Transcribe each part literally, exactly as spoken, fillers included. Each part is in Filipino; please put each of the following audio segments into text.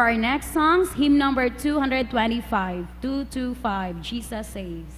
for our next songs, hymn number two twenty-five, two twenty-five, Jesus Saves.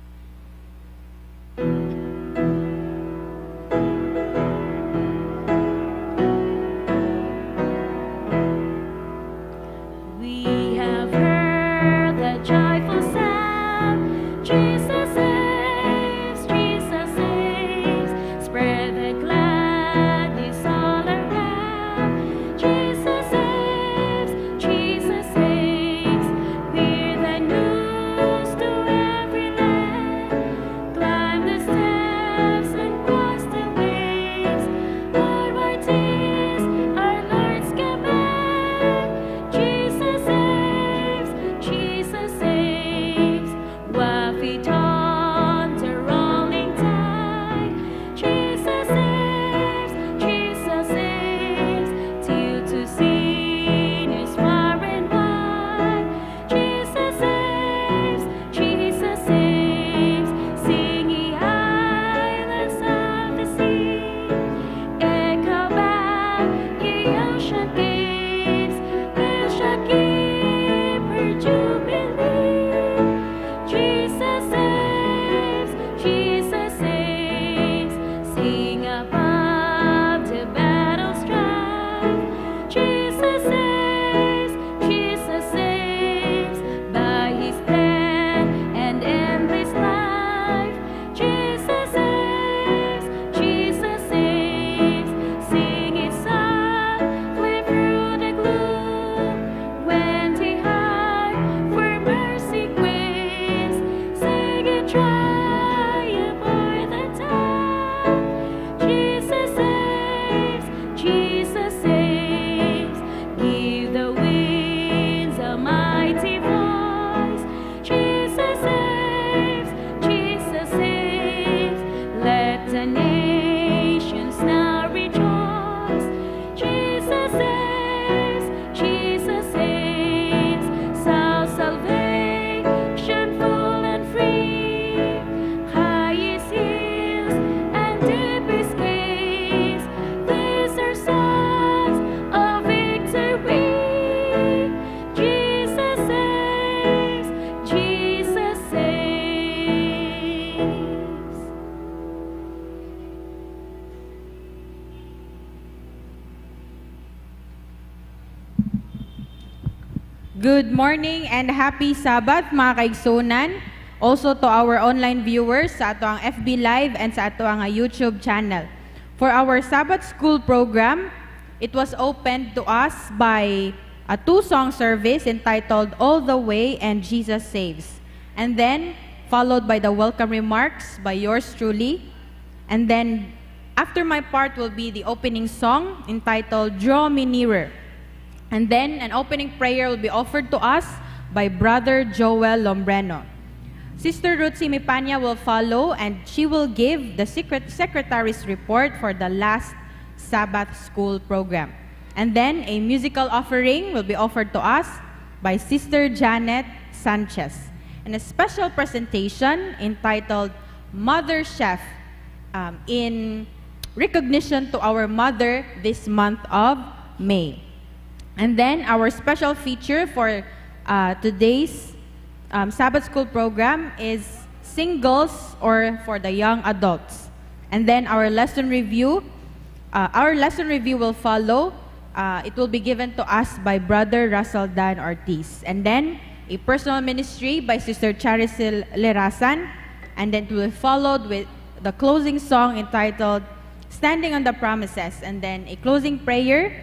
Good morning and happy Sabbath mga kaigsunan. Also to our online viewers sa ato ang F B Live and sa ato ang YouTube channel. For our Sabbath School program, it was opened to us by a two-song service entitled All the Way and Jesus Saves. And then followed by the welcome remarks by yours truly. And then after my part will be the opening song entitled Draw Me Nearer. And then an opening prayer will be offered to us by Brother Joel Lombreno. Sister Ruth Simipanya will follow and she will give the secret secretary's report for the last Sabbath school program. And then a musical offering will be offered to us by Sister Janet Sanchez. And a special presentation entitled Mother Chef um, in recognition to our mother this month of May. And then our special feature for uh, today's um, Sabbath School program is singles or for the young adults. And then our lesson review, uh, our lesson review will follow. Uh, it will be given to us by Brother Russell Dan Ortiz. And then a personal ministry by Sister Charicel Lerasan. And then it will be followed with the closing song entitled Standing on the Promises. And then a closing prayer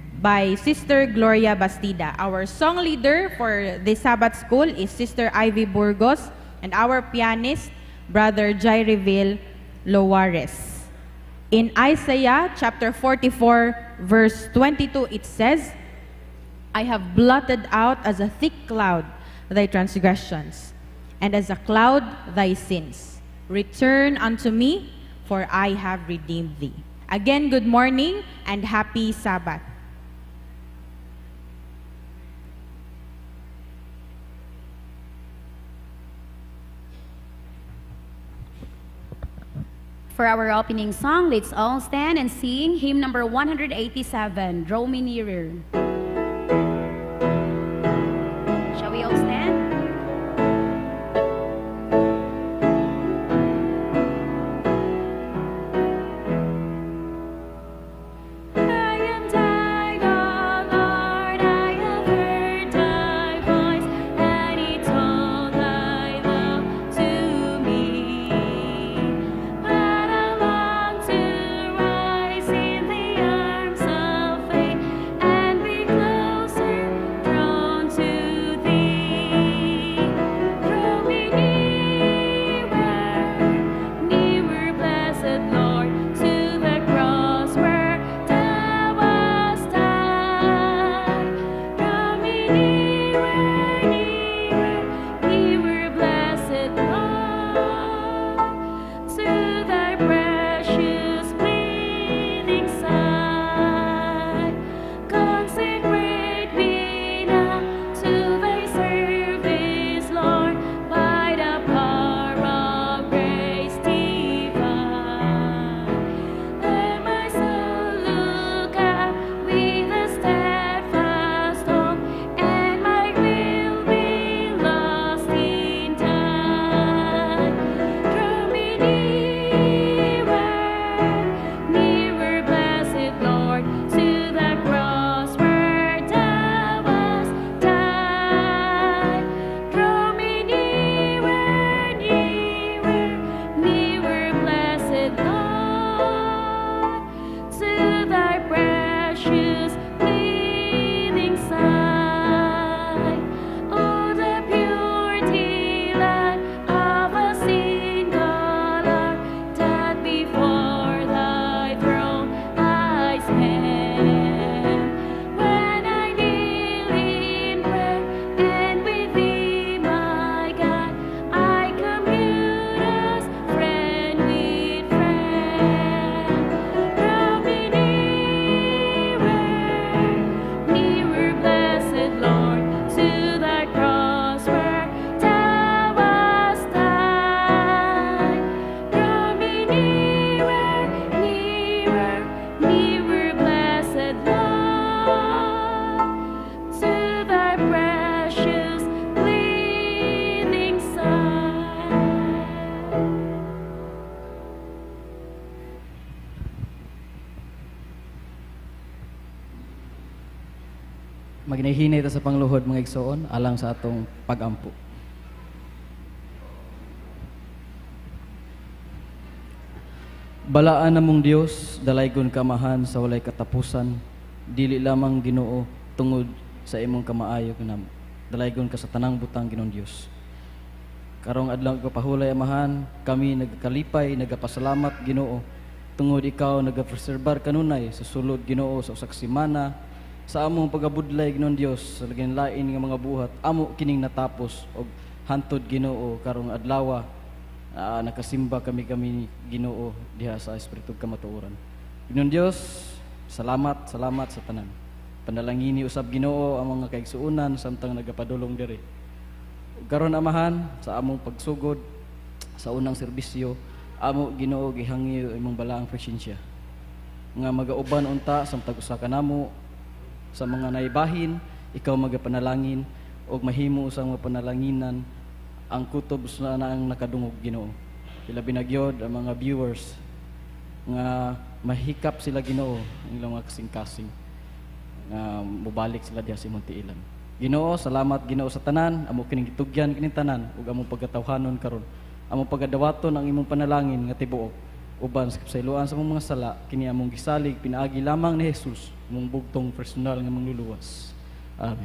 by Sister Gloria Bastida. Our song leader for the Sabbath School is Sister Ivy Burgos, and our pianist, Brother Jaireville Loares. In Isaiah chapter forty-four, verse twenty-two, it says, I have blotted out as a thick cloud thy transgressions, and as a cloud thy sins. Return unto me, for I have redeemed thee. Again, good morning and happy Sabbath. For our opening song, let's all stand and sing hymn number one eighty-seven, Draw Me Nearer. Maginahinay ta sa pangluhod mga igsoon alang sa atong pagampo. Balaan namong Dios, dalaygon kamahan sa walay katapusan, dili lamang Ginoo tungod sa imong kamaayo kanamo. Dalaygon ka sa tanang butang Ginoong Dios. Karong adlaw kapahulay amahan, kami nagkalipay, nagapasalamat Ginoo tungod ikaw nagapreserbar kanunay sa sulod Ginoo sa usa ka semana sa among pagabudlay Ginoong Dios sa lain lain nga mga buhat amo kining natapos og hantod Ginoo karong adlaw uh, nakasimba kami kami Ginoo diha sa espiritu kamatuoran. Ginoong Dios, salamat, salamat sa tanan. Panalangini usab Ginoo ang mga kaigsuonan samtang nagapadulong diri. Karon amahan sa among pagsugod sa unang serbisyo, amo Ginoo gihangi imong balaang presensya nga magauban unta samtang usa ka namo sa mga naibahin, ikaw magapanalangin og mahimo usang mapanalanginan ang kutob na ang nakadungog Ginoo. Ilabi na gyud ang mga viewers nga mahikap sila Ginoo ang ilang mga kasing-kasing nga mubalik sila diha sa imong tiilan. Ginoo, salamat Ginoo sa tanan, amo kining gitugyan kining tanan ug among pagkatawhanon karon. Among pagadawaton ang imong panalangin nga tibuok uban sa kasayloan sa among mga sala kini among gisalig pinaagi lamang ni Jesus, among bugtong personal nga mangluluwas. Amen.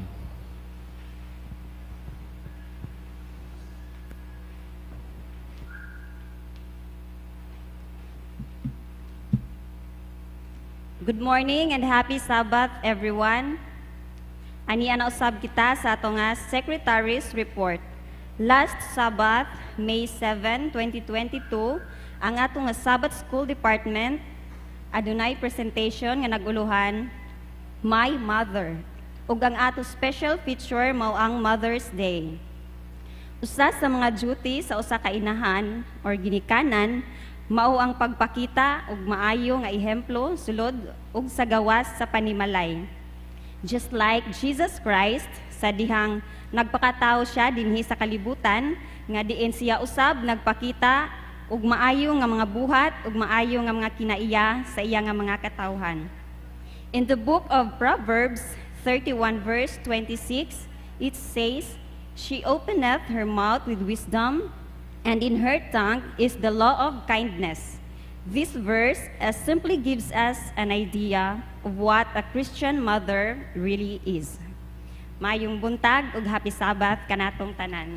Good morning and happy Sabbath, everyone. Ani ana usab kita sa ato nga Secretary's Report. Last Sabbath, May seventh, twenty twenty-two, ang ato nga Sabbath School Department adunay presentation nga naguluhan My Mother. Ug ang ato special feature mao ang Mother's Day. Usa sa mga duty sa usa ka inahan or ginikanan mao ang pagpakita og maayo nga ehemplo sulod ug sa gawas sa panimalay. Just like Jesus Christ sa dihang nagpakatawo siya dinhi sa kalibutan nga diin siya usab nagpakita og maayo nga mga buhat ug maayo nga mga kinaiya sa iya nga mga katawhan. In the book of Proverbs thirty-one verse twenty-six, it says, "She openeth her mouth with wisdom, and in her tongue is the law of kindness." This verse uh, simply gives us an idea of what a Christian mother really is. Mayong buntag ug happy Sabbath kanatong tanan.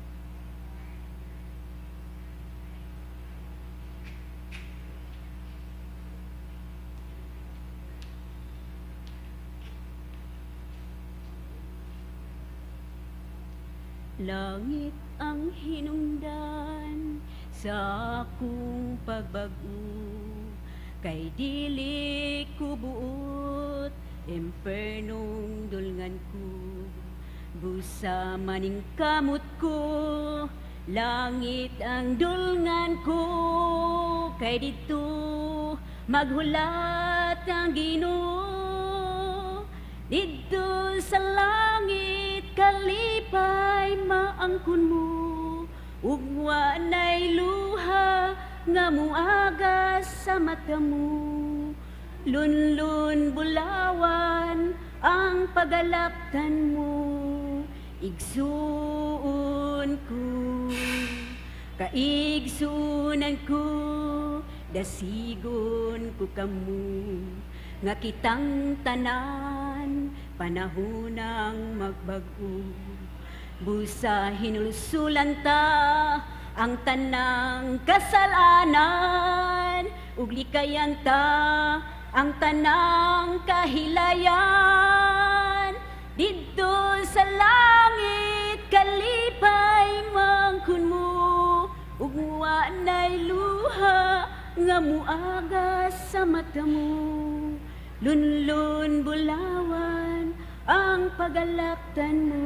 Langit ang hinungdan sa akong pagbago, kay dili ko buot, impernong dulngan ko. Busa maning kamot ko, langit ang dulngan ko, kay dito maghulat ang Ginoo. Dito sa langit kalipay maangkon mo, ug wa nay luha nga muagas sa mata mo. Lunlun bulawan ang pagalaktan mo, igsuon ko, kaigsuunan ko, dasigon ko kamo, nga kitang tanan panahonang magbago. Busa hinulsulan ta ang tanang kasalanan, ug likayan ta ang tanang kahilayan. Didto sa langit kalipay mangkon mo, ug wa nay luha nga muagas sa mata mo. Lunlun bulawan ang pagalaktan mo,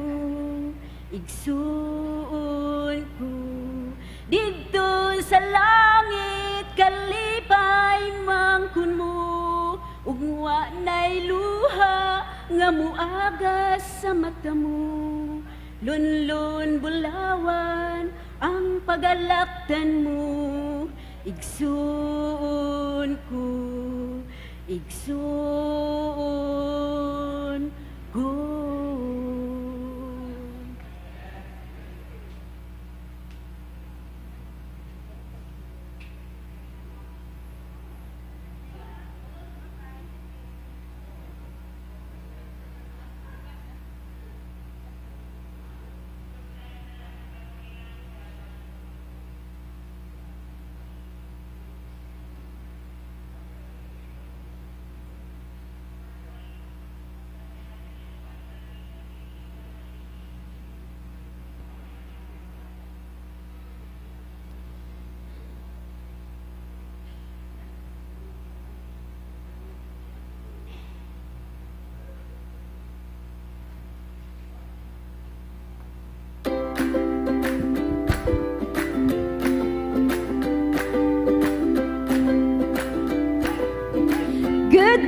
igsuon ko. Didto sa langit kalipay mangkon mo, ug wa nay luha nga muagas sa mata mo. Lunlun bulawan ang pagalaktan mo, igsuon ko, igsuon ko.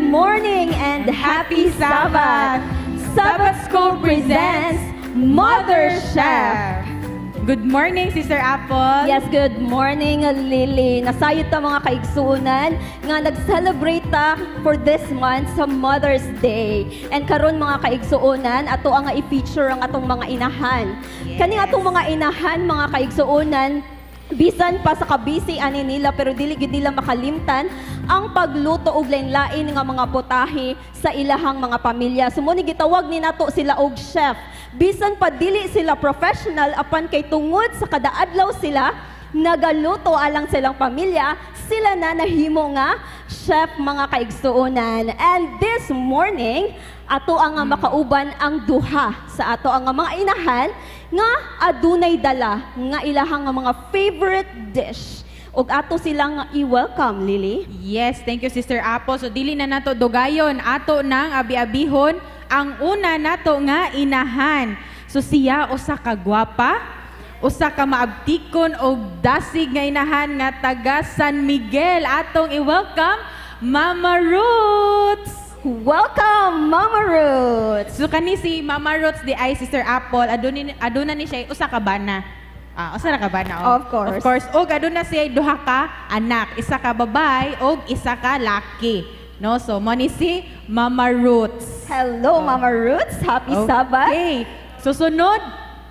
morning and happy Sabbath! Sabbath School presents Mother Chef! Good morning, Sister Apple. Yes, good morning, Lily. Nasayot ta mga kaigsuunan nga nag-celebrate ta for this month sa Mother's Day. And karon mga kaigsuunan, ato ang i-feature ang atong mga inahan. Yes. Kani atong mga inahan, mga kaigsuunan, bisan pa sa kabisi ani nila pero dili gid nila makalimtan ang pagluto og lain-lain nga mga putahe sa ilahang mga pamilya. Sumuni gitawag ni nato sila og chef. Bisan pa dili sila professional apan kay tungod sa kada adlaw sila nagaluto alang silang pamilya, sila na nahimo nga chef mga kaigsuonan. And this morning, ato ang nga makauban ang duha sa ato ang nga mga inahan nga adunay dala nga ilahang nga mga favorite dish. Og ato silang i-welcome, Lily. Yes, thank you, Sister Apple. So, dili na nato dugayon. Ato nang abi-abihon ang una nato nga inahan. So, siya usa ka gwapa, usa ka maabtikon og dasig nga inahan nga taga San Miguel. Atong i-welcome, Mama Roots! Welcome, Mama Roots! So, kani si Mama Roots di ay Sister Apple, aduna, aduna ni siya usa ka bana. Ah, usa na ka ba na? Of course. Of course. Og aduna siya duha ka anak, isa ka babay og isa ka laki. No, so mo ni si Mama Roots. Hello, Mama Roots. Happy Sabbath. Okay. Susunod,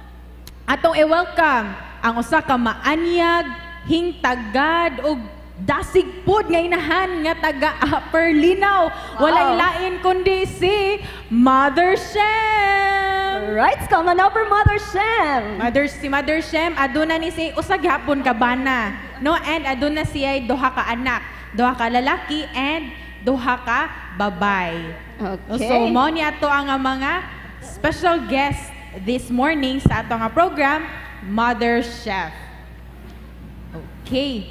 atong i-welcome ang usa ka maanyag, hingtagad og dasig pod nga inahan nga taga Upper Linaw. Walay Wow. lain kundi si Mother Shem. Right, come on over, Mother Shem. Mother, si Mother Shem, aduna ni si usag hapon ka bana. No, and aduna siya duha ka anak, duha ka lalaki and duha ka babay. Okay. So mo ni ato ang nga mga special guest this morning sa ato nga program, Mother Chef. Okay.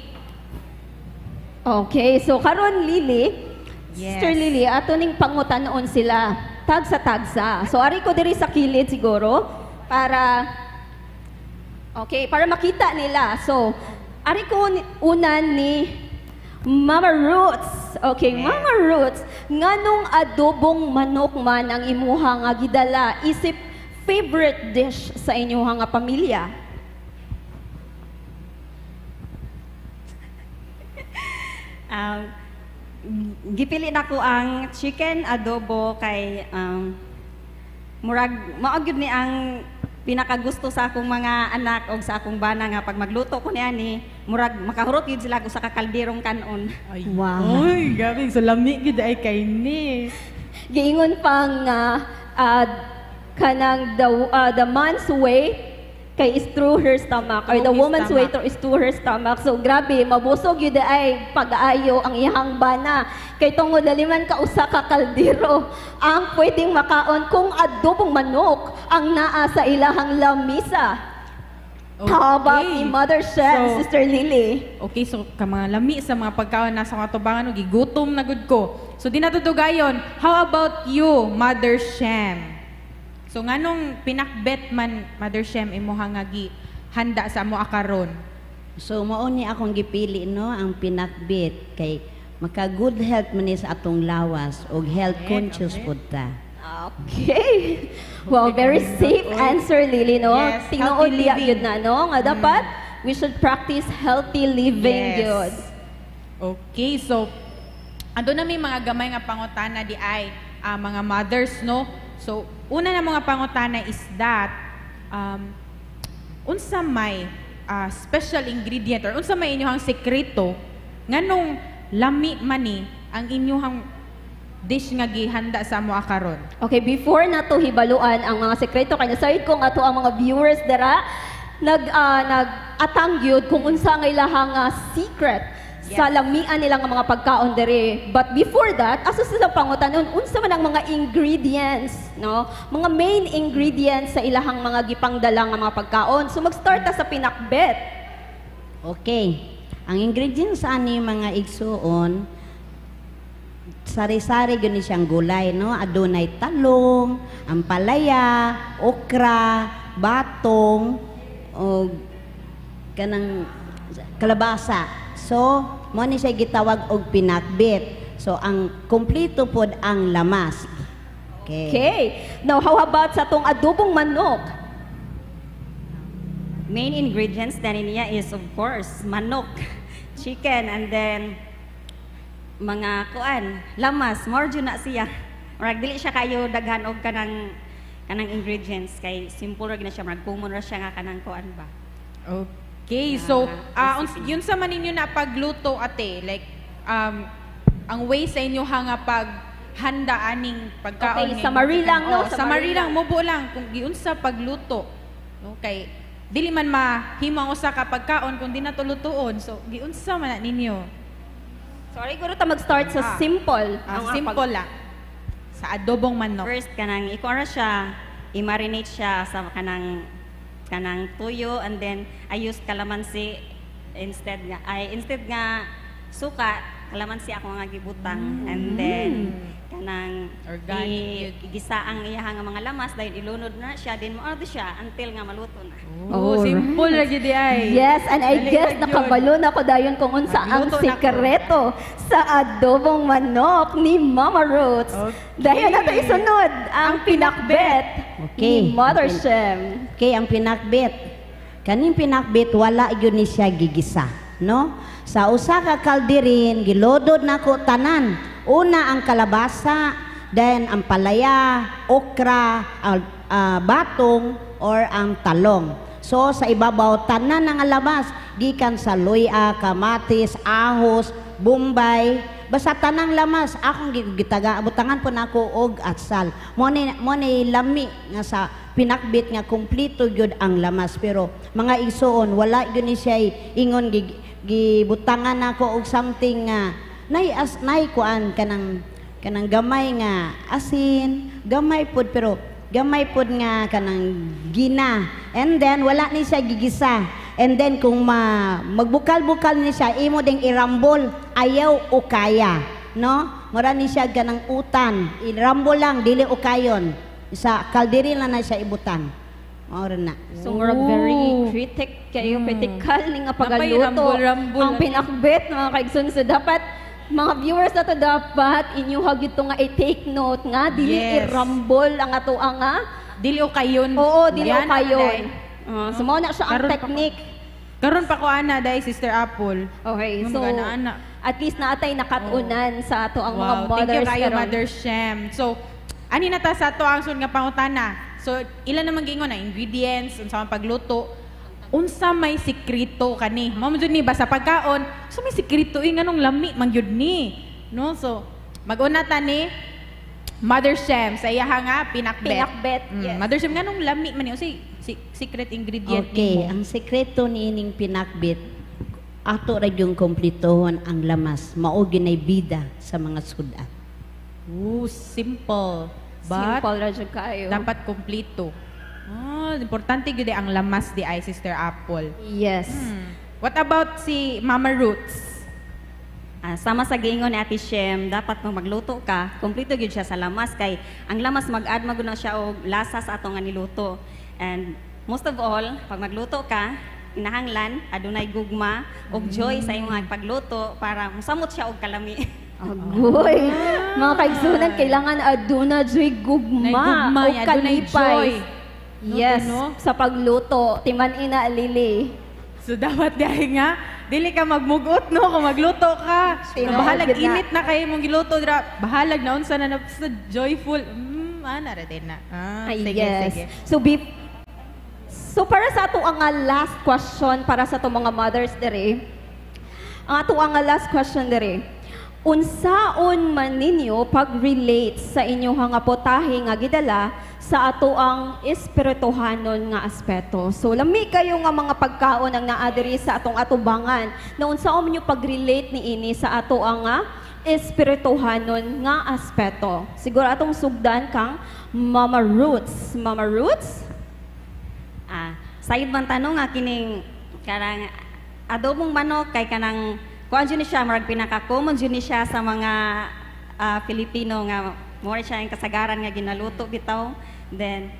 Okay, so karon Lily, Yes. Sister Lily, ato ning pangutanon sila tagsa-tagsa. So ari ko diri sa kilid siguro para okay, para makita nila. So ari ko ni- unan ni Mama Roots. Okay, Mama Roots, nganong adobong manok man ang imuha nga gidala isip favorite dish sa inyong nga pamilya? Um, gipili na ko ang chicken adobo kay um, murag mao gyud ni ang pinakagusto sa akong mga anak o sa akong bana nga pag magluto ko niya ni murag makahurot gyud sila ko sa kakalderong kanon. Wow. Uy, gabi so lami gid ay kay ni. Giingon pang uh, uh, kanang the, uh, the man's way kay is through her stomach or the Through his woman's way stomach. to, is through her stomach. So grabe, mabusog yun ay pag-aayo ang iyang bana. Kay tungod laliman ka usa ka kaldero ang pwedeng makaon kung adobong manok ang naa sa ilahang lamisa. How about ni Mother Chef, So, Sister Lily? Okay, so ka mga lami sa mga pagkaon nasa mga tubangan, gigutom na gud ko. So di natutugayon, how about you, Mother Shem? So nganong pinakbet man, Mother Shem, imuha nga gi handa sa mo akaron? So mao ni akong gipili no ang pinakbit kay maka good health man ni sa atong lawas og health conscious pud ta. Okay. Well, very safe answer, Lily, no? Yes, Tingnood healthy liya living. yun na, no? Nga dapat, we should practice healthy living yun. Okay, so ando na may mga gamay nga pangutana di ay ah, mga mothers, no? So una na mga pangutana is that um, unsa may ah, special ingredient or unsa may inyong sekreto nganong lami man ni ang inyong dish nga gihanda sa mo akaron? Okay, before na to hibaluan ang mga sekreto, kaya nasayod kong ato ang mga viewers dara, nag, ah, nag-atang yun kung unsa nga ilahang ah, secret sa lamian nilang mga pagkaon dere. But before that, aso sila pangutanon, unsa man ang mga ingredients, no? Mga main ingredients sa ilahang mga gipangdala nga mga pagkaon. So mag-start ta sa pinakbet. Okay. Ang ingredients sa ani mga igsuon sari-sari gyud ni siyang gulay no, adunay talong, ampalaya, okra, batong o kanang kalabasa. So mo ni siya gitawag og pinakbit. So ang kompleto pod ang lamas. Okay. Okay. Now, how about sa tong adobong manok? Main ingredients din niya is of course manok, chicken, and then mga kuan, lamas, more jud na siya. Murag dili siya kayo daghan og kanang kanang ingredients kay simple ra gina siya, murag common ra siya nga kanang kuan ba. Okay, so ah, uns- yun sa man ninyo na pagluto ate, like um ang way sa inyo ha nga pag handa aning pagkaon. Okay, ngayon. summary lang, no? Oo, Summary summary lang, lang. mubo lang kung giunsa pagluto. Okay. Dili man mahimo ang usa ka pagkaon kung di natulutuon. So giunsa man na ninyo? Sorry, guro ta mag-start sa Ah. simple. Ah, Ang simple pag- lang. Sa adobong manok. First kanang ikuan ra siya, i-marinate siya sa kanang kanang tuyo, and then I use calamansi instead nga ay instead nga suka, calamansi ako nga gibutang, and then kanang Organic. i- igisa ang iyaha nga mga lamas dahil ilunod na siya din mo siya until nga maluto na. Oh, Alright. simple ra gyud di ay. Yes, and I Dali guess ra gyud. nakabalo na ko dayon kung unsa ang Nagluto na ko. sikreto sa adobong manok ni Mama Roots. Okay. Dayon na to isunod ang pinakbet Okay. ni Mother Shem. Okay, ang pinakbit. Kaning pinakbit wala gyud ni siya gigisa, no? Sa usa ka kalderin gilodod nako tanan. Una ang kalabasa, then ang palaya, okra, ang ah, batong or ang talong. So sa ibabaw tanan ng alabas gikan sa luya, kamatis, ahos, bombay, basta tanang lamas akong gi- gitaga butangan po nako og atsal. Mo ni mo ni lami nga sa pinakbit nga kumpleto gyud ang lamas, pero mga igsoon wala gyud ni siya ingon gi- gibutangan nako og something nga nay as nay kuan kanang kanang gamay nga asin, gamay pud pero gamay pud nga kanang gina, and then wala ni siya gigisa, and then kung ma, magbukal-bukal ni siya imo ding irambol ayaw o kaya, no? Mura ni siya ganang utan, irambol lang dili o kayon sa kaldiri lang na siya ibutan. Mao na. So murag very critic kayo, critical ni nga pagaluto Napay rambol-rambol ang na- pinakbet mga kaigsoon. So dapat mga viewers na to dapat inyo hagit to nga i-take note nga dili Yes. irambol ang ato ang nga. Dili o kayon. Oo, dili Yan, kayo. Day. Uh, so mao na siya ang Karon pa ko- technique. Karon pa ko ana dai Sister Apple. Okay, Ano so mga ana? at least naatay nakatunan sa ato ang mga Wow, thank mothers you kayo, karon. Mother Shem. So, ani na ta sa to ang sun nga pangutana. So, ilan naman gingon na ingredients, unsa man pagluto, unsa may sikreto kani. Mao man jud ni ba sa pagkaon, unsa may sikreto eh nganong lami man gyud ni. No? So, mag-una ta ni Mother Shem sa iyaha nga pinakbet. Pinakbet, Mm, yes. Mother Shem nganong lami man ni unsay si, secret ingredient Okay, nimo? ang sekreto ni ining pinakbit ato ra yung kompletohon ang lamas mao ginay bida sa mga sudan. Ooh, simple. But Simple ra jud kayo. dapat kompleto. Ah, importante gyud ang lamas di ay Sister Apple. Yes. Hmm. What about si Mama Roots? Ah, sama sa giingon ni Ate Shem, dapat kung magluto ka, kompleto gyud siya sa lamas kay ang lamas mag-add magud na siya og lasa sa atong nga niluto. And most of all, pag magluto ka, kinahanglan adunay gugma og joy sa imong pagluto para mosamot siya og kalami. Agoy. Mga kaigsunan, kailangan aduna joy gugma. Nay gugma, o adunay kalipay. joy. Yes, No, no? sa pagluto. Timan ina lili. So dapat dahil nga dili ka magmugot no kung magluto ka. Tinuod Bahalag gid na. init na kay mong giluto dira. Bahalag na unsa na na sa joyful. Mm, ana ra din na. Ah, Ay, sige, yes. sige. So, be, so para sa ato ang nga last question para sa ato mga mothers dere. Ang ato ang nga last question dere. Unsaon man ninyo pag-relate sa inyo nga potahe nga gidala sa ato ang espirituhanon nga aspeto. So lami kayo nga mga pagkaon ang naa diri sa atong atubangan. Na unsaon man yung pag-relate ni ini sa ato ang nga espirituhanon nga aspeto. Siguro atong sugdan kang Mama Roots. Mama Roots? Ah, sayod man tanong nga kining karang adobong manok kay kanang kuan jud ni siya marag pinaka-common jud ni siya sa mga ah, Filipino nga mo siya yung kasagaran nga ginaluto bitaw. Then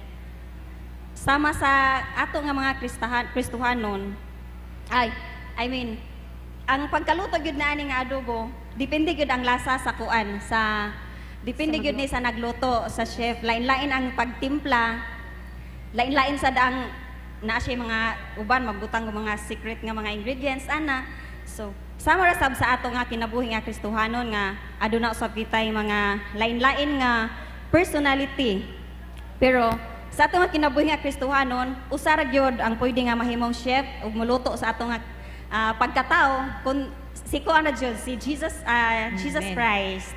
sama sa ato nga mga Kristahan Kristohanon ay I mean ang pagkaluto gyud na ani nga adobo, depende gyud ang lasa sa kuan sa depende gyud ni sa nagluto sa chef. Lain-lain ang pagtimpla. Lain-lain sa daang na siya mga uban magbutang ng mga secret nga mga ingredients ana. So, sama ra sab sa ato nga kinabuhi nga Kristohanon nga aduna usab kitay mga lain-lain nga personality. Pero sa ato nga kinabuhi nga Kristohanon, usa ra gyud ang pwede nga mahimong chef ug muluto sa ato nga ah, pagkatao kun si ko ana gyud si Jesus ah, Jesus Amen. Christ.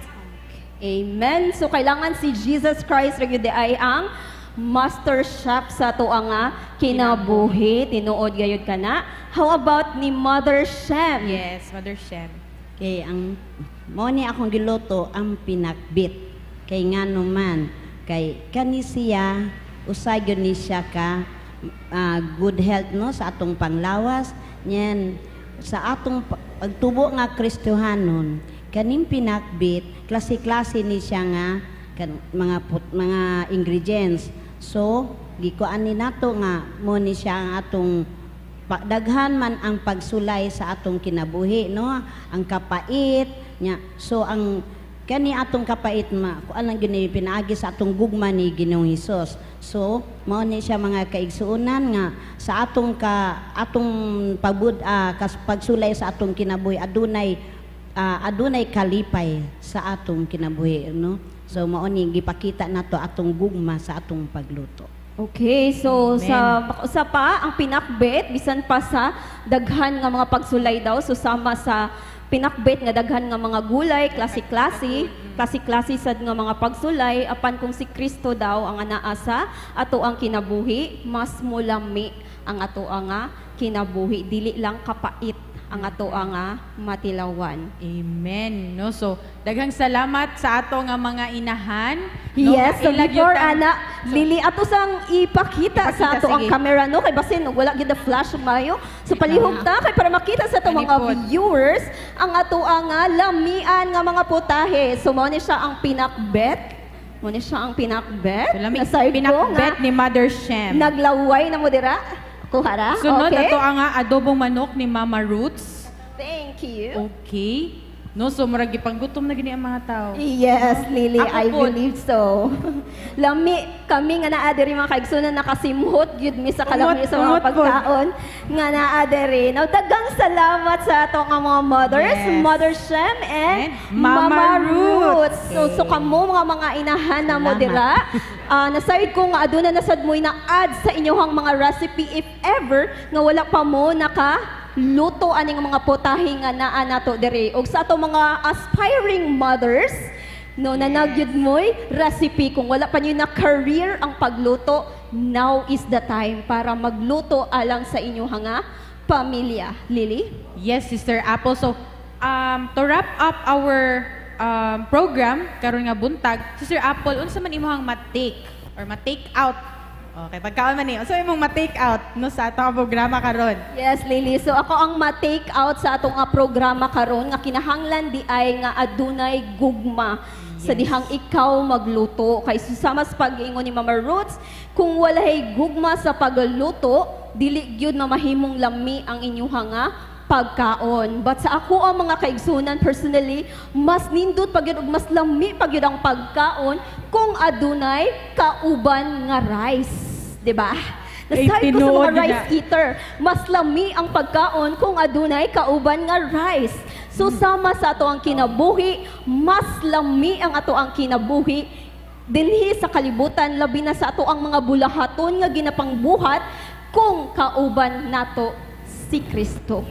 Amen. So kailangan si Jesus Christ ra gyud ay ang master chef sa ato nga kinabuhi. Tinuod gayud kana. How about ni Mother Shem? Yes, Mother Shem. Kay ang mo ni akong giluto ang pinakbit. Kay ngano man kay kani siya usa gyud ni siya ka ah, good health no sa atong panglawas nyen sa atong pa- pagtubo nga Kristohanon kaning pinakbit klase-klase ni siya nga kan, mga put- mga ingredients. So gikuan ni nato nga mo ni siya ang atong pa- daghan man ang pagsulay sa atong kinabuhi no ang kapait nya so ang kani atong kapait ma kuan lang gini pinaagi sa atong gugma ni Ginoong Hesus. So mao ni siya mga kaigsuonan nga sa atong ka atong pabud ah, kas pagsulay sa atong kinabuhi adunay ah, adunay kalipay sa atong kinabuhi no. So mao ni gipakita nato atong gugma sa atong pagluto. Okay, so Amen. sa usa pa ang pinakbet bisan pa sa daghan nga mga pagsulay daw susama sa pinakbet nga daghan nga mga gulay, klase-klase, klase-klase sad nga mga pagsulay apan kung si Kristo daw ang anaa sa ato ang kinabuhi, mas mulami ang ato nga kinabuhi, dili lang kapait ang ato nga matilawan. Amen. No, so daghang salamat sa ato nga mga inahan. No, Yes, so nga ilagyo before ta- ana, Lili, ato sang ipakita, sa Ipakita, ato ang sige. camera, no? Kay basin, wala gid flash mayo. So palihog ta, kay para makita sa ato mga Palipod. viewers, ang ato ang nga lamian nga mga putahe. So mao ni siya ang pinakbet. Mao ni siya ang pinakbet. So, lamig Nasayod ko pinakbet nga, ni Mother Shem. naglaway na mo dira. Kuhara, Sunod okay? ato ang nga adobong manok ni Mama Roots. Thank you. Okay. No, so murag gipanggutom na gini ang mga tao. Yes, Lily, Ako I po. believe so. Lami, kami nga naa diri mga kaigsunan nakasimhot gyud mi sa kalami Umot, sa mga umot po. pagkaon nga naa diri. Now daghang salamat sa ato nga mga mothers, Yes. Mother Shem and, And Mama Roots. So Okay. so kamo mga mga inahan na mo Salamat. dira. Ah, nasayod ko nga aduna na sad mo na add sa inyong mga recipe if ever nga wala pa mo naka luto aning mga putahe nga naa nato diri ug sa ato mga aspiring mothers no nanagyud mo'y recipe kung wala pa niyo na career ang pagluto, now is the time para magluto alang sa inyo nga pamilya. Lily? Yes, Sister Apple. So, um, to wrap up our um, program, karon nga buntag, Sister Apple, unsa man imong ma-take or ma-take out? Okay, pagkaon man ni, unsa imong ma-take out no sa atong programa karon? Yes, Lily. So ako ang ma-take out sa atong nga programa karon nga kinahanglan di ay nga adunay gugma sa dihang ikaw magluto. Kay susama sa pag-ingon ni Mama Roots, kung walay gugma sa pagluto, dili gyud na mahimong lami ang inyong nga pagkaon. But sa ako ang mga kaigsunan personally, mas nindot pagyud ug mas lami pagyud ang pagkaon kung adunay kauban nga rice, di ba? Ay, Nasabi ko sa tinuod mga yun na. rice eater, mas lami ang pagkaon kung adunay kauban nga rice. So sama sa ato ang kinabuhi, mas lami ang ato ang kinabuhi dinhi sa kalibutan, labi na sa ato ang mga bulahaton nga ginapangbuhat kung kauban nato si Kristo.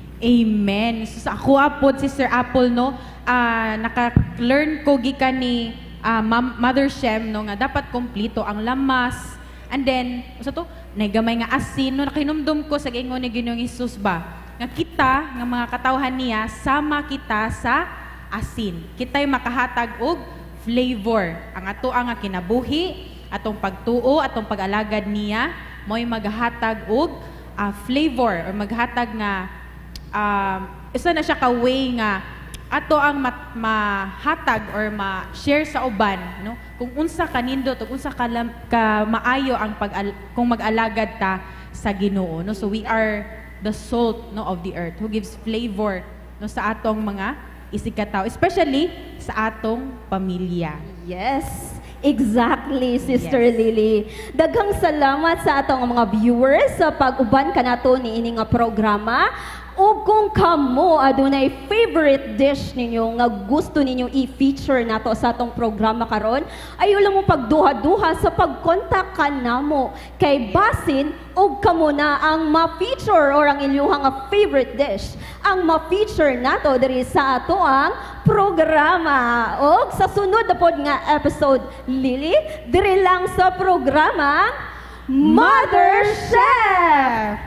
Amen. So, sa ako apod, Sister Apple, no, ah, naka-learn ko gikan ni ah, Mam- Mother Shem, no, nga dapat kompleto ang lamas. And then, sa to, naigamay nga asin, no, nakinumdum ko sa gingon ni Ginoong Hesus ba, nga kita, nga mga katawhan niya, sama kita sa asin. Kita'y makahatag og flavor. Ang ato ang nga kinabuhi, atong pagtuo, atong pag-alagad niya, mo'y maghatag og ah, flavor or maghatag nga um, isa na siya ka way nga ato ang mat- mahatag or ma-share sa uban, no? Kung unsa ka nindot ug unsa ka, lam- ka maayo ang pag kung mag-alagad ta sa Ginoo, no? So we are the salt no of the earth, who gives flavor no sa atong mga isikataw, especially sa atong pamilya. Yes, exactly, Sister Yes. Lily. Daghang salamat sa atong mga viewers sa pag-uban kanato ni ini nga programa. O kung kamo adunay favorite dish ninyo nga gusto ninyo i-feature nato sa atong programa karon, ayo lang mo pagduha-duha sa pag-contact kanamo kay basin og kamo na ang ma-feature or ang inyong nga favorite dish ang ma-feature nato diri sa ato ang programa. O sa sunod na pod nga episode, Lily, diri lang sa programa Mother Chef.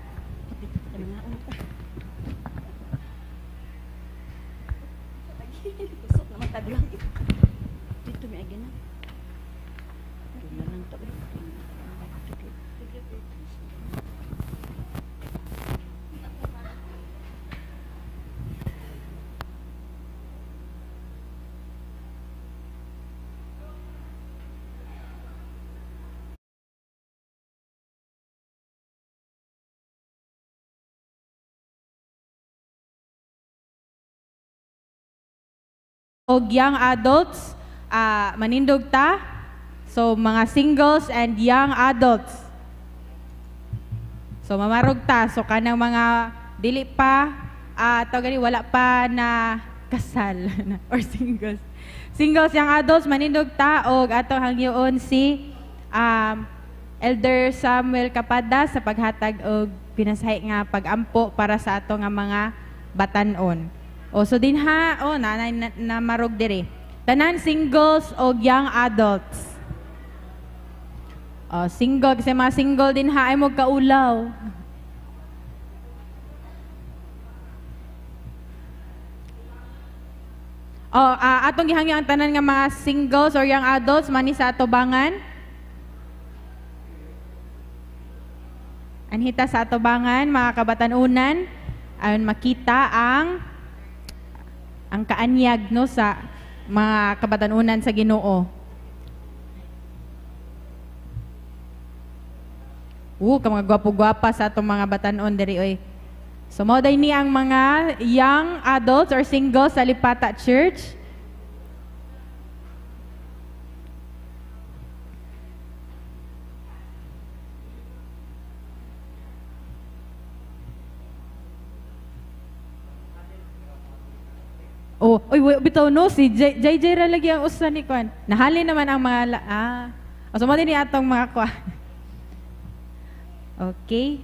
Og young adults, ah, manindog ta. So, mga singles and young adults. So, mamarog ta. So, kanang mga dili pa, ah, tawag gani, wala pa na kasal or singles. Singles, young adults, manindog ta. Og atong hangyoon si um, Elder Samuel Capada sa paghatag og pinasahi nga pag-ampo para sa ato nga mga batanon. O so din ha, o nanay na, na marog dire. Tanan singles o young adults. O single kasi mga single din ha ay mo kaulaw. O uh, atong gihangyo ang tanan nga mga singles or young adults mani sa atubangan. Anhita sa atubangan mga kabatanunan ayon makita ang ang kaanyag no sa mga kabatanunan sa Ginoo. Uh, ka mga gwapo-gwapa sa atong mga batanon diri oy. So mao day ni ang mga young adults or singles sa Lipata Church. Oh, oy, bitaw no si J J ra lagi ang usa ni kwan. Nahali naman ang mga la ah. O so mo din ni atong mga kwan. Okay.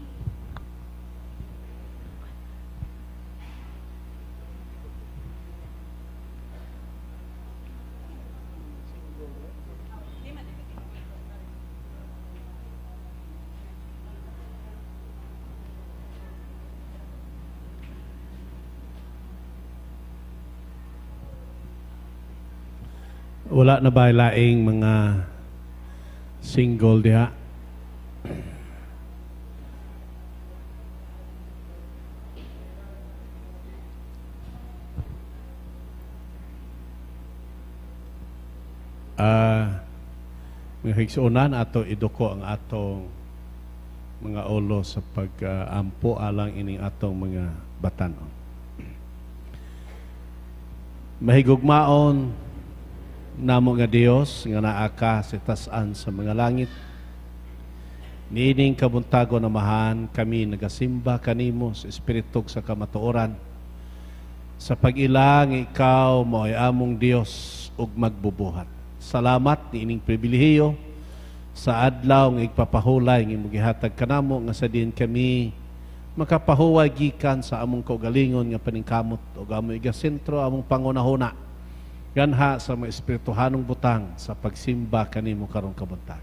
Wala na ba laing mga single diha? Ah, mga higsunan ato iduko ang atong mga ulo sa pag-ampo uh, alang ining atong mga batanon. Mahigugmaon namo nga Dios nga naa ka sa tasan sa mga langit. Niining kabuntago na mahan kami nagasimba kanimo sa espiritu sa kamatuoran. Sa pag-ilang ikaw mo ay among Dios ug magbubuhat. Salamat niining pribilehiyo sa adlaw nga igpapahulay nga magihatag kanamo nga sa din kami makapahuway gikan sa among kaugalingon nga paningkamot ug among igasentro among pangunahuna ganha sa mga espirituhanong butang sa pagsimba kanimo karong kabuntag.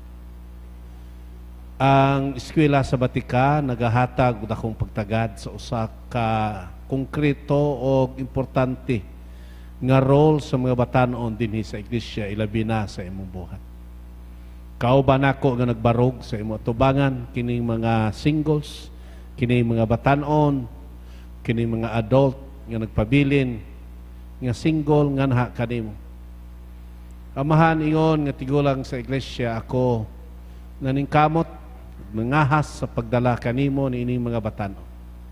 Ang eskwela sa Batika nagahatag og dakong pagtagad sa usa ka konkreto o importante nga role sa mga batanon dinhi sa iglesia ilabi na sa imong buhat. Kauban ako nga nagbarog sa imong atubangan kining mga singles, kining mga batanon, kining mga adult nga nagpabilin nga single nga naha kanimo. Amahan ingon nga tigulang sa iglesia ako naningkamot mangahas sa pagdala kanimo ni ining mga batanon.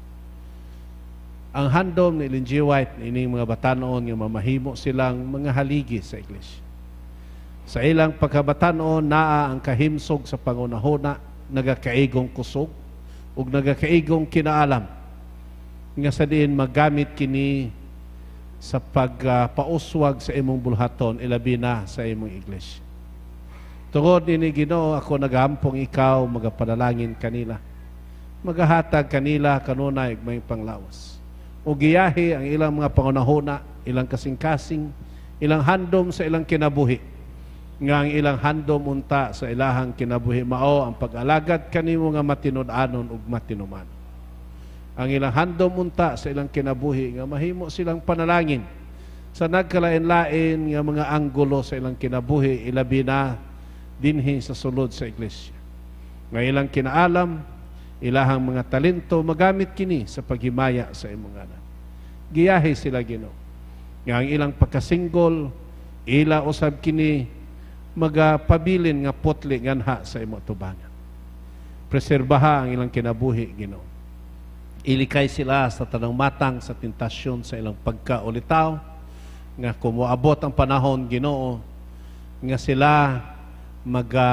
Ang handom ni Ellen G. White ini mga batanon nga mamahimo silang mga haligi sa iglesia. Sa ilang pagkabatanon naa ang kahimsog sa pangunahuna, nagakaigong kusog ug nagakaigong kinaalam nga sa diin magamit kini sa pagpauswag uh, sa imong bulhaton ilabi na sa imong iglesia. Tungod ini Ginoo, ako nagahampong ikaw magapanalangin kanila. Magahatag kanila kanunay ug may panglawas. O giyahi ang ilang mga pangunahuna, ilang kasing-kasing, ilang handom sa ilang kinabuhi. Nga ang ilang handom unta sa ilahang kinabuhi mao ang pag-alagad kanimo nga matinud-anon ug matinuman. Ang ilang handom unta sa ilang kinabuhi nga mahimo silang panalangin sa nagkalain-lain nga mga anggulo sa ilang kinabuhi ilabi na dinhi sa sulod sa iglesia. Nga ilang kinaalam, ilahang mga talento magamit kini sa paghimaya sa imong anak. Giyahi sila Ginoo. Nga ang ilang pagkasinggol, ila usab kini magapabilin nga putli nganha sa imong tubangan. Preserbaha ang ilang kinabuhi Ginoo. Ilikay sila sa tanang matang sa tentasyon sa ilang pagkaulitaw nga kumuabot ang panahon Ginoo nga sila maga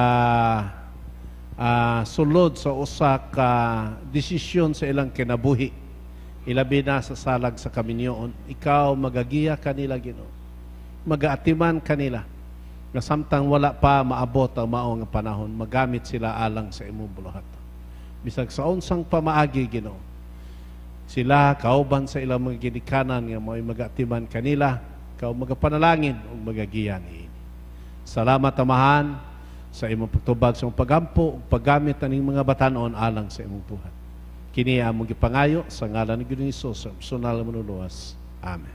uh, sulod sa usa ka desisyon sa ilang kinabuhi ilabi na sa salag sa kaminyoon. Ikaw magagiya kanila Ginoo, magaatiman kanila nga samtang wala pa maabot ang mao nga panahon magamit sila alang sa imong buluhaton. Bisag sa unsang pamaagi Ginoo, sila kauban sa ilang mga ginikanan nga mao'y magaatiman kanila, ikaw magapanalangin ug magagiya niini. Salamat Amahan sa imong pagtubag sa imong pagampo ug paggamit aning mga batanon alang sa imong buhat. Kini among gipangayo sa ngalan ni Ginoong Hesus sa personal nga manuluwas. Amen.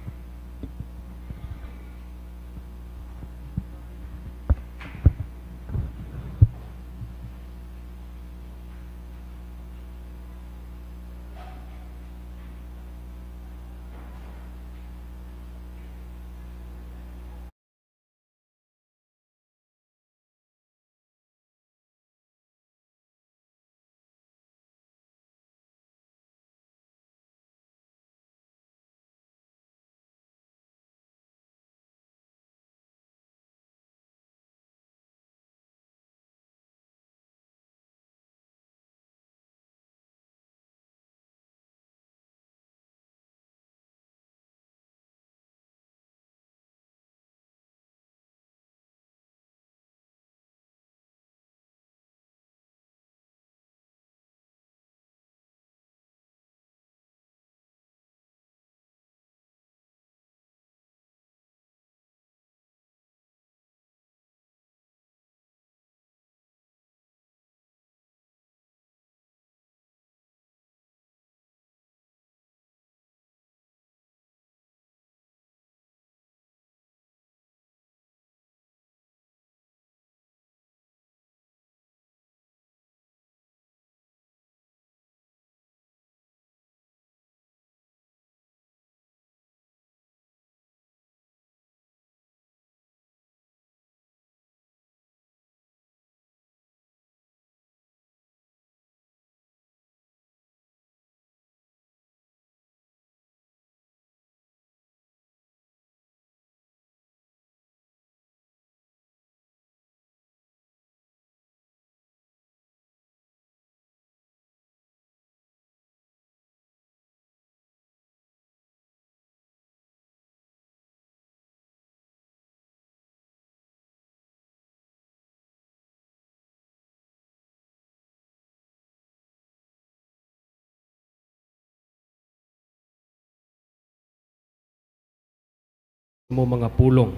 mo mga pulong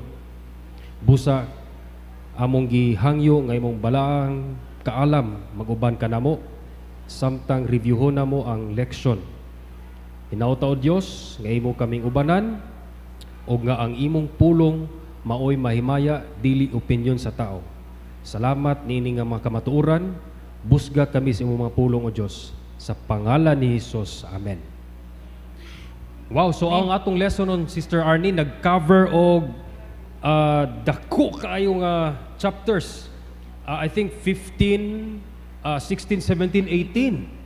busa among gihangyo nga imong balaang kaalam maguban ka namo samtang reviewhon namo ang leksyon. Hinaut o Dios nga imo kaming ubanan o nga ang imong pulong maoy mahimaya dili opinyon sa tao. Salamat niini nga mga kamatuoran, busga kami sa imong mga pulong o Dios sa pangalan ni Hesus. Amen. Wow, so ang atong lesson on Sister Arnie nag-cover og uh, dako kaayong uh, chapters. Uh, I think fifteen, uh, sixteen, seventeen, eighteen.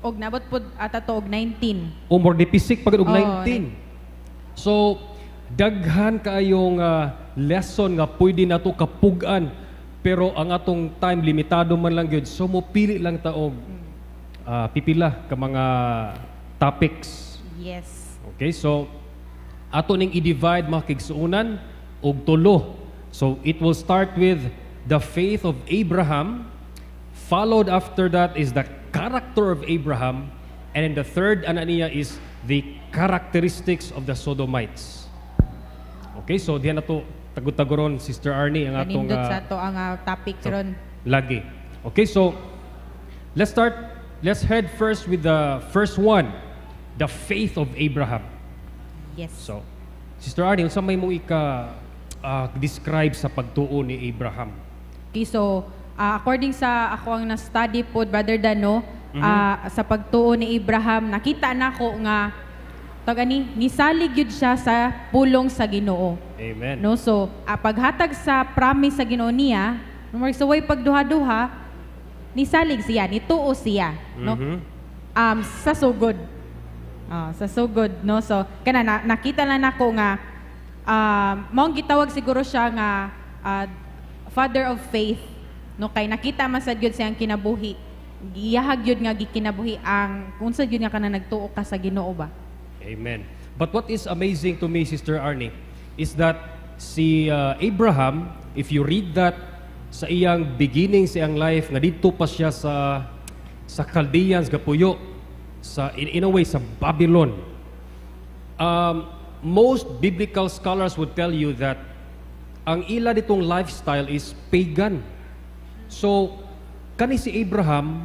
og nabot pod ata to og nineteen. O more di pisik pagod og Oo, nineteen. So daghan kaayong ah, lesson nga pwede nato kapugan, pero ang atong time limitado man lang gyud. So mo pili lang ta og ah, pipila ka mga topics. Yes. Okay, so ato ning i-divide mga kigsuunan og tulo. So it will start with the faith of Abraham, followed after that is the character of Abraham, and then the third ana niya is the characteristics of the Sodomites. Okay, so diyan na to tagod-tagoron Sister Arnie ang atong Kanindot sa ah, to ang ah, topic ron. lagi. Okay, so let's start. Let's head first with the first one, the faith of Abraham. Yes. So, Sister Arnie, unsa may mo ika ah, describe sa pagtuo ni Abraham? Okay, so ah, according sa ako ang na-study po, Brother Dano, Mhm. ah, sa pagtuo ni Abraham, nakita nako nga tawag ani nisalig gyud siya sa pulong sa Ginoo. Amen. No, so ah, paghatag sa promise sa Ginoo niya, number sa way pagduha-duha, nisalig siya, nituo siya, no? Mhm. Um, sa sugod. Ah, sa sugod, no? So kana na, nakita na nako nga um, maong gitawag siguro siya nga ah, father of faith, no, kay nakita man sad gyud siyang kinabuhi. Giyahag gyud nga gikinabuhi ang kung sa gyud nga kana nagtuo ka sa Ginoo ba. Amen. But what is amazing to me, Sister Arnie, is that si uh, Abraham, if you read that sa iyang beginning sa iyang life, nga dito pa siya sa sa Chaldeans gapuyo, sa in, in a way sa Babylon. Um, most biblical scholars would tell you that ang ila ditong lifestyle is pagan. So kani si Abraham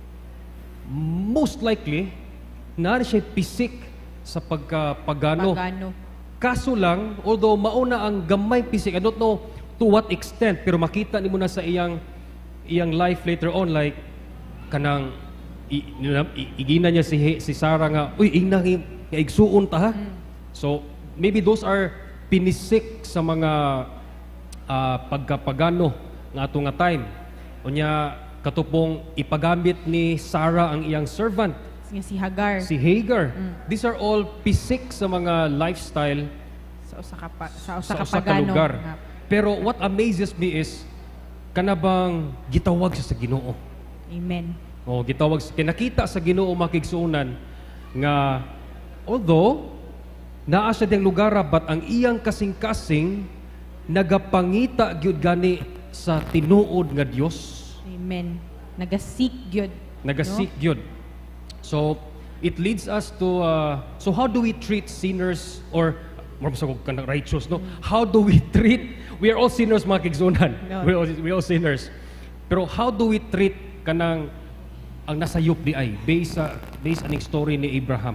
most likely na siya pisik sa pagkapagano. Pagano. Kaso lang, although mauna ang gamay pisik, I don't know to what extent, pero makita ni mo na sa iyang iyang life later on, like kanang i, i- igina niya si si Sarah nga, uy, ingna nga igsuon ta ha. So maybe those are pinisik sa mga ah, pagkapagano nga ato nga time. Unya katupong ipagamit ni Sarah ang iyang servant, Nga si Hagar si Hagar. These are all pisik sa mga lifestyle sa usa ka pa, sa sa usa ka usa ka pagano. lugar. nga. Pero what amazes me is kanabang gitawag siya sa Ginoo. Amen. O gitawag sa kinakita sa Ginoo makigsuunan nga although naa siya diyang lugar but ang iyang kasing-kasing nagapangita gyud gani sa tinuod nga Dios. Amen. Nagasik gyud. Nagasik gyud. So it leads us to uh, so how do we treat sinners or more sa kog kanang righteous no? How do we treat, we are all sinners mga kigsunan. No. We all, we all sinners. Pero how do we treat kanang ang nasayop di ay based sa based aning story ni Abraham?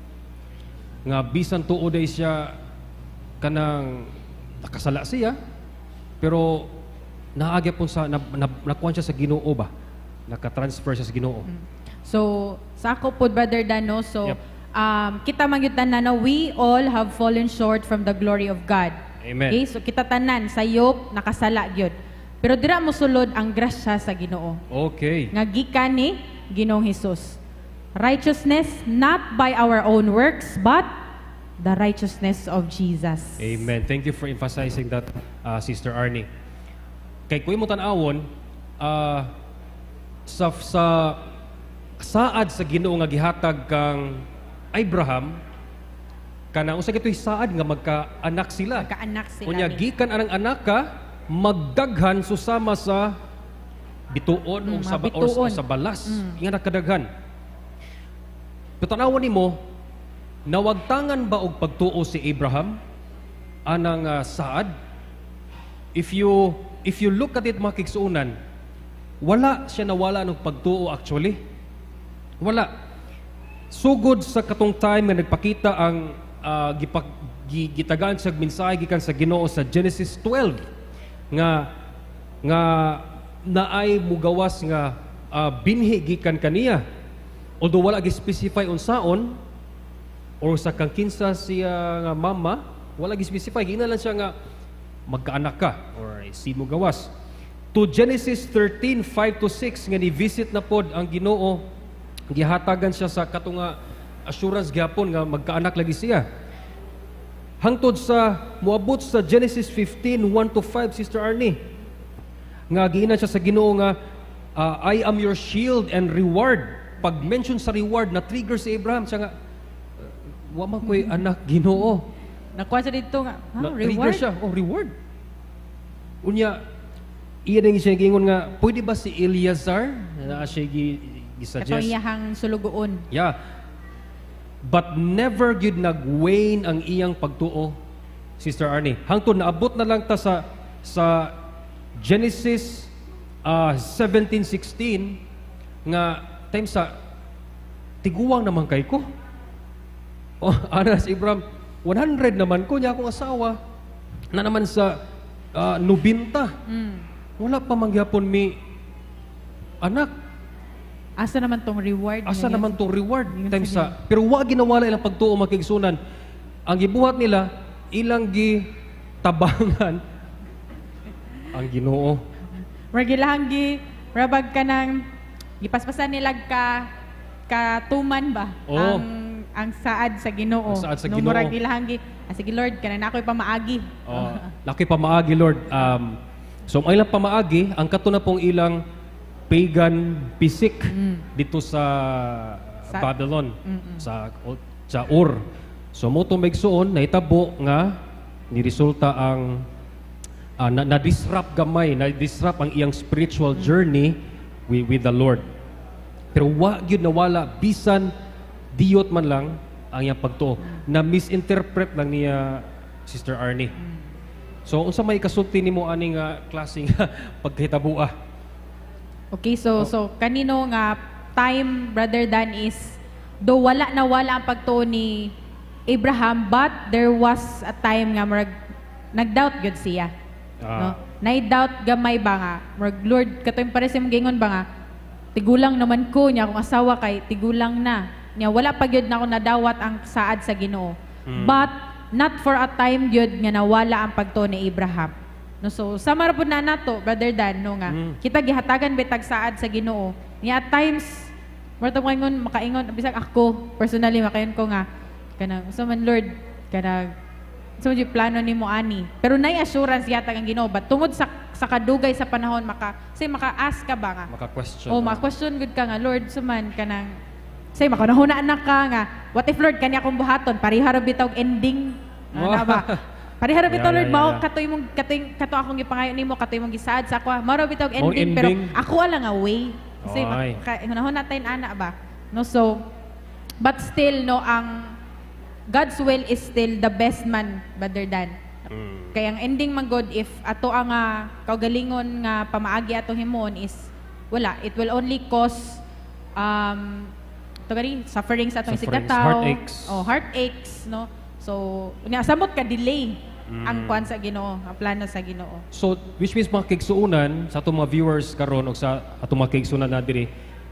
Nga bisan tuod ay siya kanang nakasala siya pero naagya pun sa na, na, nakuha siya sa Ginoo ba? Naka-transfer siya sa Ginoo. So, sa ako po, Brother Dano, so, Yep. um, kita mangyutan na na, we all have fallen short from the glory of God. Amen. Okay? So, kita tanan, sayop, nakasala gyud. Pero dira mo sulod ang grasya sa Ginoo. Okay. Nga gikan ni Ginoong Hesus. Righteousness not by our own works, but the righteousness of Jesus. Amen. Thank you for emphasizing that, uh, Sister Arnie. Kay kuy mo tan-awon, uh, sa sa saad sa Ginoo nga gihatag kang Abraham, kana usa gitoy saad nga magka-anak sila. Magkaanak sila Unya ni. gikan anang anak ka magdaghan susama sa bituon o Mm, sa mga or, bituon. sa balas. Mm. Nga nakadaghan. Pero nimo, nawagtangan ba og pagtuo si Abraham anang uh, saad? If you if you look at it mga kigsuunan, wala siya nawala ng pagtuo actually. Wala. Sugod sa katong time nga nagpakita ang uh, gipak, gi, gitagaan sa mensahe gikan sa Ginoo sa Genesis twelve nga nga naay mugawas nga uh, binhi gikan kaniya. Although wala gi-specify unsaon or sa kang kinsa siya nga mama, wala gi-specify, gina lang siya nga magkaanak ka or seed mo gawas. To Genesis thirteen, five to six nga ni-visit na pod ang Ginoo gihatagan siya sa katunga assurance gyapon nga magkaanak lagi siya. Hangtod sa moabot sa Genesis fifteen, one to five, Sister Arnie, nga giina siya sa Ginoo nga uh, I am your shield and reward. Pag mention sa reward na trigger si Abraham siya nga uh, wa man ko'y anak Ginoo. Nakuha siya dito nga, ha? Na, trigger Reward? siya, oh reward. Unya iya din siya gingon nga pwede ba si Eleazar na siya gi, gi-suggest. Katong iyahang sulugoon. Yeah. But never gyud nag-wane ang iyang pagtuo, Sister Arnie. Hangtod naabot na lang ta sa sa Genesis uh, seventeen sixteen nga time sa tiguwang naman kay ko. Oh, ana si Abraham, one hundred naman ko niya akong asawa. Na naman sa uh, nobenta. Mm. Wala pa mangyapon mi anak. Asa naman tong reward? Asa niya? naman tong reward? Yun Time sa sa, pero wa ginawala ilang pagtuo makigsunan. Ang gibuhat nila, ilang gi tabangan ang Ginoo. Margilahan gi, rabag ka ng, gipaspasan nila ka, katuman ba? Oo. Ang, ang saad sa Ginoo. Ang saad sa No, Ginoo. murag ilang gi, ah, sige Lord, kanang na ako'y pamaagi. Oh, laki pamaagi, Lord. Um, so, ang ilang pamaagi, ang kato na pong ilang pagan pisik dito sa, Sa- Babylon, Mm-mm. sa, sa Ur. So, mo itong maigsuon, naitabo nga, niresulta ang, uh, na, na-disrupt gamay, na-disrupt ang iyang spiritual journey with, with the Lord. Pero wa gyud nawala, bisan diyot man lang ang iyang pagtuo. Na misinterpret lang niya Sister Arnie. So unsa may kasulti nimo ani nga klase nga pagkahitabo? Okay, so Oh. so kanino nga time, Brother Dan, is do wala na wala ang pagtuo ni Abraham, but there was a time nga murag nag-doubt gyud siya. Ah. No? Nay-doubt gamay ba nga, murag Lord katoy pares imong gingon ba nga, tigulang naman ko niya akong asawa kay tigulang na. Niya wala pa gyud na ako nadawat ang saad sa Ginoo. Mm. But not for a time gyud nga nawala ang pagtuo ni Abraham. No, so sama ra pud na nato, Brother Dan, no nga. Mm. Kita gihatagan bitag saad sa Ginoo. Niya at times marto ko ingon makaingon bisag ako personally makayon ko nga kanang usa man Lord kanang so di plano nimo ani. Pero nay assurance yata ang Ginoo but tungod sa sa kadugay sa panahon maka say maka-ask ka ba nga. Maka-question. Oh, maka-question gud ka nga Lord suman kanang say makanahuna anak ka nga what if Lord kani akong buhaton pariha ra bitaw og ending. Ano Oh. ba? Pariha ra bitaw Yeah, Lord yeah, mao yeah. katoy mong katoy kato akong gipangayo nimo katoy mong gisaad sa ako. Mao ra bitaw og Mao ending, pero ending. ako lang nga way. Kasi Oy. hunahuna tayo ana ba? No, so but still no ang God's will is still the best man, Brother Dan. Mm. Kaya ang ending man God if ato ang uh, kaugalingon nga pamaagi ato himon is wala, it will only cause um to gani suffering sa atong Sufferings, sigataw. heartaches. Oh, heartaches, no. So, nga samot ka delay ang Mm. kwan sa Ginoo, ang plano sa Ginoo. So, which means mga kigsuunan sa atong mga viewers karon o sa atong mga kigsuunan na diri,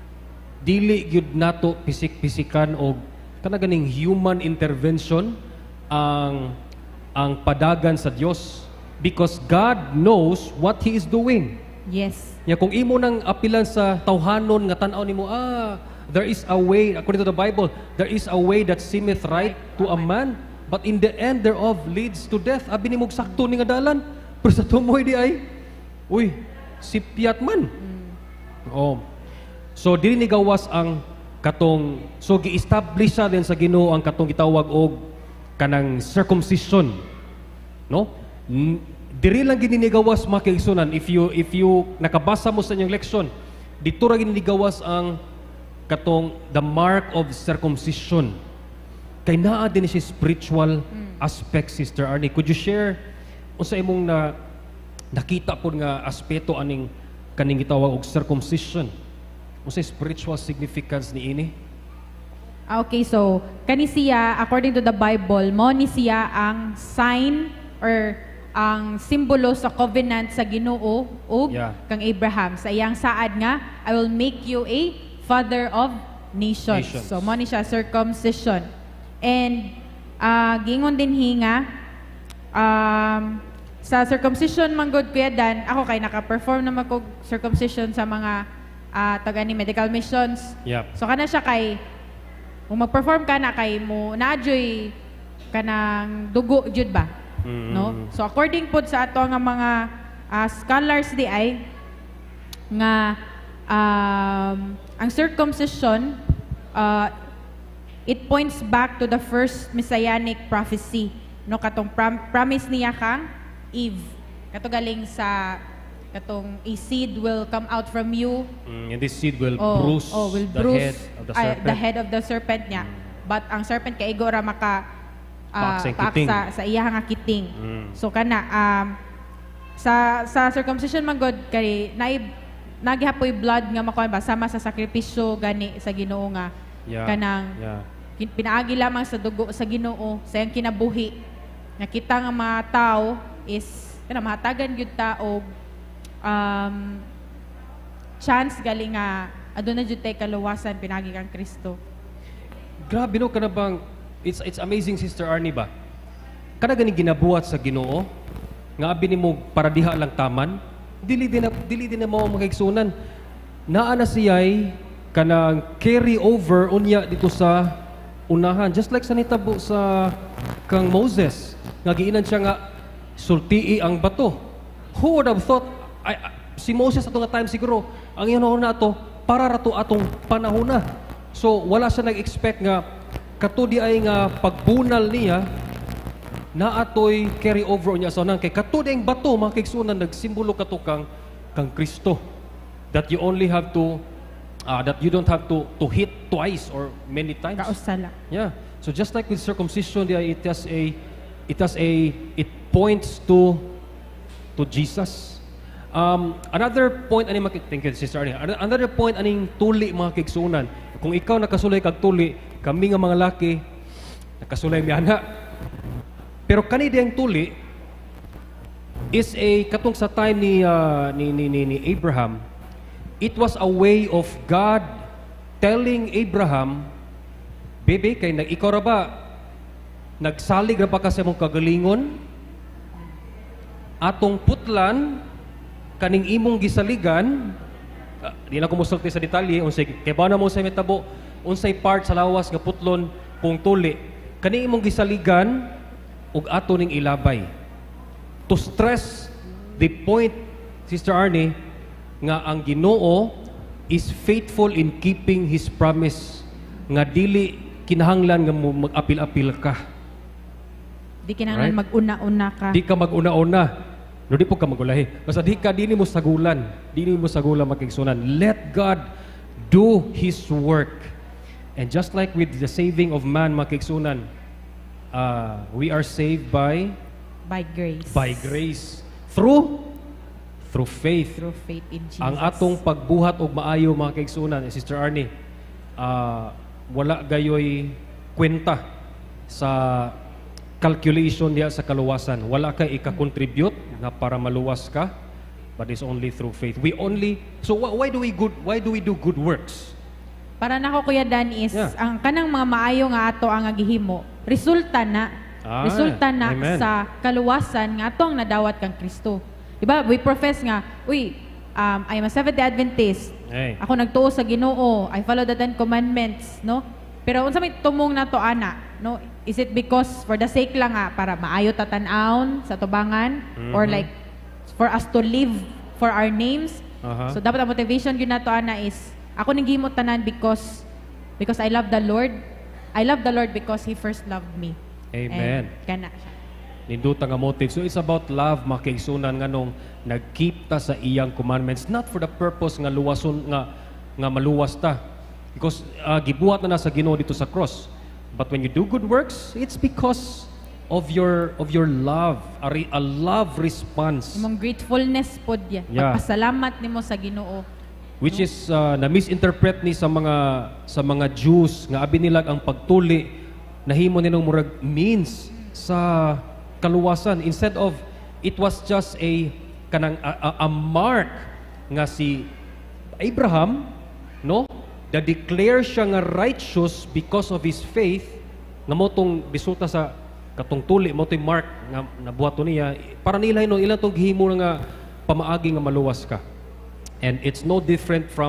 dili gyud nato pisik-pisikan og kana ganing human intervention ang ang padagan sa Dios because God knows what He is doing. Yes. Ya kung imo nang apilan sa tawhanon nga tan-aw nimo, ah, there is a way according to the Bible, there is a way that seemeth right to a man, but in the end thereof leads to death. Abi nimo sakto ni nga dalan, pero sa tumoy di ay, uy, sipyat man. Oh. So dili ni gawas ang katong so gi-establish sa din sa Ginoo ang katong gitawag og kanang circumcision. No? N- Diri lang gini ni gawas mga kaigsunan if you if you nakabasa mo sa inyong leksyon, dito ra gini ni gawas ang katong the mark of circumcision. Kay naa din siya spiritual aspect, Sister Arnie. Could you share unsa imong na nakita pod nga aspeto aning kaning gitawag og circumcision? Unsa spiritual significance ni ini? Ah, Okay, so kani siya according to the Bible, mo ni siya ang sign or ang simbolo sa covenant sa Ginoo ug Yeah. kang Abraham sa iyang saad nga I will make you a father of nations. Nations. So mo ni siya circumcision. And ah gingon din hinga um sa circumcision man gud Kuya Dan, ako kay naka-perform na mag circumcision sa mga ah taga ni medical missions. Yep. So kana siya kay kung mag-perform ka na kay mo naadyoy kanang dugo jud ba? Mm. No? So according pod sa ato nga mga ah, scholars di ay nga um, ang circumcision uh, it points back to the first messianic prophecy, no, katong prom- promise niya kang Eve, kato galing sa katong a seed will come out from you. Mm, and this seed will Oh, bruise oh, will the bruise, head of the ay, serpent. the head of the serpent niya. But ang serpent kay igora maka ah, Paak sa paak kiting. sa, sa iya nga kiting. Mm. So kana um, sa sa circumcision man god kay naib nagihapoy blood nga makuha ba sama sa sakripisyo gani sa Ginoo nga Yeah. kanang Yeah. kin- pinaagi lamang sa dugo sa Ginoo sa iyang kinabuhi. Nakita nga mga tao is kana mahatagan gyud ta og um, chance gali nga aduna jud tay kaluwasan pinagi kang Kristo. Grabe no kana bang it's it's amazing Sister Arnie ba? Kana gani ginabuhat sa Ginoo nga abi nimo para diha lang taman, dili din na, dili din na mo magigsunan. Naa na siya'y kanang carry over unya dito sa unahan, just like sa nitabo sa kang Moses nga giinan siya nga sultii ang bato. Who would have thought ay, ay, si Moses ato nga time siguro ang iyon na ato para rato atong panahon na. So wala siya nag-expect nga kato di ay nga pagbunal niya na atoy carry over niya sa nang kay kato di ang bato mga kaigsunan nagsimbolo kato kang kang Kristo, that you only have to uh, that you don't have to to hit twice or many times. Kausala. Yeah. So just like with circumcision, yeah, it has a it has a it points to to Jesus. Um, another point ani makik thank you Sister Arnie. Ano- Another point aning tuli mga kaigsunan. Kung ikaw nakasulay kag tuli, kami nga mga laki nakasulay mi ana. Pero kani diyang tuli is a katong sa time ni uh, ni, ni, ni ni Abraham, it was a way of God telling Abraham, baby, kay nag ikaw ra ba nagsalig ra ba ka sa imong kagalingon? Atong putlan kaning imong gisaligan, uh, di na ko musulti sa detalye unsay kay ba na mo sa metabo unsay part sa lawas nga putlon kung tuli. Kani imong gisaligan ug ato ning ilabay. To stress the point, Sister Arnie, nga ang Ginoo is faithful in keeping His promise nga dili kinahanglan nga mo mag-apil-apil ka. Di kinahanglan Right. mag-una-una ka. Di ka mag-una-una. No, di po ka magulahi. Basta di ka, di ni mo sagulan. Di ni mo sagulan makigsunan. Let God do His work. And just like with the saving of man makigsunan, uh, we are saved by By grace. by grace through through faith. Through faith in Jesus. Ang atong pagbuhat og maayo mga kaigsunan, eh, Sister Arnie, ah, wala gayoy kwenta sa calculation diya sa kaluwasan. Wala kay ika-contribute na para maluwas ka, but it's only through faith. We only so wh- why do we good why do we do good works? Para nako Kuya Dan is Yeah. ang kanang mga maayo nga ato ang gihimo resulta na Ah, resulta na amen. sa kaluwasan nga atong nadawat kang Kristo. Diba? We profess nga, uy, um, I am a Seventh-day Adventist. Hey. Ako nagtuo sa Ginoo. I follow the Ten Commandments, no? Pero unsa may tumong na to ana, no? Is it because for the sake lang nga para maayo tatan-aon sa tubangan or Mhm. like for us to live for our names? Aha. So dapat ang motivation gyud nato ana is ako ning gihimo tanan because because I love the Lord. I love the Lord because He first loved me. Amen. And kana siya. Ninduta nga motive. So it's about love, makiigsunan nga nung nagkeep ta sa iyang commandments, not for the purpose nga luwason nga nga maluwas ta. Because uh, gibuhat na na sa Ginoo dito sa cross. But when you do good works, it's because of your of your love, a, re- a love response, Imong gratefulness pod ya. Yeah. Pagpasalamat nimo sa Ginoo. which is uh, na misinterpret ni sa mga sa mga Jews nga abi nila ang pagtuli nahimo nilang murag means sa kaluwasan, instead of it was just a kanang a, a, a mark nga si Abraham, no, that declare siya nga righteous because of his faith, nga mo tong bisuta sa katong tuli mo to'y mark nga nabuhaton niya para nila no ilang tong gihimo nga pamaagi nga maluwas ka. And it's no different from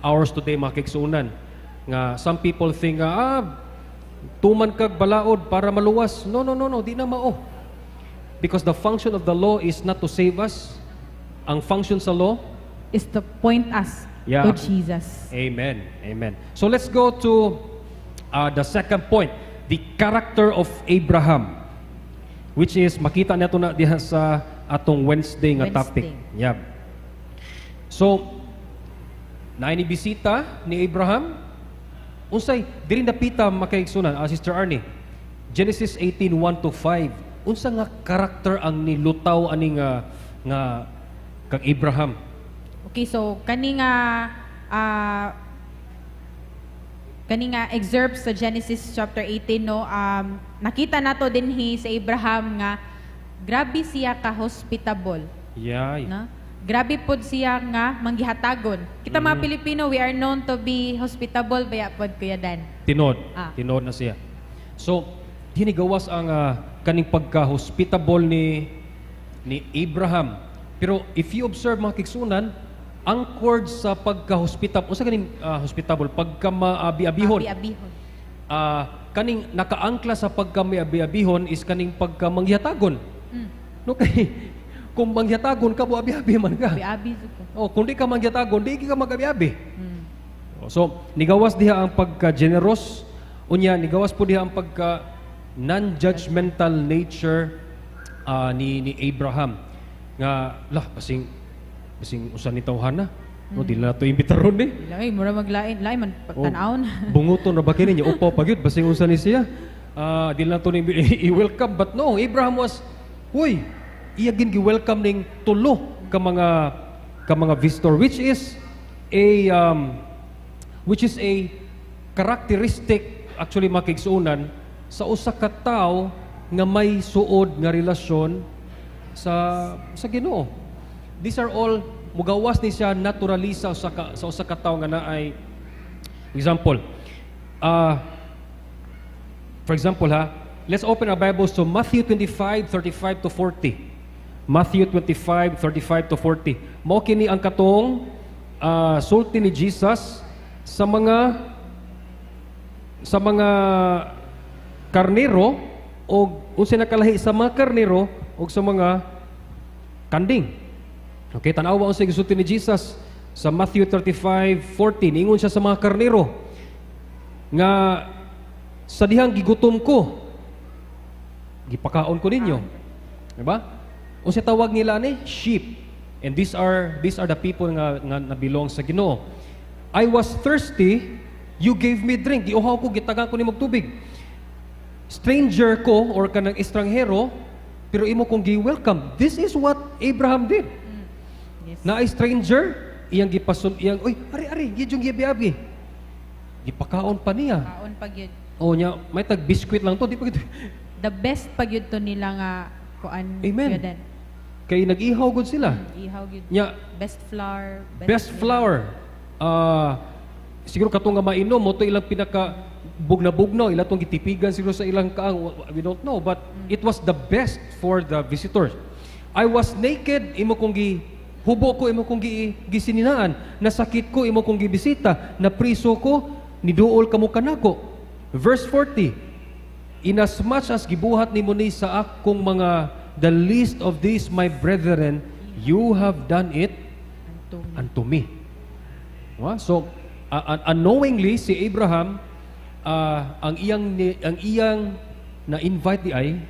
ours today, mga kaigsuonan. Nga some people think, ah, tuman kag balaod para maluwas. No, no, no, no, di na mao. Because the function of the law is not to save us. Ang function sa law is to point us Yeah. to Jesus. Amen. Amen. So let's go to uh, the second point, the character of Abraham, which is makita nato na diha sa atong Wednesday nga topic. Wednesday. Yeah. So naay ni bisita ni Abraham. Unsay diri napita makaigsunan, uh, Sister Arnie. Genesis eighteen one to five. Unsa nga character ang nilutaw ani nga nga kag Abraham? Okay, so kani nga ah, kani nga excerpt sa Genesis chapter eighteen, no, um, nakita nato dinhi sa Abraham nga grabe siya ka hospitable, Yeah. no? Grabe pod siya nga manggihatagon. Kita mga Mhm. Pilipino, we are known to be hospitable baya pod Kuya Dan. Tinod. Ah. Tinod na siya. So, hinigawas ang ah, kaning pagka-hospitable ni ni Abraham. Pero if you observe mga kigsunan, ang cord sa pagka-hospitable, unsa kaning ah, hospitable pagka maabi-abihon. Abi-abihon. Ah, kaning nakaangkla sa pagka maabi-abihon is kaning pagka manghiyatagon. Mm. No kay kung manghiyatagon ka mo abi-abi man ka. Abi-abi ko. Oh, kung di ka manghiyatagon, di ka mag-abi-abi. Mm. So, nigawas diha ang pagka-generous, unya nigawas po diha ang pagka non-judgmental nature ah, ni ni Abraham. Nga lah kasing kasing usa ni tawhana. No, di na to imbitaron ni. Lay mura maglain, lay man pagtan-aon. Bunguton ra ba kini niya upaw pagyud basing unsa ni siya. Ah, di na to ni i-welcome, but no, Abraham was, huy, iya gin gi-welcome ning tulo ka mga ka mga visitor, which is a um, which is a characteristic actually makigsuunan sa usa ka tawo nga may suod nga relasyon sa sa Ginoo. These are all mugawas ni siya naturalisa sa ka, sa usa ka tawo nga naay example. Uh, for example ha, let's open our Bibles to Matthew twenty-five thirty-five to forty. Matthew twenty-five thirty-five to forty. Mao kini ang katong uh, sulti ni Jesus sa mga sa mga karnero o unsa nakalahi sa mga karnero o sa mga kanding. Okay, tanawa unsa gisulti ni Jesus sa Matthew thirty-five forty. Ningon siya sa mga karnero nga sa dihang gigutom ko gipakaon ko ninyo. Diba? Unsa tawag nila ni? Sheep. And these are these are the people nga nga nabilong sa Ginoo. I was thirsty, you gave me drink. Giuhaw ko, gitagan ko nimog tubig. Stranger ko or kanang estranghero, pero imo kong gi-welcome. This is what Abraham did. Yes. Na ay stranger, iyang gipasun, iyang, oy, ari, ari, gijong giyabi-abi. Gipakaon pa niya. Kaon pagyud. O niya, may tag biskwit lang to, di pa gito. The best pagyud to nila nga kuan Amen. Kuya Dan. Kay nag-ihaw gud sila. Ihaw gyud. Nya, Best flour, best flour. Ah, siguro katong nga mainom mo to ilang pinaka bugna-bugnaw, ila tong gitipigan siguro sa ilang kaang, we don't know, but it was the best for the visitors. I was naked, imo kong gi hubo ko, imo kong gi gisininaan, nasakit ko, imo kong gibisita, na priso ko, niduol kamo kanako. Verse forty, inasmuch as gibuhat nimo ni sa akong mga the least of these my brethren, you have done it Unto me. unto me. Wa? So, uh, un- unknowingly si Abraham uh, ang iyang ni- ang iyang na invite di ay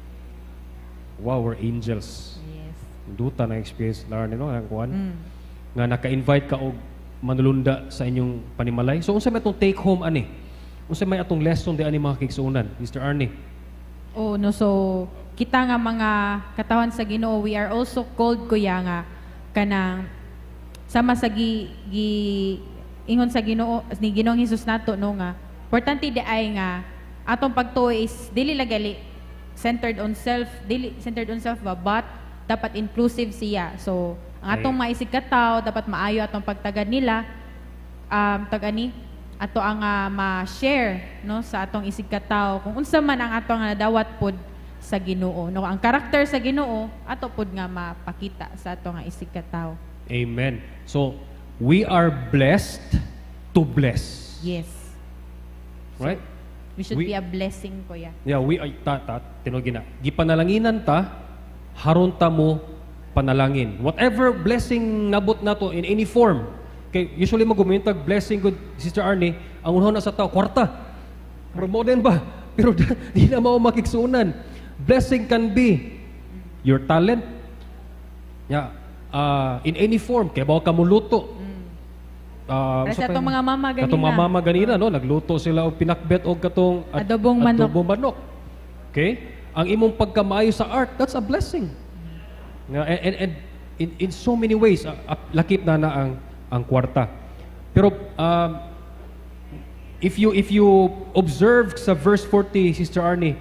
wow, we're angels. Yes. Duta na experience na no ang kuan Mm. nga naka-invite ka og manulunda sa inyong panimalay. So unsa may atong take home ani? Unsa may atong lesson di ani mga kigsuonan, Mister Arnie? Oh, no, so kita nga mga katawan sa Ginoo, we are also called kuya nga kanang sama sa gi, gi ingon sa Ginoo ni Ginoong Hesus nato no nga importante di ay nga atong pagtuo is dili lagali centered on self, dili centered on self ba, but dapat inclusive siya. So ang atong Ay. maisig ka tao dapat maayo atong pagtagad nila um tagani ato ang ah, ma-share no sa atong isig ka tao kung unsa man ang atong nadawat pod sa Ginoo no, ang karakter sa Ginoo ato pod nga mapakita sa atong nga isig ka tao. Amen. So, We are blessed to bless. Yes. Right? We should We- be a blessing, kuya. Yeah, we ay ta ta tinugin na. Gipanalanginan ta haron ta mo panalangin. Whatever blessing nabot nato in any form. Kay usually mo gumintag blessing good Sister Arnie, ang unhon na sa tao kwarta. Modern ba? Pero di na mao makigsunan. Blessing can be your talent. Yeah. Uh, in any form, kay bawa ka mo luto. Uh, Para sa atong mga mama ganina. Katong mga mama ganina, no? Nagluto sila og pinakbet og katong ad- Adobong manok. adobong manok. Okay? Ang imong pagkamaayo sa art, that's a blessing. Nga, and, and, and in, in so many ways, uh, uh, lakip na na ang, ang kwarta. Pero, um, if you if you observe sa verse forty, Sister Arnie,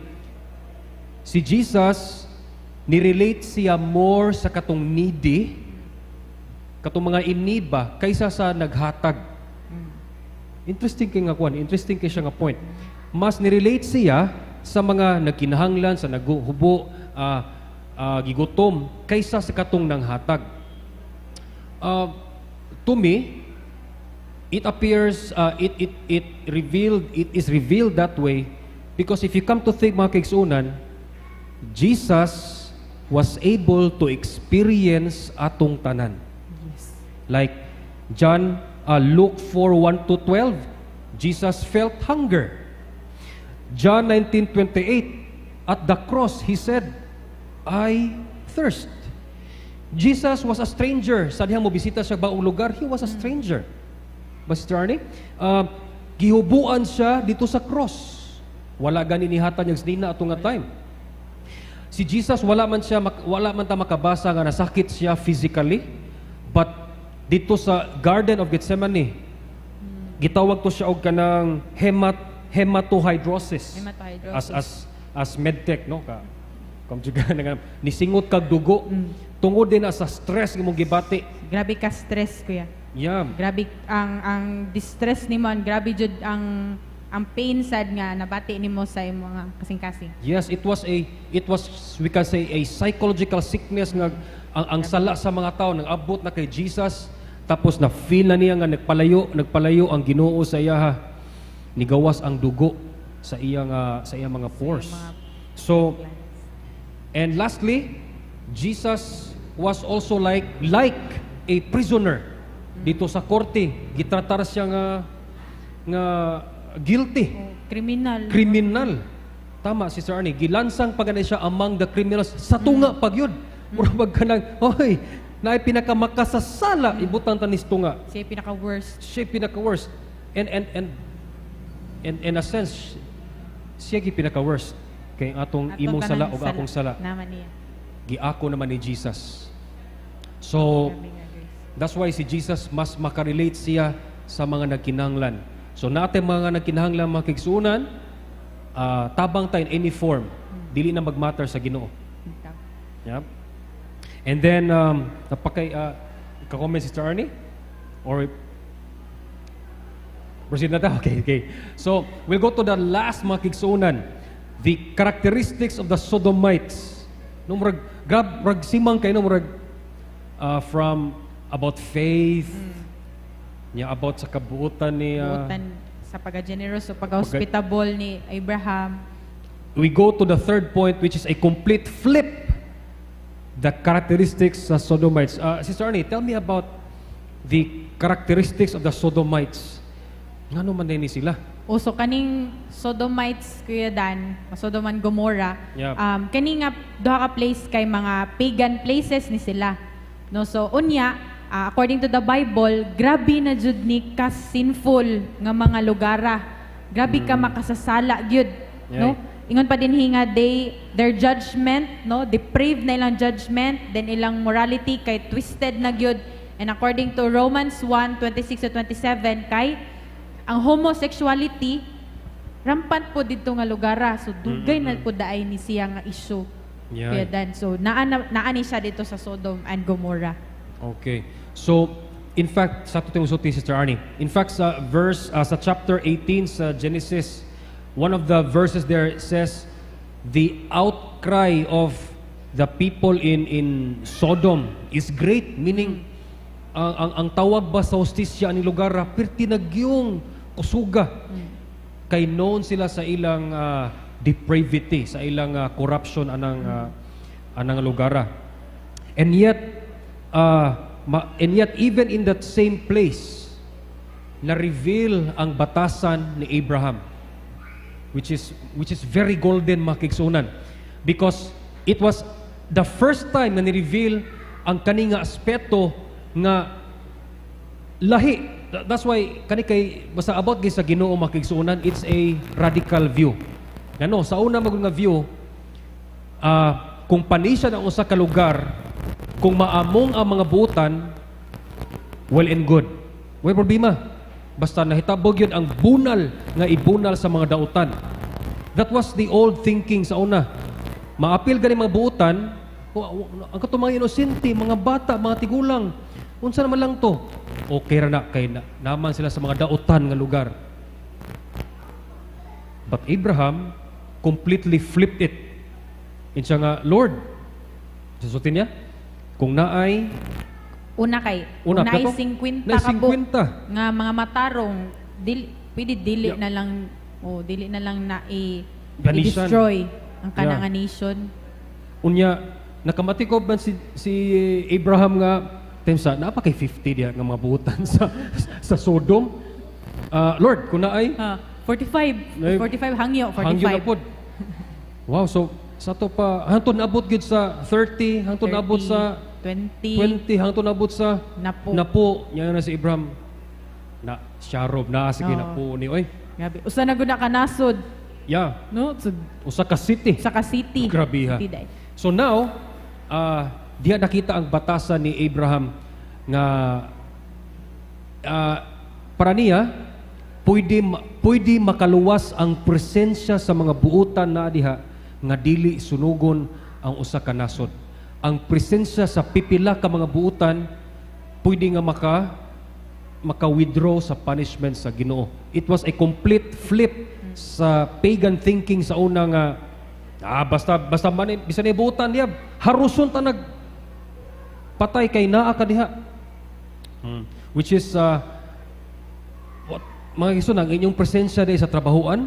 si Jesus, nirelate siya more sa katong needy, katong mga in need ba, kaysa sa naghatag. Interesting kay nga kwan, interesting kay siya nga point. Mas nirelate siya sa mga nagkinahanglan, sa naghubo, uh, uh, gigutom, kaysa sa katong nanghatag. Uh, to me, it appears, uh, it, it, it revealed, it is revealed that way because if you come to think mga kaigsunan, Jesus was able to experience atong tanan. Like John, uh, Luke four, one to twelve, Jesus felt hunger. John nineteen twenty-eight, at the cross, He said, I thirst. Jesus was a stranger. Sa dihang mo bisita sa baong lugar, He was a stranger. Ba, Sister Arnie? Uh, gihubuan siya dito sa cross. Wala gani nihatan yung sinina atong nga time. Si Jesus, wala man siya, wala man ta makabasa nga nasakit siya physically, but dito sa Garden of Gethsemane, gitawag to siya og kanang hemat hematohydrosis. Hematohydrosis. As as as medtech, no, ka kamjuga nga nisingot kag dugo. Tungod din na sa stress imong gibati. Grabe ka stress, kuya. Yeah. Grabe ang ang distress nimo, ang grabe jud ang ang pain sad nga nabati nimo sa imong mga kasing-kasing. Yes, it was a it was we can say a psychological sickness nga ang, ang sala sa mga tao nang abot na kay Jesus, tapos na feel na niya nga nagpalayo nagpalayo ang Ginoo sa iya ha. Nigawas ang dugo sa iyang uh, sa iyang mga pores. So and lastly, Jesus was also like like a prisoner dito sa korte. Gitratar siya nga nga guilty. Oh, kriminal. Kriminal. Tama, Sister Arnie. Gilansang pagana siya among the criminals sa tunga pag yun. Murag ka nang, hoy, na pinakamakasasala, ibutang tanis tunga. Siya pinaka-worst. Siya pinaka-worst. And, and, and, and, in a sense, siya gi pinaka-worst. Kay atong Atong imong sala kanang o akong sala. Naman niya. Giako naman ni Jesus. So, that's why si Jesus mas makarelate siya sa mga nagkinahanglan. So natin mga nagkinahanglan mga kigsunan, uh, tabang tayo in any form, dili na magmatter sa Ginoo. Yeah. And then, um, napakay, uh, ka-comment Sister Arnie? Or, proceed na tayo? Okay, okay. So, we'll go to the last mga kigsunan. The characteristics of the Sodomites. No, murag, grab, murag simang kayo, no, murag, uh, from about faith, niya about sa kabuutan ni uh, Buutan sa pagka-generous o pagka-hospitable ni Abraham. we go to the third point, which is a complete flip. The characteristics sa Sodomites. Uh, Sister Arnie, tell me about the characteristics of the Sodomites. Ngano man din ni sila? O so kaning Sodomites, Kuya Dan, o Sodom and Gomorrah, Yep. um, kaning nga duha ka place kay mga pagan places ni sila. No, so unya, uh, according to the Bible, grabe na jud ni ka sinful nga mga lugara. Grabe ka makasasala gyud, no? Ingon pa din hinga they their judgment, no, depraved na ilang judgment, then ilang morality kay twisted na gyud. And according to Romans one twenty-six to twenty-seven, kay ang homosexuality rampant po dito nga lugara. So dugay na po daay ni siya nga issue. Yeah. Kuya Dan. So naa naani siya dito sa Sodom and Gomorrah. Okay. So, in fact, sa tutong usulti, Sister Arnie, in fact, sa verse, uh, sa chapter eighteen sa Genesis, one of the verses there says, the outcry of the people in in Sodom is great, meaning ang, ang, ang tawag ba sa hostisya ani lugar perti nagyong kusuga. Kay known sila sa ilang ah, depravity, sa ilang ah, corruption anang ah, anang lugar. And yet uh, ma- and yet even in that same place na-reveal ang batasan ni Abraham, which is which is very golden makigsunan, because it was the first time na ni-reveal ang kani nga aspeto nga lahi. Th- That's why kani kay basta about gay sa Ginoo makigsunan, it's a radical view. Ngano sa una magud nga view, ah kung panisya ang usa ka lugar, kung maamong ang mga buutan, well and good. Way problema. Basta nahitabog yun ang bunal nga ibunal sa mga dautan. That was the old thinking sa una. Maapil gani mga buutan, o- o- ang katong mga inosente, mga bata, mga tigulang, unsa naman lang to? Okay ra na, kay na, naman sila sa mga dautan nga lugar. But Abraham completely flipped it. Insya nga, Lord, susutin niya, kung naay Una kay, Una, una ay kato? fifty Na ka book fifty. nga mga matarong, dili, pwede dili Yeah. na lang, oh, dili na lang na i, Ganisyan. i-destroy ang kanang Yeah. nation. Unya, nakamatikob man si, si Abraham nga, temsa, napa kay fifty diya nga mga buutan sa, sa Sodom. Ah, Lord, kung naay, Ah, forty-five, Ay, forty-five hangyo, hangyo na forty-five. pod. Wow, so, sa to pa, hangtod naabot gid sa thirty, hangtod naabot sa twenty, twenty, hangtod naabot sa napo. napo. Yan na si Abraham. Na, Sharob na, sige, Oo. napo ni, oy. Grabe. Usa na gud na kanasod, Yeah, no? So, usa ka city. sa ka city. Grabe, ha. City day. So now, uh, diha nakita ang batasan ni Abraham nga uh, para niya pwede ma- pwede makaluwas ang presensya sa mga buutan na diha nga dili sunugon ang usa ka nasod. Ang presensya sa pipila ka mga buutan pwede nga maka maka-withdraw sa punishment sa Ginoo. It was a complete flip sa pagan thinking sa una nga ah, basta basta man bisan ni buutan diha haruson ta nag patay kay naa ka diha. Hmm. Which is uh, what, mga iso ang inyong presensya di sa trabahoan,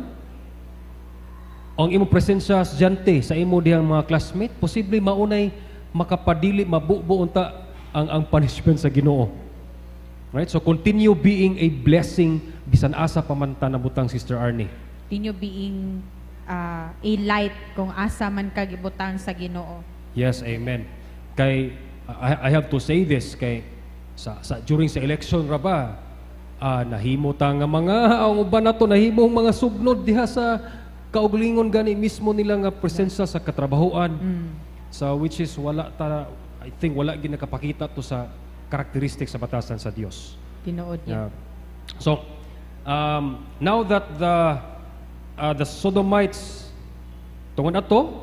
ang imong presensya sa jante sa imo dihang mga classmate, posible maunay makapadili mabubuo unta ang ang punishment sa Ginoo. Right? So continue being a blessing bisan asa pamanta na butang Sister Arnie. Continue being uh, a light kung asa man ka gibutang sa Ginoo. Yes, amen. Kay I, I have to say this kay sa, sa during sa election ra ba ah, nahimo ta nga mga ang uban nato nahimong mga sugnod diha sa kaugalingon gani mismo nila nga presensya sa katrabahoan. Mm. So which is wala ta I think wala gid nakapakita to sa characteristic sa batasan sa Dios. Tinuod Yeah. niya. So um, now that the uh, the Sodomites tungod ato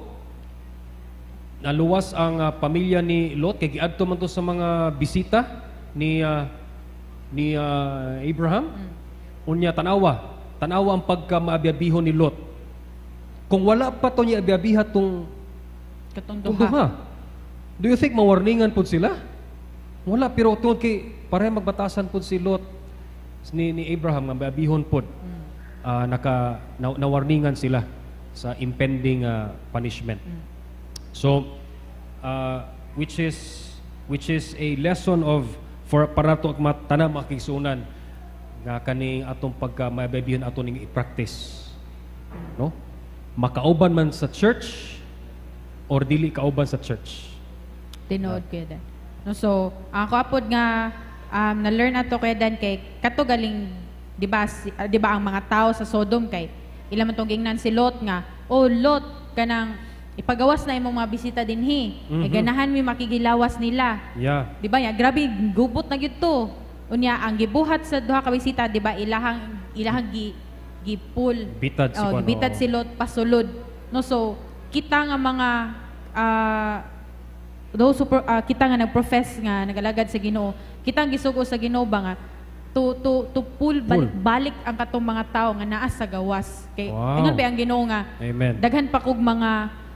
naluwas ang uh, pamilya ni Lot kay giadto man to sa mga bisita ni uh, ni uh, Abraham. Mm. Unya tanawa, tanawa ang pagka maabiabihon ni Lot. Kung wala pa to niya abiabiha tong Katong tong duha. duha. Do you think mawarningan pud sila? Wala, pero tungod kay pareha magbatasan pud si Lot ni, ni Abraham nga abiabihon pud. Mm. Ah, naka na, nawarningan sila sa impending uh, punishment. Mm. So, uh, which is which is a lesson of for para to matana makigsunan nga kaning atong pagka mababiyon ato ning i-practice. No? Makauban man sa church or dili kauban sa church. Tinuod ko yan. No, so, ako apod nga um, na-learn ato kaya dan kay kato galing, di ba, si, ah, di ba ang mga tao sa Sodom kay ila man tong gingnan si Lot nga, oh Lot, kanang ipagawas na imong mga bisita dinhi. Mhm. E ganahan mi makigilawas nila. Yeah. Di ba ya, grabe gubot na gyud to. Unya ang gibuhat sa duha ka bisita, di ba, ilahang ilahang gi gipul. Bitad si Oh, Juan, gibitad oo. si Lot pasulod. No, so kita nga mga ah, those who pro- ah, kita nga nagprofess nga nagalagad sa Ginoo, kita ang gisugo sa Ginoo ba nga to to to pull balik, balik ang katong mga tao nga naa sa gawas. Kay Wow. ingon pa ang Ginoo nga Amen. daghan pa kog mga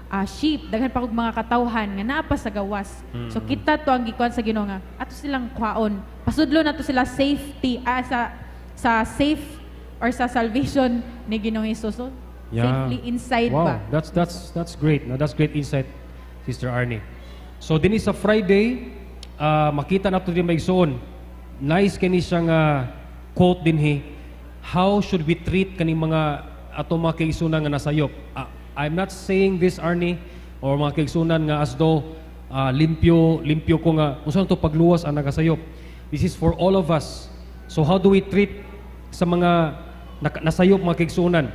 ah, sheep, daghan pa kog mga katawhan nga naa pa sa gawas. So kita to ang gikuan sa Ginoo nga ato silang kwaon. Pasudlo na to sila safety ah, sa sa safe or sa salvation ni Ginoong Hesus. So, safely inside wow. ba? That's that's that's great. No, that's great insight, Sister Arnie. So din sa Friday, uh, makita na to din maigsoon. Nice kani siya nga quote din he. How should we treat kani mga ato mga kaigsunan nga nasayop? Uh, I'm not saying this, Arnie, or mga kaigsunan nga as though uh, limpyo limpyo ko nga unsa to pagluwas ang nagasayop. This is for all of us. So how do we treat sa mga nasayop mga kaigsunan?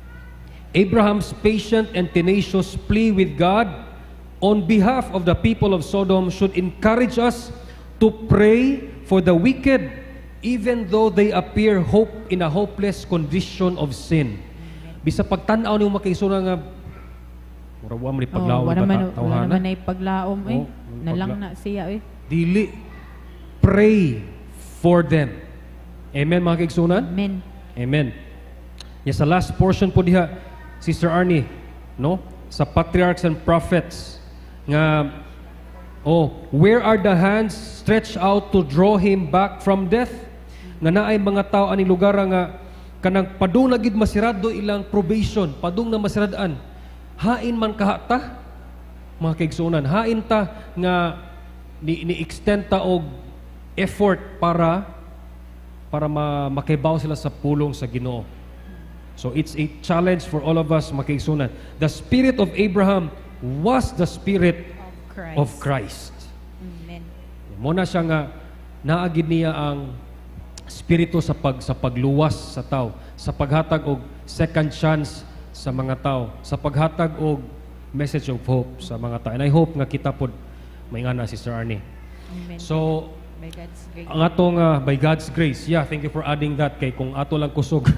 Abraham's patient and tenacious plea with God on behalf of the people of Sodom should encourage us to pray for the wicked even though they appear hope in a hopeless condition of sin. Bisa pagtan-aw ni mga kaigsunan nga mura wa man ipaglaom oh, wala man, ba wala naman na ipaglaom eh. Oh, Nalang pagla- na siya eh. Dili pray for them. Amen mga kaigsunan? Amen. Amen. Yes, sa last portion po diha, Sister Arnie, no? Sa patriarchs and prophets nga oh, where are the hands stretched out to draw him back from death? Nga naay mga tao ani lugar nga kanang padung na gid masirado ilang probation, padung na masiradaan. Hain man kahata mga kaigsunan, hain ta nga ni, ni extend ta og effort para para ma makibaw sila sa pulong sa Ginoo. So it's a challenge for all of us mga kaigsunan. The spirit of Abraham was the spirit Of Christ. of Christ. Amen. Muna siya nga naagid niya ang spirito sa pag sa pagluwas sa tao, sa paghatag og second chance sa mga tao, sa paghatag og message of hope sa mga tao. And I hope nga kita pod maingana Sister Arnie. Amen. So By God's grace. ang atong uh, by God's grace, yeah, thank you for adding that kay kung ato lang kusog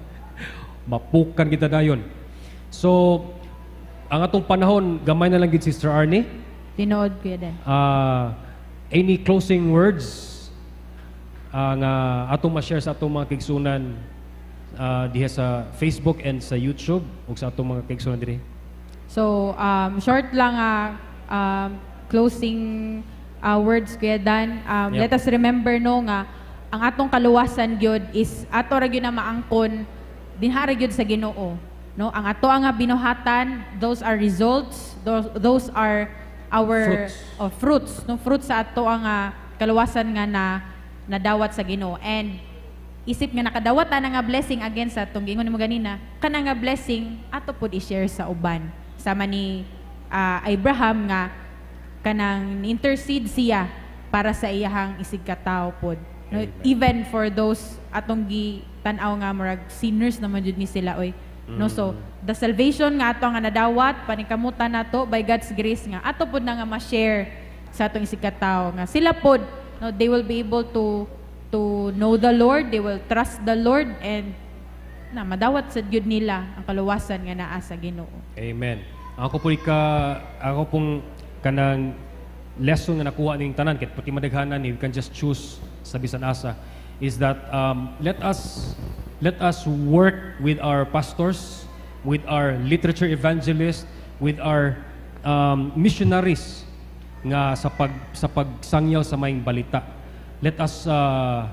mapukan kita dayon. So ang atong panahon gamay na lang gid Sister Arnie. Tinood ko yan. Uh, any closing words uh, nga atong ma-share sa atong mga kaigsunan uh, diha sa Facebook and sa YouTube ug sa atong mga kaigsunan diri? So, um, short lang ah, um, closing uh, words Kuya Dan. Um, Yep. Let us remember no nga ang atong kaluwasan gyud is ato ra gyud na maangkon dinhara gyud sa Ginoo. No, ang ato nga binuhatan, those are results, those, those are our Fruits. oh, fruits, no fruits sa ato nga kaluwasan nga na nadawat sa Ginoo. And isip nga nakadawat na nga blessing again sa atong gingon mo ganina, kana nga blessing ato pud i-share sa uban. Sama ni ah, Abraham nga kanang intercede siya para sa iyahang isigkataw pod. No, even for those atong gi tan-aw nga murag sinners naman jud ni sila oy. No, so the salvation nga ato nga nadawat paningkamutan nato by God's grace nga ato pod na nga ma-share sa atong isigkataw nga sila pod no, they will be able to to know the Lord, they will trust the Lord and na madawat sa gyud nila ang kaluwasan nga naa sa Ginoo. Amen. Ako po ka ako pong kanang lesson nga nakuha ning tanan ket pati madaghanan ni we can just choose sa bisan asa is that um, let us let us work with our pastors, with our literature evangelists, with our um, missionaries nga sa pag sa pagsangyaw sa maayong balita. Let us uh,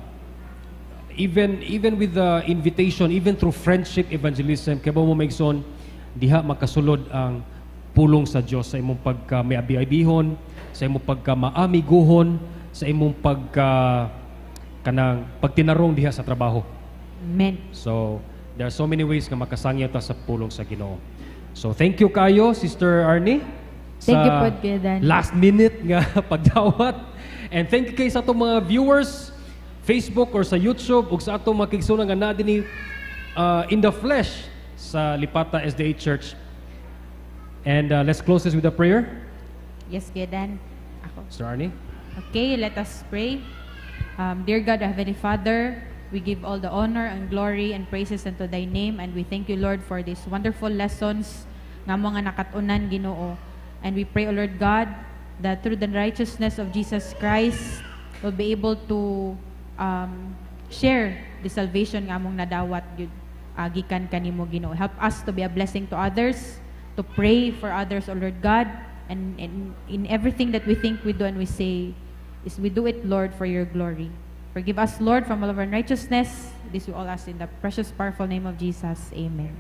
even even with the invitation, even through friendship evangelism, kaya mo maigsoon diha makasulod ang pulong sa Dios sa imong pagka miabi-abihon, sa imong pagka maamiguhon, sa imong pagka kanang pagtinarong diha sa trabaho. Amen. So, there are so many ways nga makasangyaw ta sa pulong sa Ginoo. So, thank you kayo, Sister Arnie. Thank sa you po, Kuya Dan. last minute nga pagdawat. And thank you kayo sa atong mga viewers, Facebook or sa YouTube, ug sa atong mga kaigsunan nga naa dinhi uh, in the flesh sa Lipata S D A Church. And uh, let's close this with a prayer. Yes, Kuya Dan. Ako. Sister Arnie. Okay, let us pray. Um, dear God, Heavenly Father, we give all the honor and glory and praises unto Thy name, and we thank you, Lord, for these wonderful lessons nga mo nga nakatunan, Ginoo. And we pray, O Lord God, that through the righteousness of Jesus Christ, we'll be able to um, share the salvation nga mong nadawat yun, uh, gikan kanimo, Ginoo. Help us to be a blessing to others, to pray for others, O Lord God, and, and in everything that we think, we do, and we say, is we do it, Lord, for your glory. Forgive us, Lord, from all of our unrighteousness. This we all ask in the precious, powerful name of Jesus. Amen.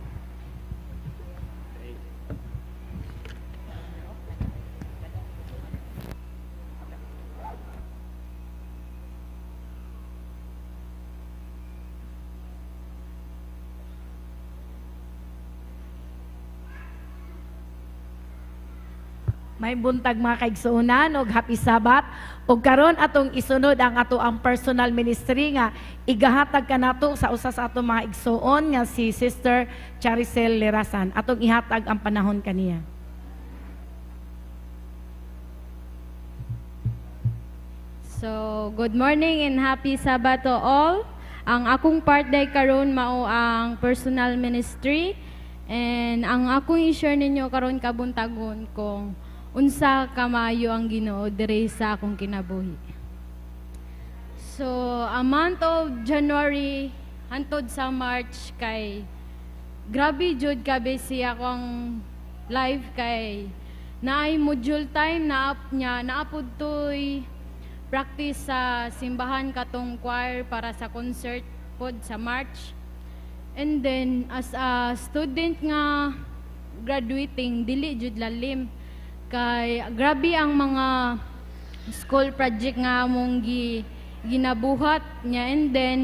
May buntag mga kaigsuunan og happy Sabat ug karon atong isunod ang ato ang personal ministry nga igahatag kanato sa usa sa ato mga igsuon nga si Sister Charicel Lerasan. Atong ihatag ang panahon kaniya. So, good morning and happy Sabat to all. Ang akong part day karon mao ang personal ministry, and ang akong i-share ninyo karon kabuntagon kung unsa kamayo ang Ginoo diri sa akong kinabuhi. So, a month of January hantod sa March kay grabe jud ka busy akong live kay naay module time na up niya naapod toy practice sa simbahan katong choir para sa concert pod sa March. And then as a student nga graduating dili jud lalim kay grabe ang mga school project nga among gi, ginabuhat niya. And then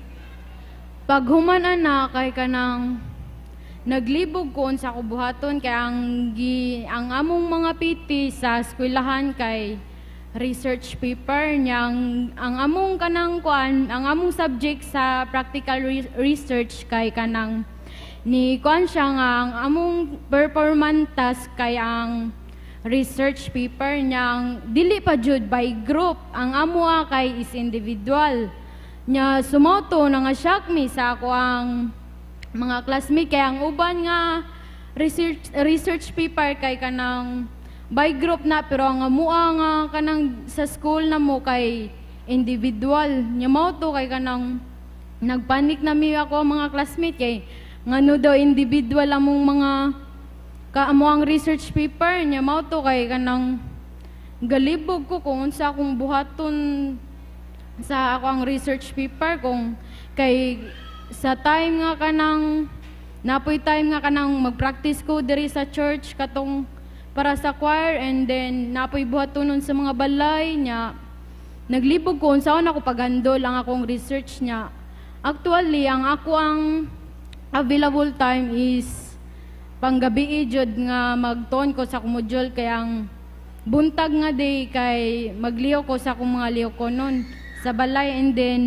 pag human ana kay kanang naglibog ko sa kubuhaton kay ang gi, ang among mga P T sa eskwelahan kay research paper niya ang, ang among kanang kuan ang among subject sa practical re- research kay kanang ni kuan siya nga ang among performance task kay ang research paper niyang dili pa jud by group, ang amoa kay is individual nya. Sumoto na nga shock me sa ako ang mga classmate kay ang uban nga research research paper kay kanang by group na, pero ang amoa nga kanang sa school na mo kay individual nya. Mao to kay kanang nagpanik na mi ako mga classmate kay ngano daw individual among mga kaamo ang research paper niya. Mao to kay kanang galibog ko kung unsa akong buhaton sa ako ang research paper kung kay sa time nga kanang napoy time nga kanang magpractice ko diri sa church katong para sa choir, and then napoy buhaton sa mga balay niya. Naglibog ko unsa ako paghandol ang akong research niya. Actually ang ako ang available time is panggabi jud nga magton ko sa module kay ang buntag nga day kay magliho ko sa akong mga liho ko nun sa balay. And then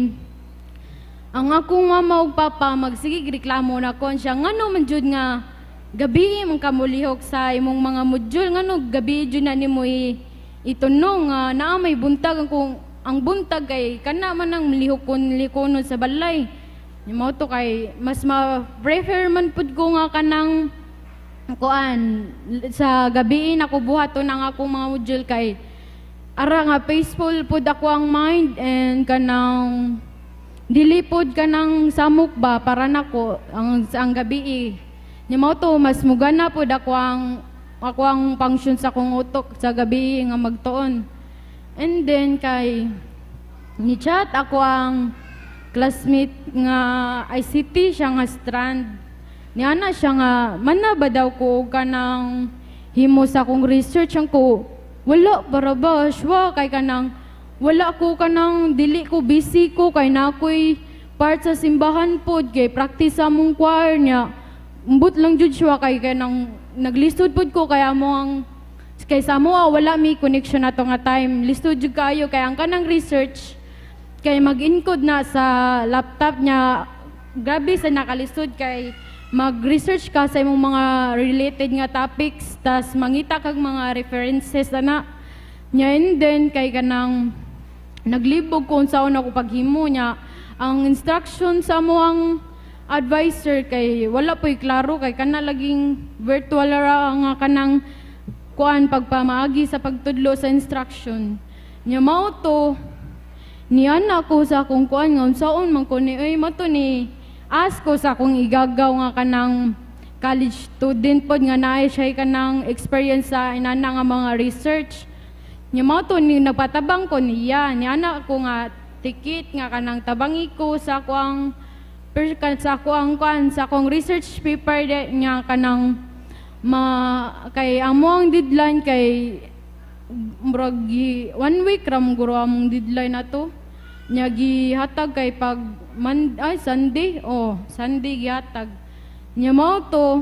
ang akong mama ug papa magsige reklamo na kon siya ngano man jud nga gabi man ka mulihok sa imong mga module ngano gabi jud na nimo itunong nga uh, naa may buntag kung ang buntag kay kana man ang lihokon likonon sa balay. Mao to kay mas ma-prefer man pud ko nga kanang kuan sa gabi nako buhaton ang akong mga module kay ara nga peaceful pud ako ang mind, and kanang dili pud kanang samok ba para nako ang ang gabi nya. Mao to mas mugana pud ako ang ako ang function sa akong utok sa gabi nga magtuon. And then kay ni chat ako ang classmate nga I C T siya nga strand niya na siya nga, mana ba daw ko kanang himo sa akong research ang ko, wala para ba, shwa, kay kanang, wala ko kanang, dili ko, busy ko, kay na ako'y part sa simbahan po, kay practice sa mong choir niya, umbot lang jud siya, kay kanang, naglistod po ko, kaya mo ang, kay sa mo, wala may connection na to nga time, listod jud kayo, kaya ang kanang research, kay mag-encode na sa laptop niya, grabe sa nakalistod, kay, mag-research ka sa imong mga related nga topics, tas mangita kag mga references ana nya. And then kay kanang naglibog ko unsa ako paghimo niya ang instruction sa mo ang advisor kay wala po'y klaro kay kana laging virtual ra nga kanang kuan pagpamaagi sa pagtudlo sa instruction nya. Mao to niyan ako sa akong kuan nga unsaon man ko ni ay mato ni ask ko sa akong igagaw nga kanang college student pod nga naay siya kanang experience sa inana nga mga research. Nya mao to ni nagpatabang ko niya, ni ana ko nga tikit nga kanang tabangi ko sa ako ang per, sa ako ang kuan sa akong research paper de, nga kanang ma kay amo ang deadline kay murag one week ram guro among deadline nato. Nya gihatag kay pag man, ay Sunday, oh Sunday gihatag. Nya mao to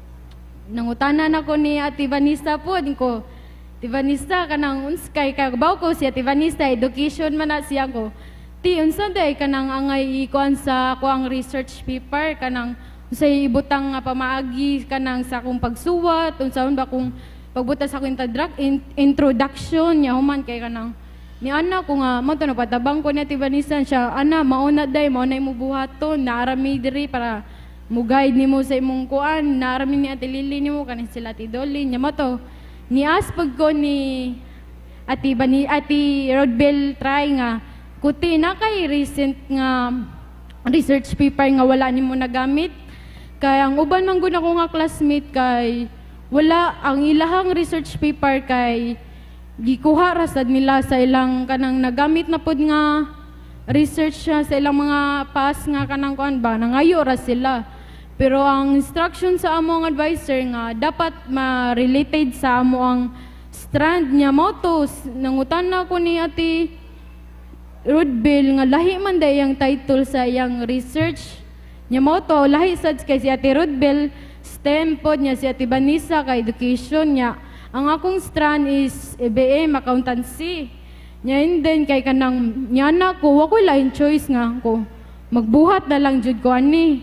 nangutanan ako ni Ate Vanessa pod ko, Ate Vanessa kanang unskay kay baw ko si Ate Vanessa education man na siya ko. Ti unsa day kanang angay ikuan sa ko ang research paper kanang unsay ibutang nga pamaagi kanang sa akong pagsuwat unsaon ba kung pagbuta sa akong introduction nya human kay kanang ni ana ko nga mo to napatabang ko ni Ate Vanessa siya ana mauna day mao nay mo buhaton naarami diri para mo guide nimo sa imong kuan naarami ni Ate Lily nimo kanin sila Ate Dolly nya mo to ni aspag ko ni Ate Bani Ate Rodbell try nga kuti na kay recent nga research paper nga wala nimo nagamit kay ang uban man gud ako nga classmate kay wala ang ilahang research paper kay gikuha ra sad nila sa ilang kanang nagamit na pod nga research sa ilang mga pass nga kanang kuan ba nangayo ra sila pero ang instruction sa among advisor nga dapat ma-related sa amo ang strand niya mo to nangutan na ko ni Ate Rodbell nga lahi man day ang title sa iyang research nya mo to lahi sad kay si Ate Rodbell STEM pod niya si Ate Vanessa kay education niya ang akong strand is A B M accountancy nya then kay kanang nyana ko wa ko lain choice nga ko magbuhat na lang jud ko ani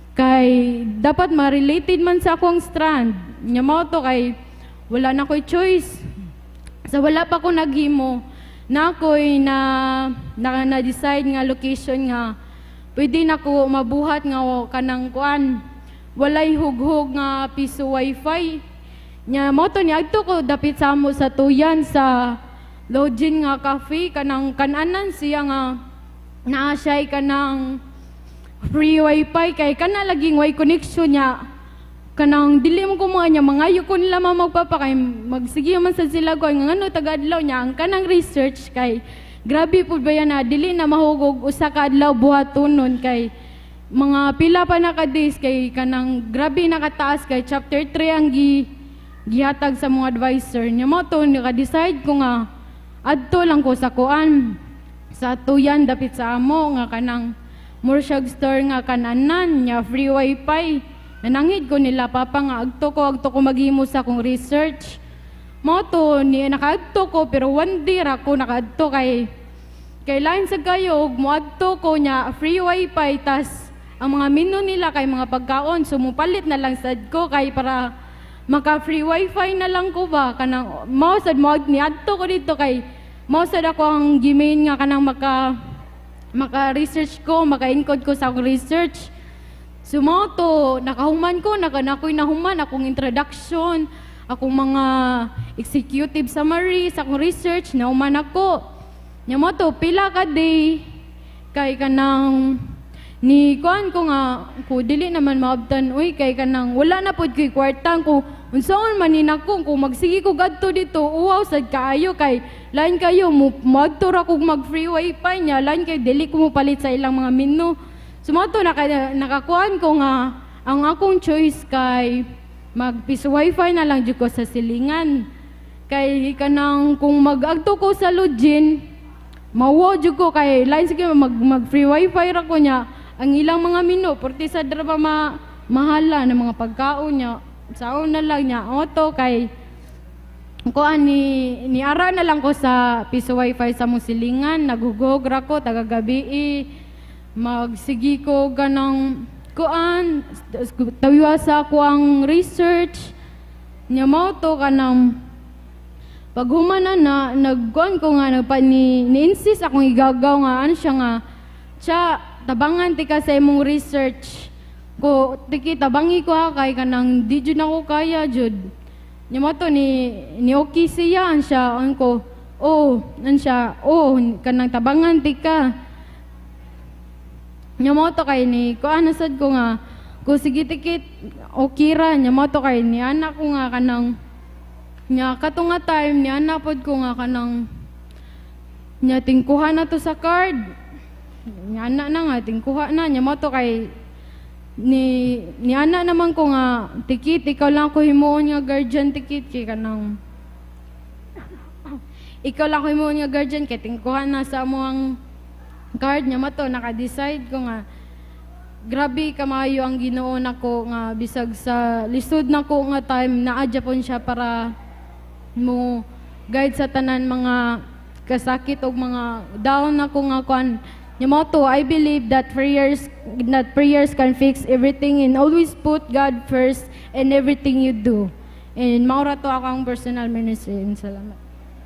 kay dapat ma-related man sa akong strand nya mo to kay wala na koy choice sa wala pa ko naghimo na ako'y na, na, na-decide nga location nga pwede na ko mabuhat nga kanang kuan walay hughog nga piso wifi nya mo to ni adto ko dapit sa amo sa tuyan sa lodging nga cafe kanang kananan siya nga naa siya kanang free wifi kay kana laging way connection niya kanang dili mo ko mga niya mangayo ko nila magpapakay magsige man sa sila ko nga ano taga-adlaw niya ang kanang research kay grabe pud ba yan na dili na mahugog usa ka adlaw buhatonon kay mga pila pa na ka days kay kanang grabe nakataas kay chapter three ang gi gihatag sa mga advisor niya mo to naka-decide ko nga adto lang ko sa kuan sa tuyan dapit sa amo nga kanang Murshag store nga kananan niya free wifi nanangid ko nila papa nga agto ko agto ko maghimo sa akong research mo to ni nakaadto ko pero one day ra ko nakaadto kay kay lain sa kayo mo adto ko nya free wifi tas ang mga menu nila kay mga pagkaon so mupalit na lang sad ko kay para maka free wifi na lang ko ba kanang mo sad mo ni adto ko dito kay mo sad ako ang gimain nga kanang maka maka research ko maka encode ko sa akong research. Sumoto, nakahuman ko, nakanakoy nahuman akong introduction, akong mga executive summary sa akong research, nahuman ako. Nyamoto, pila ka day, kay kanang, ni kuan ko nga, ko dili naman maabtan, uy, kay kanang, wala na po kay kwartang ko, unsaon manin ako, kung magsigi ko gadto dito, uwaw, sad kaayo, kay, lain kayo, magtur ako mag-free wifi niya, lain kayo, dili ko mo palit sa ilang mga menu. Sumoto, naka, nakakuan ko nga, ang akong choice kay mag-piso wifi na lang dyan ko sa silingan. Kay kanang kung mag-agto ko sa lodging, mawo dyan ko kay lain sige mag, mag-free wifi ra ko niya. Ang ilang mga menu, porti sa draba ma, mahala ng mga pagkaon niya. Saon na lang niya, auto kay kuan ni, ni ara na lang ko sa piso wifi sa mong silingan, naghugog ra ko, tagagabi magsigi ko ganang kuan tawiwa sa ako ang research nya mao to kanang paghuman na nagkuan ko nga nagpa ni ni-insist akong igagaw nga ano siya nga siya tabangan ti ka sa imong research ko tiki tabangi ko ha kay kanang di jud nako kaya jud nya mao to ni ni okay siya an siya an ko oh an siya oh kanang tabangan ti ka Nyamoto kay ni kuan nasad ko nga ko sige tikit okay ra nya mo to kay ni anak ko nga kanang nya kato nga time ni anak pod ko nga kanang nya tingkuha na to sa card nya anak na nga tingkuha na nya mo to kay ni ni anak naman ko nga tikit ikaw lang ko himuon nga guardian tikit kay kanang ikaw lang ko himuon nga guardian kay tingkuha na sa amuang card nya mo to naka-decide ko nga grabe kamayo ang Ginoo nako nga bisag sa lisod nako nga time naadya pon siya para mo guide sa tanan mga kasakit og mga down nako nga kwan nya mo to I believe that prayers that prayers can fix everything and always put God first in everything you do. And maura to ako ang personal ministry. Salamat.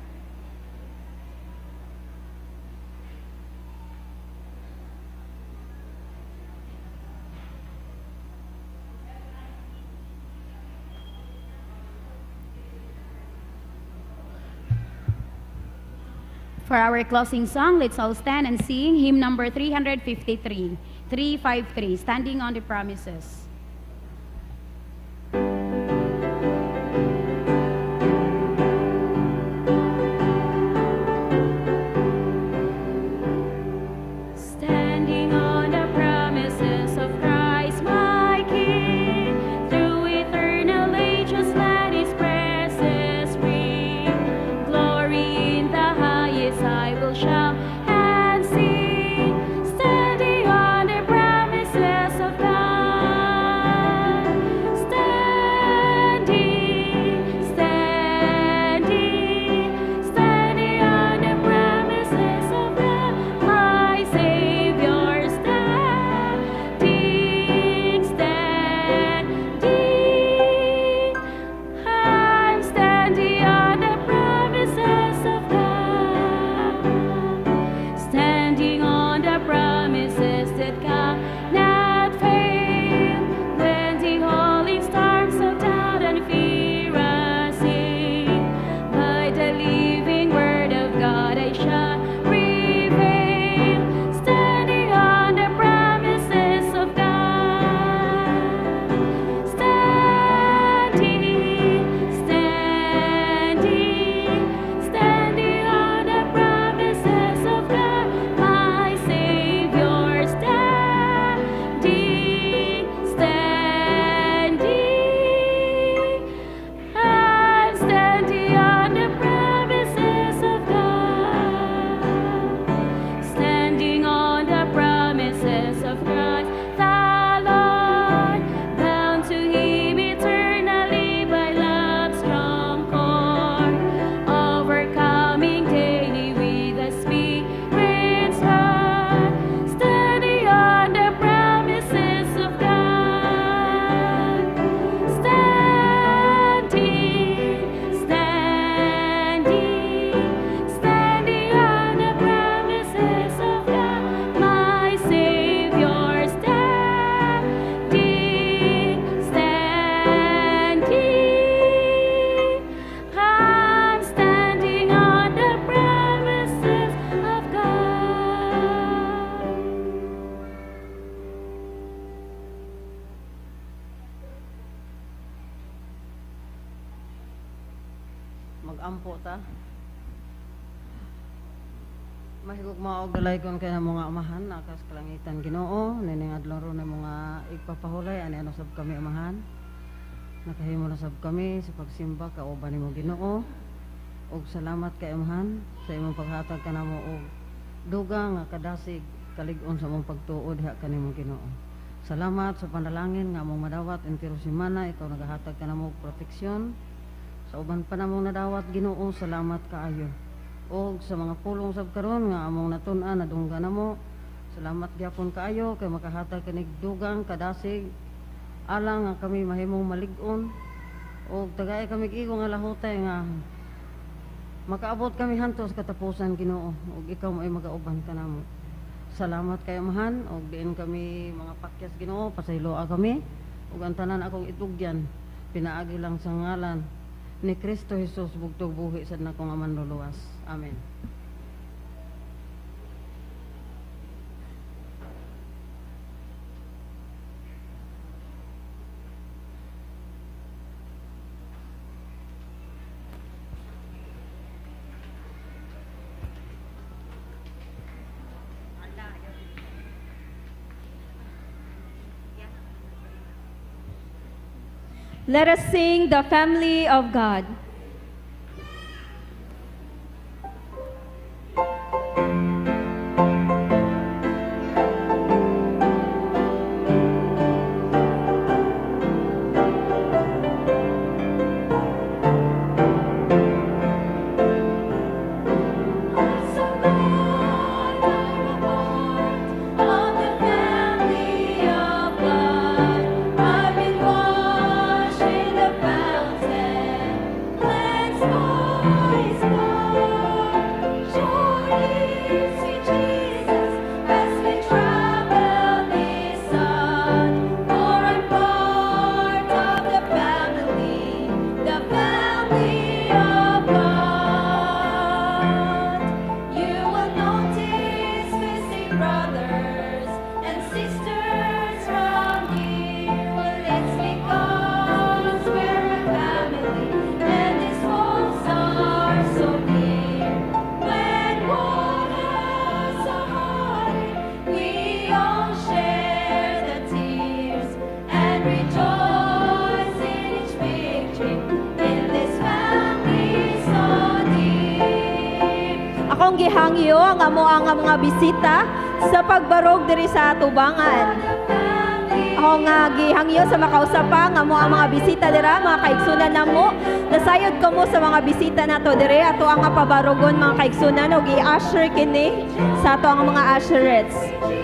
For our closing song, let's all stand and sing hymn number three fifty-three, three fifty-three, Standing on the Promises. Standing on the promises of Christ, my King, through eternal ages let His praises ring. Glory in the highest I will shout and sing, standing on the promises of God. Standing, standing, standing on the promises of God, my Savior. Standing, standing, I'm standing on the promises of God. Standing on the promises that cannot fail. When the holy storms of doubt and fear assail, by the living word of God I shall prevail. Standing on the promises of God. Standing, standing, standing on the promises of God, my Savior. Standing, standing, I'm standing on the promises of God. Standing on the promises of Christ the Lord, bound to Him eternally by love's strong cord, overcoming daily with the Spirit's word. Standing on the promises of God. Standing, standing, standing on the promises of God, my Savior. Standing, standing, I'm standing on the promises of God. Mag-ampo ta. Mahigog maog dalay kon kay mga amahan akas kalangitan Ginoo nining adlaw ron na mga igpapahulay ani ano sab kami amahan. Nakahimo na sab kami sa pagsimba kauban nimo Ginoo. Og salamat kay amahan sa imong paghatag kanamo og dugang nga kadasig kalig-on sa imong pagtuod diha kanimo Ginoo. Salamat sa panalangin nga among madawat entero semana ikaw nagahatag kanamo og proteksyon. Sa uban pa namong nadawat Ginoo, salamat kaayo. Og sa mga pulong sab karon nga among natun-an nadungga namo, salamat gyapon kaayo kay makahatag kanig dugang kadasig alang nga kami mahimong malig-on og tagay kami igo nga lahutay nga makaabot kami hanto sa katapusan Ginoo og ikaw mo'y magauban kanamo. Salamat kay amahan og diin kami mga pakyas Ginoo pasayloa kami ug ang tanan akong itugyan pinaagi lang sa ngalan ni Kristo Jesus bugtog buhi sad nakong aman luluwas. Amen. Let us sing the family of God. Akong gihangyo ang amo ang mga bisita sa pagbarog diri sa atubangan. Ako nga gihangyo sa makausapa nga mo ang mga bisita dira, mga kaigsunan namo. Nasayod ko mo sa mga bisita nato diri ato ang nga pabarogon mga kaigsunan og i-usher kini sa ato ang mga usherettes.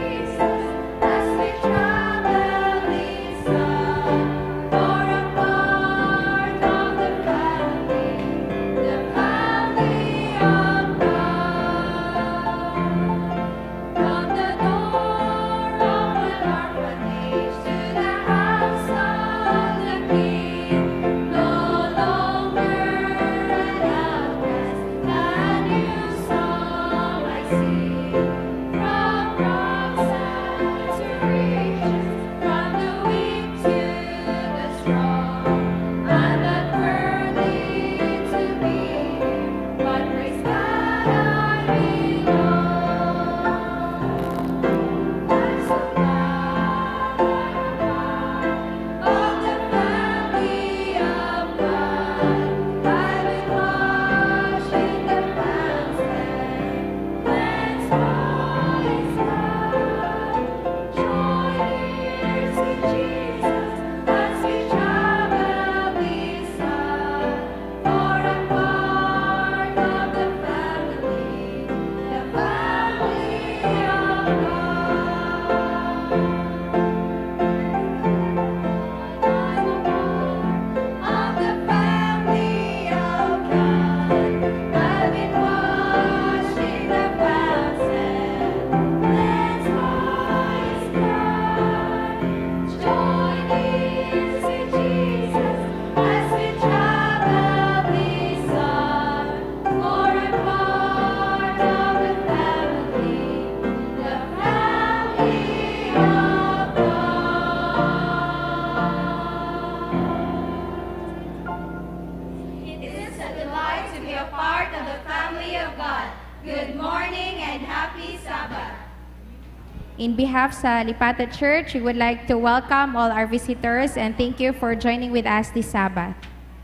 In behalf sa Lipata Church, we would like to welcome all our visitors and thank you for joining with us this Sabbath.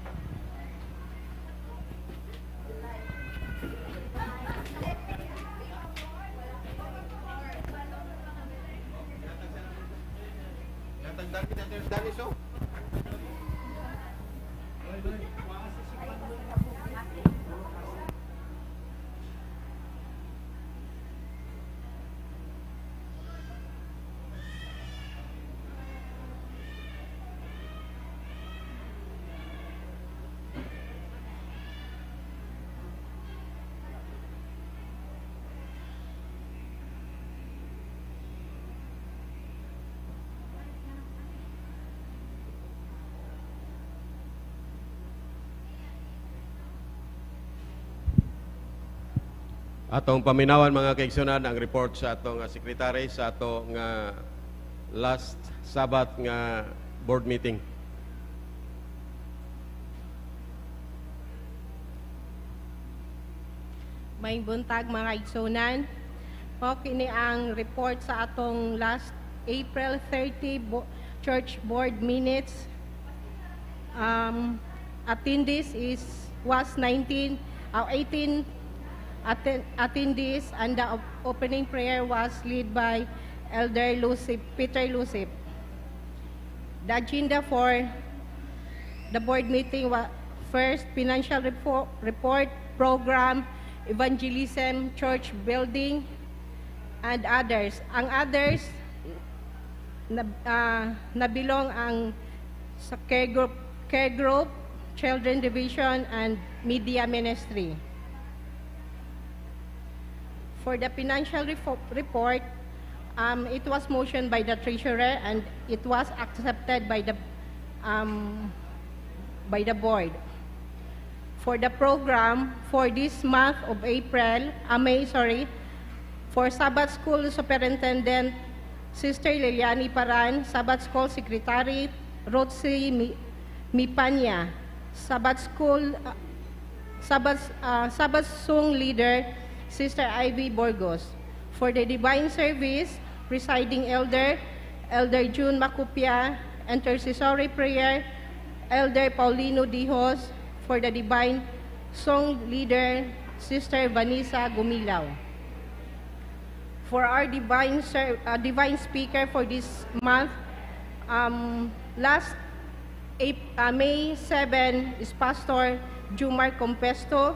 Atong paminawan mga kaigsunan ang report sa atong secretary sa atong nga last Sabbath nga board meeting. May buntag mga kaigsunan. O kini ang report sa atong last April thirtieth bo- church board minutes. um, attendees is was nineteen, uh, eighteen atten- attendees, and the op- opening prayer was led by Elder Lucip, Peter Lucip. The agenda for the board meeting was first, financial report, report program, evangelism, church building, and others. Ang others, na, uh, nabilong ang sa care group, care group, children division, and media ministry. For the financial refo- report, um, it was motioned by the treasurer and it was accepted by the um, by the board. For the program for this month of April, uh, May, sorry, for Sabbath School Superintendent Sister Liliani Paran, Sabbath School Secretary Rotsi Mi- Mipanya, Sabbath School uh, Sabbath, uh, Sabbath Song Leader Sister Ivy Borgos. For the Divine Service, Presiding Elder Elder June Macupia, Intercessory Prayer Elder Paulino Dihos. For the Divine Song Leader Sister Vanessa Gumilaw. For our divine ser- uh, divine speaker for this month, um, last April, uh, May seventh is Pastor Jumar Compesto.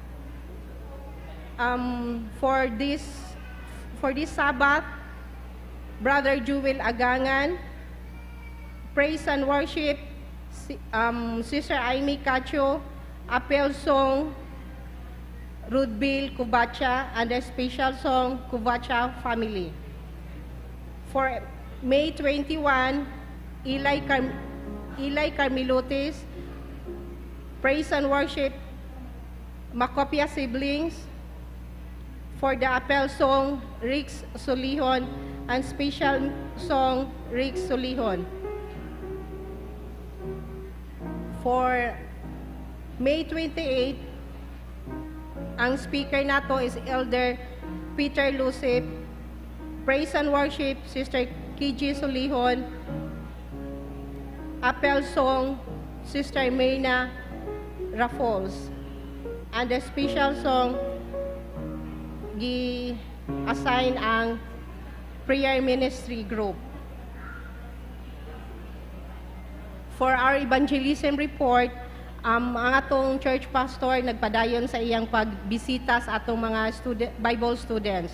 Um, for this for this Sabbath, Brother Jewel Agangan. Praise and worship, si- um, Sister Amy Cacho. Appel song, Rudbil Kubacha, and a special song, Kubacha Family. For May twenty-first, Eli, Car- Eli Carmilotes, Praise and Worship, Macopia Siblings. For the Appel song, Rix Solihon, and special song, Rix Solihon. For May twenty-eighth, ang speaker nato is Elder Peter Lucip. Praise and worship, Sister Kiji Solihon. Appel song, Sister Myrna Raffles. And the special song, gi-assign ang prayer ministry group. For our evangelism report, Um, ang atong church pastor nagpadayon sa iyang pagbisita sa atong mga student, Bible students.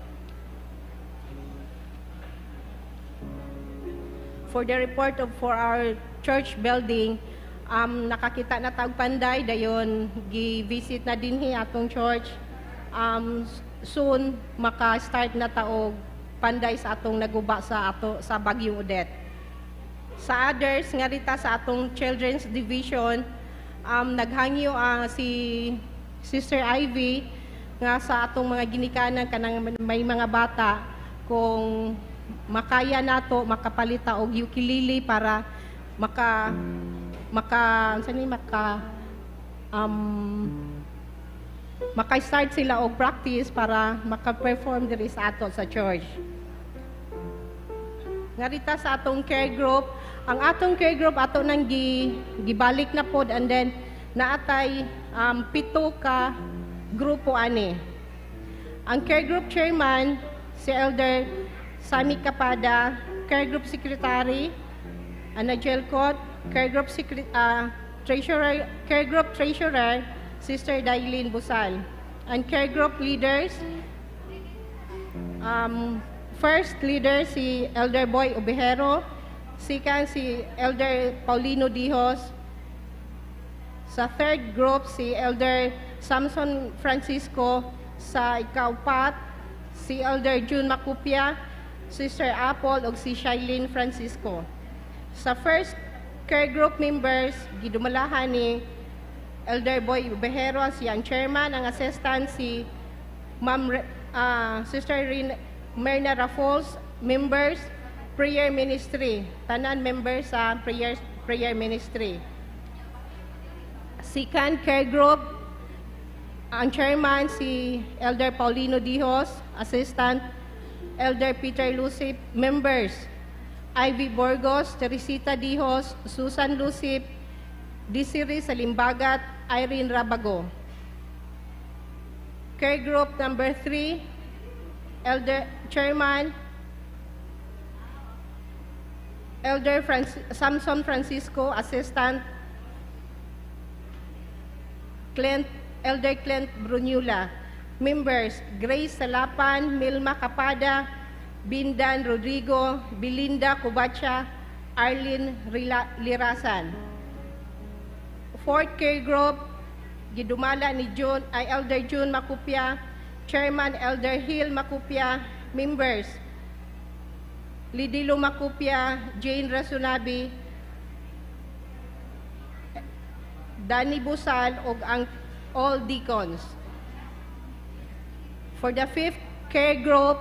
For the report of for our church building, um, nakakita na tag panday dayon gi-visit na dinhi atong church. Um, soon maka-start na taog panday sa atong naguba sa ato sa Baguio Odette. Sa others nga rita sa atong children's division, Um, naghangyo ang uh, si Sister Ivy nga sa atong mga ginikanan kanang may mga bata kung makaya nato makapalita og ukulele para maka maka sani maka um maka-start sila og practice para maka-perform diri sa ato sa church. Ngarita sa atong care group, ang atong care group ato nang gi, gibalik na pod, and then naatay um, pito ka grupo ani. Ang care group chairman si Elder Sami Kapada, care group secretary Ana Jelcott, care group secret, uh, treasurer, care group treasurer Sister Dailin Busal, and care group leaders, um, first leader si Elder Boy Obejero, second si Elder Paulino Dihos, sa third group si Elder Samson Francisco, sa ikaapat si Elder June Macupia, Sister Apple ug si Shailene Francisco. Sa first care group members gidumalahan ni Elder Boy Obejero siyang chairman, ang assistant si Ma'am uh, Sister Rin Myrna Raffles, members, prayer ministry, tanan members sa prayer, prayer ministry. Second care group, ang chairman si Elder Paulino Dihos, assistant Elder Peter Lucip, members Ivy Borgos, Teresita Dihos, Susan Lucip, Desiree Salimbagat, Irene Rabago. Care Group number three, Elder Chairman, Elder Francis, Samson Francisco, Assistant, Clint, Elder Clint Brunula. Members, Grace Salapan, Milma Capada, Bindan Rodrigo, Belinda Cubacha, Arlene Rila- Lirasan. Fourth Care Group, gidumala ni June, ay Elder June Macupia, Chairman Elder Hill Macupia. Members, Lidilo Macupia, Jane Rasunabi, Danny Busal, ug ang all deacons. For the fifth care group,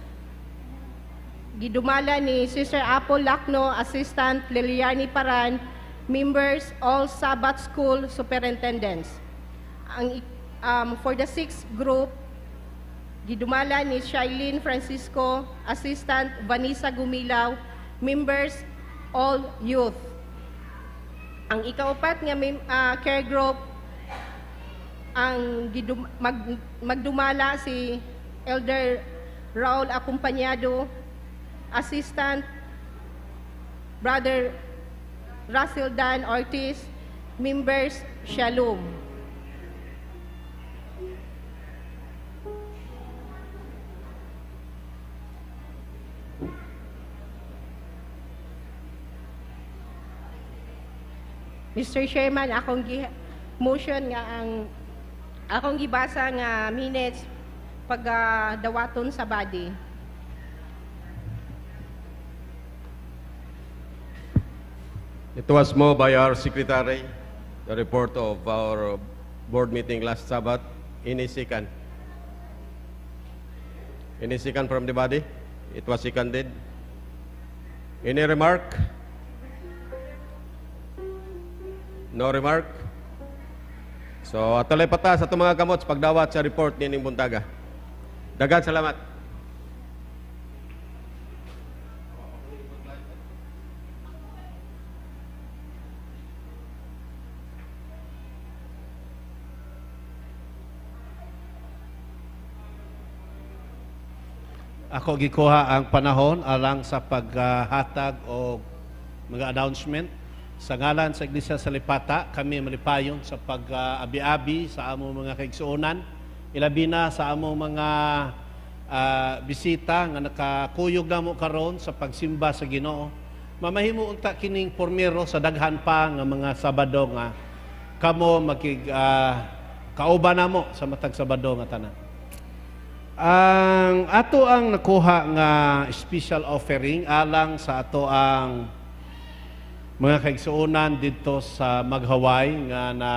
gidumala ni Sister Apple Lacno, Assistant Liliani Paran, members, all Sabbath School superintendents. Ang, um, for the sixth group, gidumala ni Shailene Francisco, Assistant Vanessa Gumilaw, members, all youth. Ang ikaupat nga uh, care group, ang gidum, mag, magdumala si Elder Raul Acompañado, Assistant Brother Russell Dan Ortiz, members, Shalom. Mister Chairman, akong gi- motion nga ang akong gibasa nga minutes pag uh, dawaton sa body. It was moved by our secretary, the report of our board meeting last Sabbath. Any second? Any second from the body? It was seconded. Any remark? No remark? So, atuloy pata sa itong mga kamot sa pagdawat sa report ni Ning Buntaga. Dagan salamat. Ako gikuha ang panahon alang sa paghatag o mga announcement. Sa ngalan sa Iglesia sa Lipata, kami malipayon sa pag-abi-abi sa among mga kaigsuonan. Ilabi na sa among mga uh, bisita nga nakakuyog na mo karon sa pagsimba sa Ginoo. Mamahimo unta kining pormero sa daghan pa nga mga Sabado nga kamo makig uh, kauban namo sa matag Sabado nga tanan. Ang ato ang nakuha nga special offering alang sa ato ang mga kaigsuonan dito sa Maghaway nga na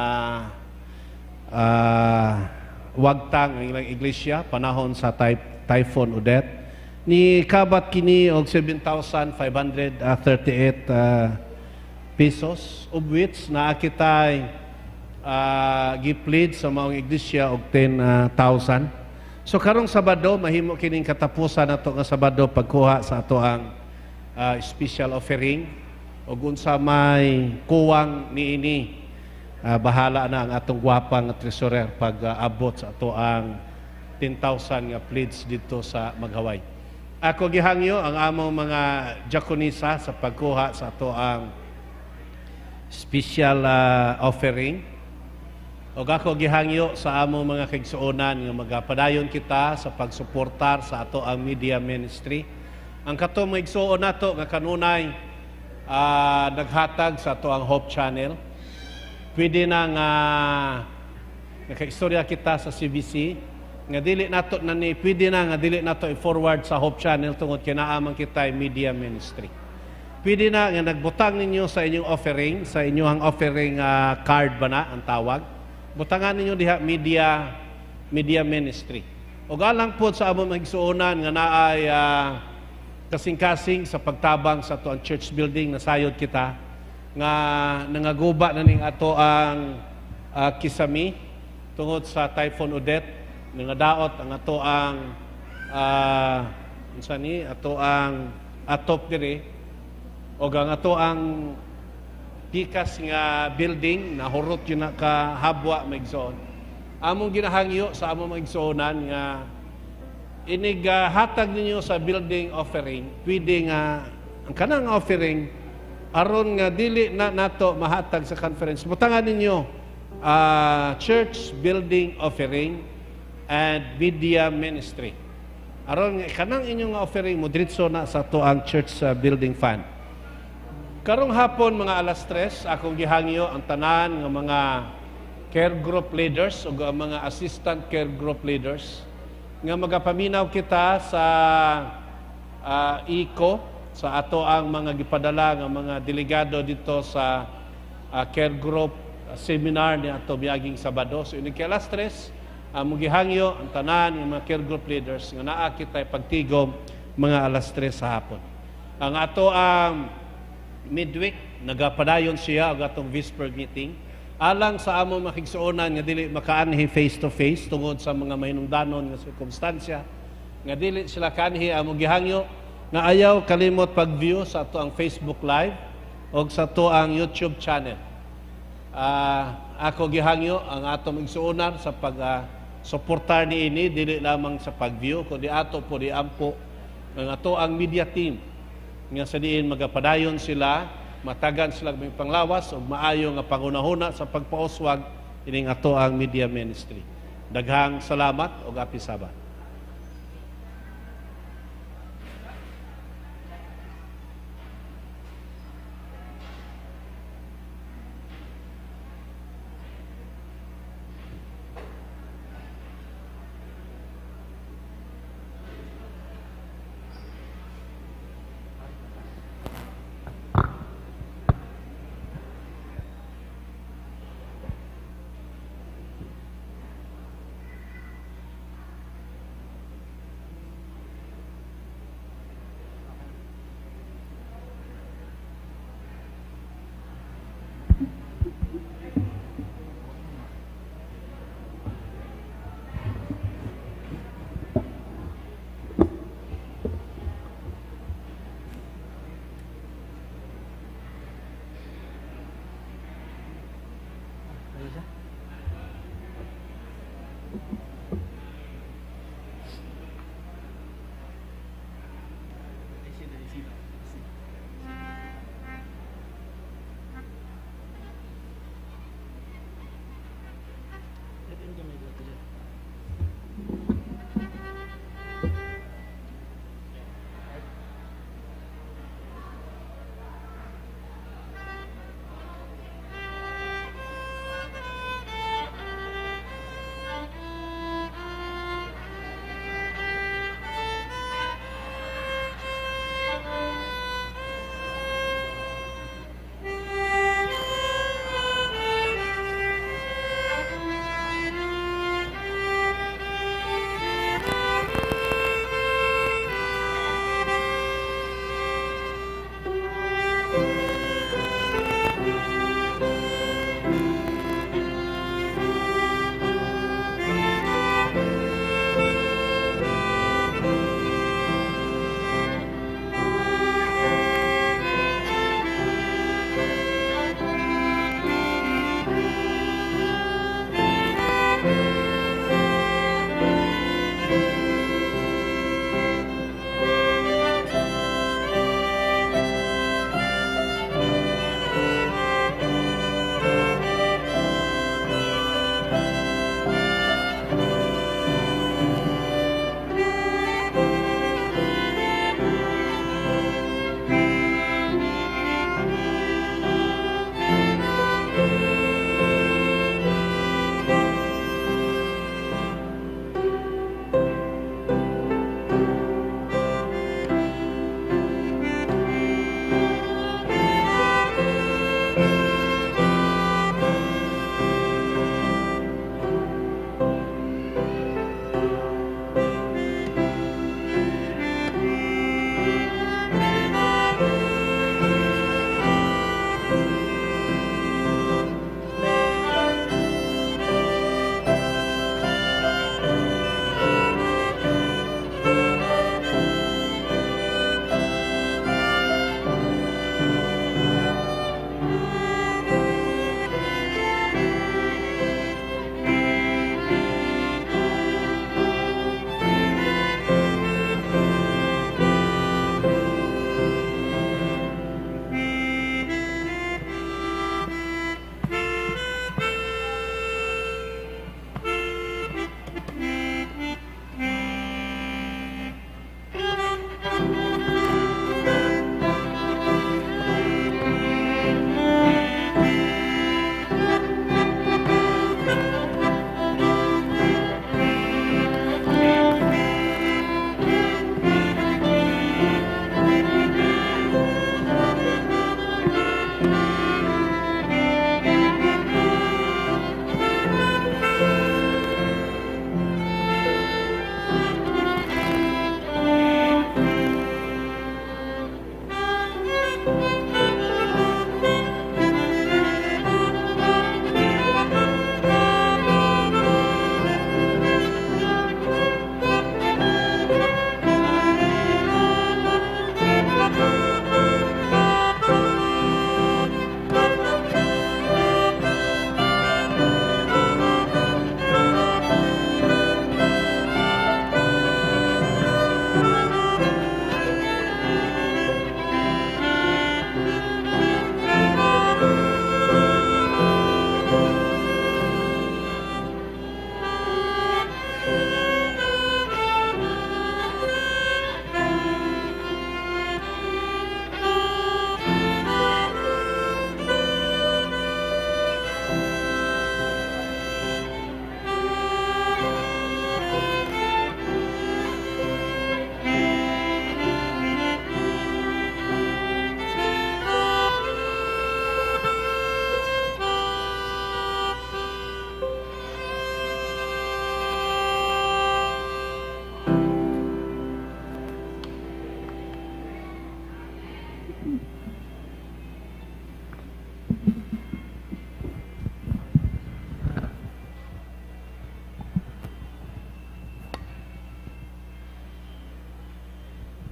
uh, wagtang ang ilang iglesia panahon sa type, Typhoon Odette ni kabat kini og seven thousand five hundred thirty-eight uh, pesos of which na kitay uh, gi-plead sa mga iglesia og ten thousand. So karong Sabado mahimo kining katapusan nato nga Sabado pagkuha sa ato ang uh, special offering. O unsa may kuwang niini, uh, bahala na ang atong gwapang treasurer pag uh, abot sa ato ang ten thousand nga pleads dito sa Maghaway. Ako gihangyo ang among mga diakonisa sa pagkuha sa ato ang special uh, offering. O ako gihangyo sa among mga kaigsuonan nga magapadayon kita sa pagsuportar sa ato ang media ministry. Ang katong maigsuon nato nga kanunay Uh, naghatag sa ato ang Hope Channel. Pwede na nga nakaistorya kita sa C B C nga dili nato na ni pwede na nga dili nato i-forward sa Hope Channel tungod kinaamang kita media ministry. Pwede na nga nagbutang ninyo sa inyong offering, sa inyong offering uh, card ba na ang tawag. Butangan ninyo diha media media ministry. O galang po sa among magsuonan nga naay uh, kasing-kasing sa pagtabang sa ato ang church building na sayod kita nga nangaguba na ning ato ang uh, kisami tungod sa Typhoon Odette nangadaot ang ato ang uh, unsa ni ato ang atop diri o ang ato ang pikas nga building na hurot yun na kahabwa maigsoon. Among ginahangyo sa among maigsoonan nga inig uh, hatag ninyo sa building offering, pwede nga ang kanang offering aron nga dili na nato mahatag sa conference. Butangan ninyo uh, church building offering and media ministry. Aron nga kanang inyong offering mo diretso na sa to ang church uh, building fund. Karong hapon mga alas tres, akong gihangyo ang tanan ng mga care group leaders o ang mga assistant care group leaders nga magapaminaw kita sa uh, I C O, sa ato ang mga gipadala ng mga delegado dito sa uh, care group uh, seminar ni ato biaging Sabado. So inig alas tres, among uh, gihangyo ang tanan ng mga care group leaders nga naa kita pagtigom mga alas tres sa hapon. Ang ato ang midweek, nagapadayon siya ang atong whisper meeting. Alang sa among makigsuonan nga dili makaanhi face-to-face tungod sa mga mahinungdanon nga sirkumstansya, nga dili sila kanhi among gihangyo, nga ayaw kalimot pag-view sa ato ang Facebook Live o sa ato ang YouTube channel. Uh, ako gihangyo ang atong igsuonan sa pag-suportar uh, ni ini, dili lamang sa pag-view, kundi ato po di ampo ng ato ang media team nga sa diin magapadayon sila, matagan sila may panglawas o maayo nga pangunahuna sa pagpauswag ining ato ang media ministry. Daghang salamat o happy Sabbath.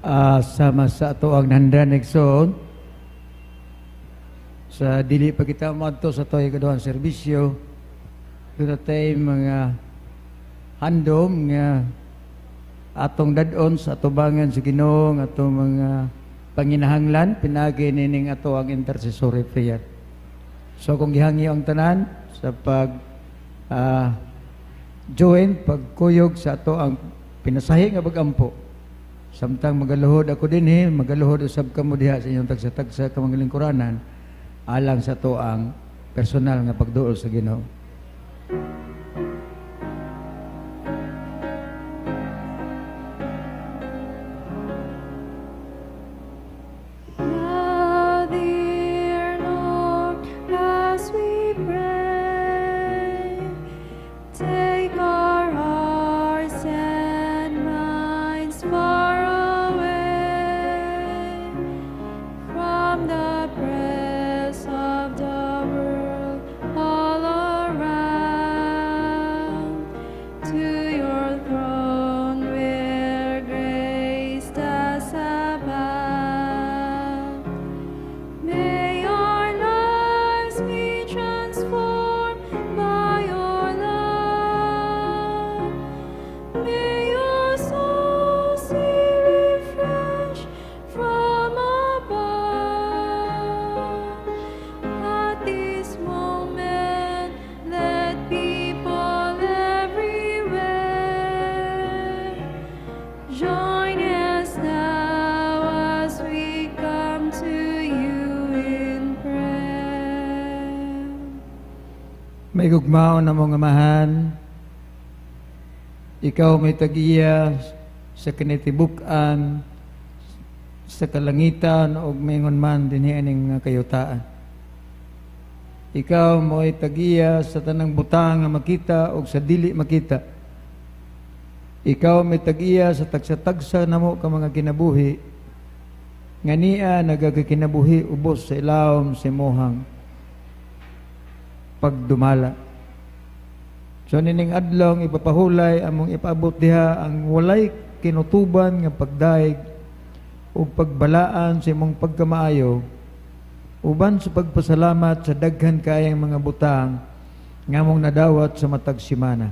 ah, sama sa ato ang nandan igsoon sa dili pa kita madto sa toy kaduhang serbisyo doon tay mga handom nga atong dadon sa atubangan sa Ginoo nga atong mga panginahanglan pinagi nining ato ang intercessory prayer. So kung gihangi ang tanan sa pag uh, join pagkuyog sa ato ang pinasahi nga bagampo. Samtang magaluhod ako din eh, magaluhod usab kamo diha sa inyong tagsa-tagsa ka mga lingkuranan alang sa ato ang personal nga pagduol sa Ginoo. Now, dear Lord, as we pray, take our hearts and minds far away from the press of the world all around, to your throne where grace does abound. May our lives be transformed by your love. May your souls be refreshed from above. At this moment, let people everywhere join us now as we come to you in prayer. May gugmao na mong amahan, ikaw may tagiya sa kinitibukan, sa kalangitan o maingon man dinhi aning nga kayutaan. Ikaw mo'y tagiya sa tanang butang nga makita o sa dili makita. Ikaw may tagiya sa tagsa-tagsa namo ka mga kinabuhi, nga niya nagagakinabuhi ubos sa ilawom si mohang pagdumala. So nining adlong ipapahulay among ipaabot diha ang walay kinutuban nga pagdaig o pagbalaan sa imong pagkamaayo uban sa pagpasalamat sa daghan kayang mga butang nga among nadawat sa matag simana.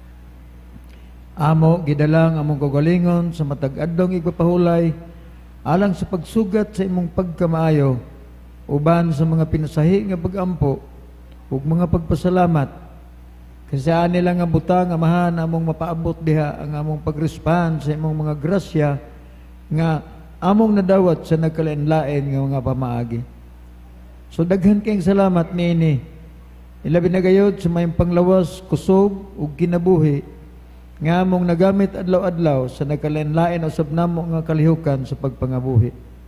Amo gidalang among kagalingon sa matag adlong ipapahulay alang sa pagsugat sa imong pagkamaayo uban sa mga pinasahi nga pagampo ug mga pagpasalamat kasi nila nga butang amahan among mapaabot diha ang among pag-respond sa imong mga grasya nga among nadawat sa nagkalain-lain nga mga pamaagi. So daghan kayong salamat niini. Ilabi na gayud sa may panglawas, kusog ug kinabuhi nga among nagamit adlaw-adlaw sa nagkalain-lain usab namo nga kalihukan sa pagpangabuhi.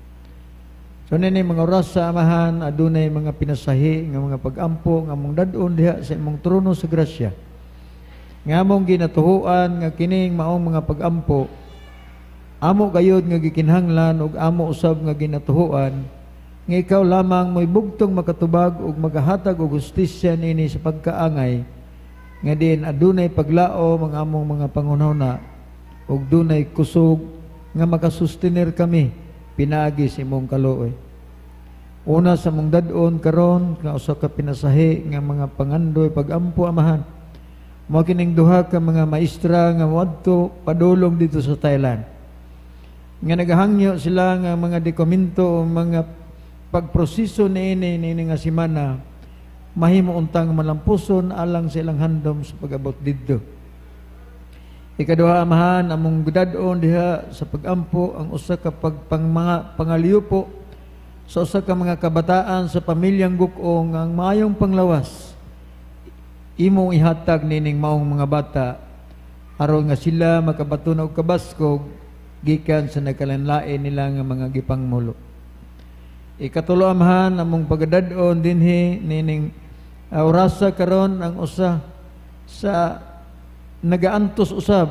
So nini mga oras sa amahan adunay mga pinasahi nga mga pagampo nga among dadon diha sa imong trono sa grasya. Nga among ginatuhuan nga kining maong mga pagampo amo gayud nga gikinhanglan ug amo usab nga ginatuhuan nga ikaw lamang mo'y bugtong makatubag ug magahatag og hustisya nini sa pagkaangay nga din adunay paglao mga among mga pangunahuna ug dunay kusog nga makasustenir kami pinaagi sa imong kaluoy. Una sa mong dadon karon nga usa ka pinasahi nga mga pangandoy pagampo amahan. Mao kining duha ka mga maestra nga moadto padulong dito sa Thailand. Nga nagahangyo sila nga mga dokumento o mga pagproseso niini niini nga semana mahimo untang malampuson alang sa ilang handom sa pag-abot didto. Ikaduha amahan among gudadon diha sa pagampo ang usa ka pagpang mga pangaliupo sa usa ka mga kabataan sa pamilyang guk-ong ang maayong panglawas. Imong ihatag nining maong mga bata aron nga sila makabatunaw og kabaskog gikan sa nagkalanlain nila nga mga gipangmulo. Ikatulo amahan among pagadadon dinhi nining uh, orasa karon ang usa sa nagaantos usab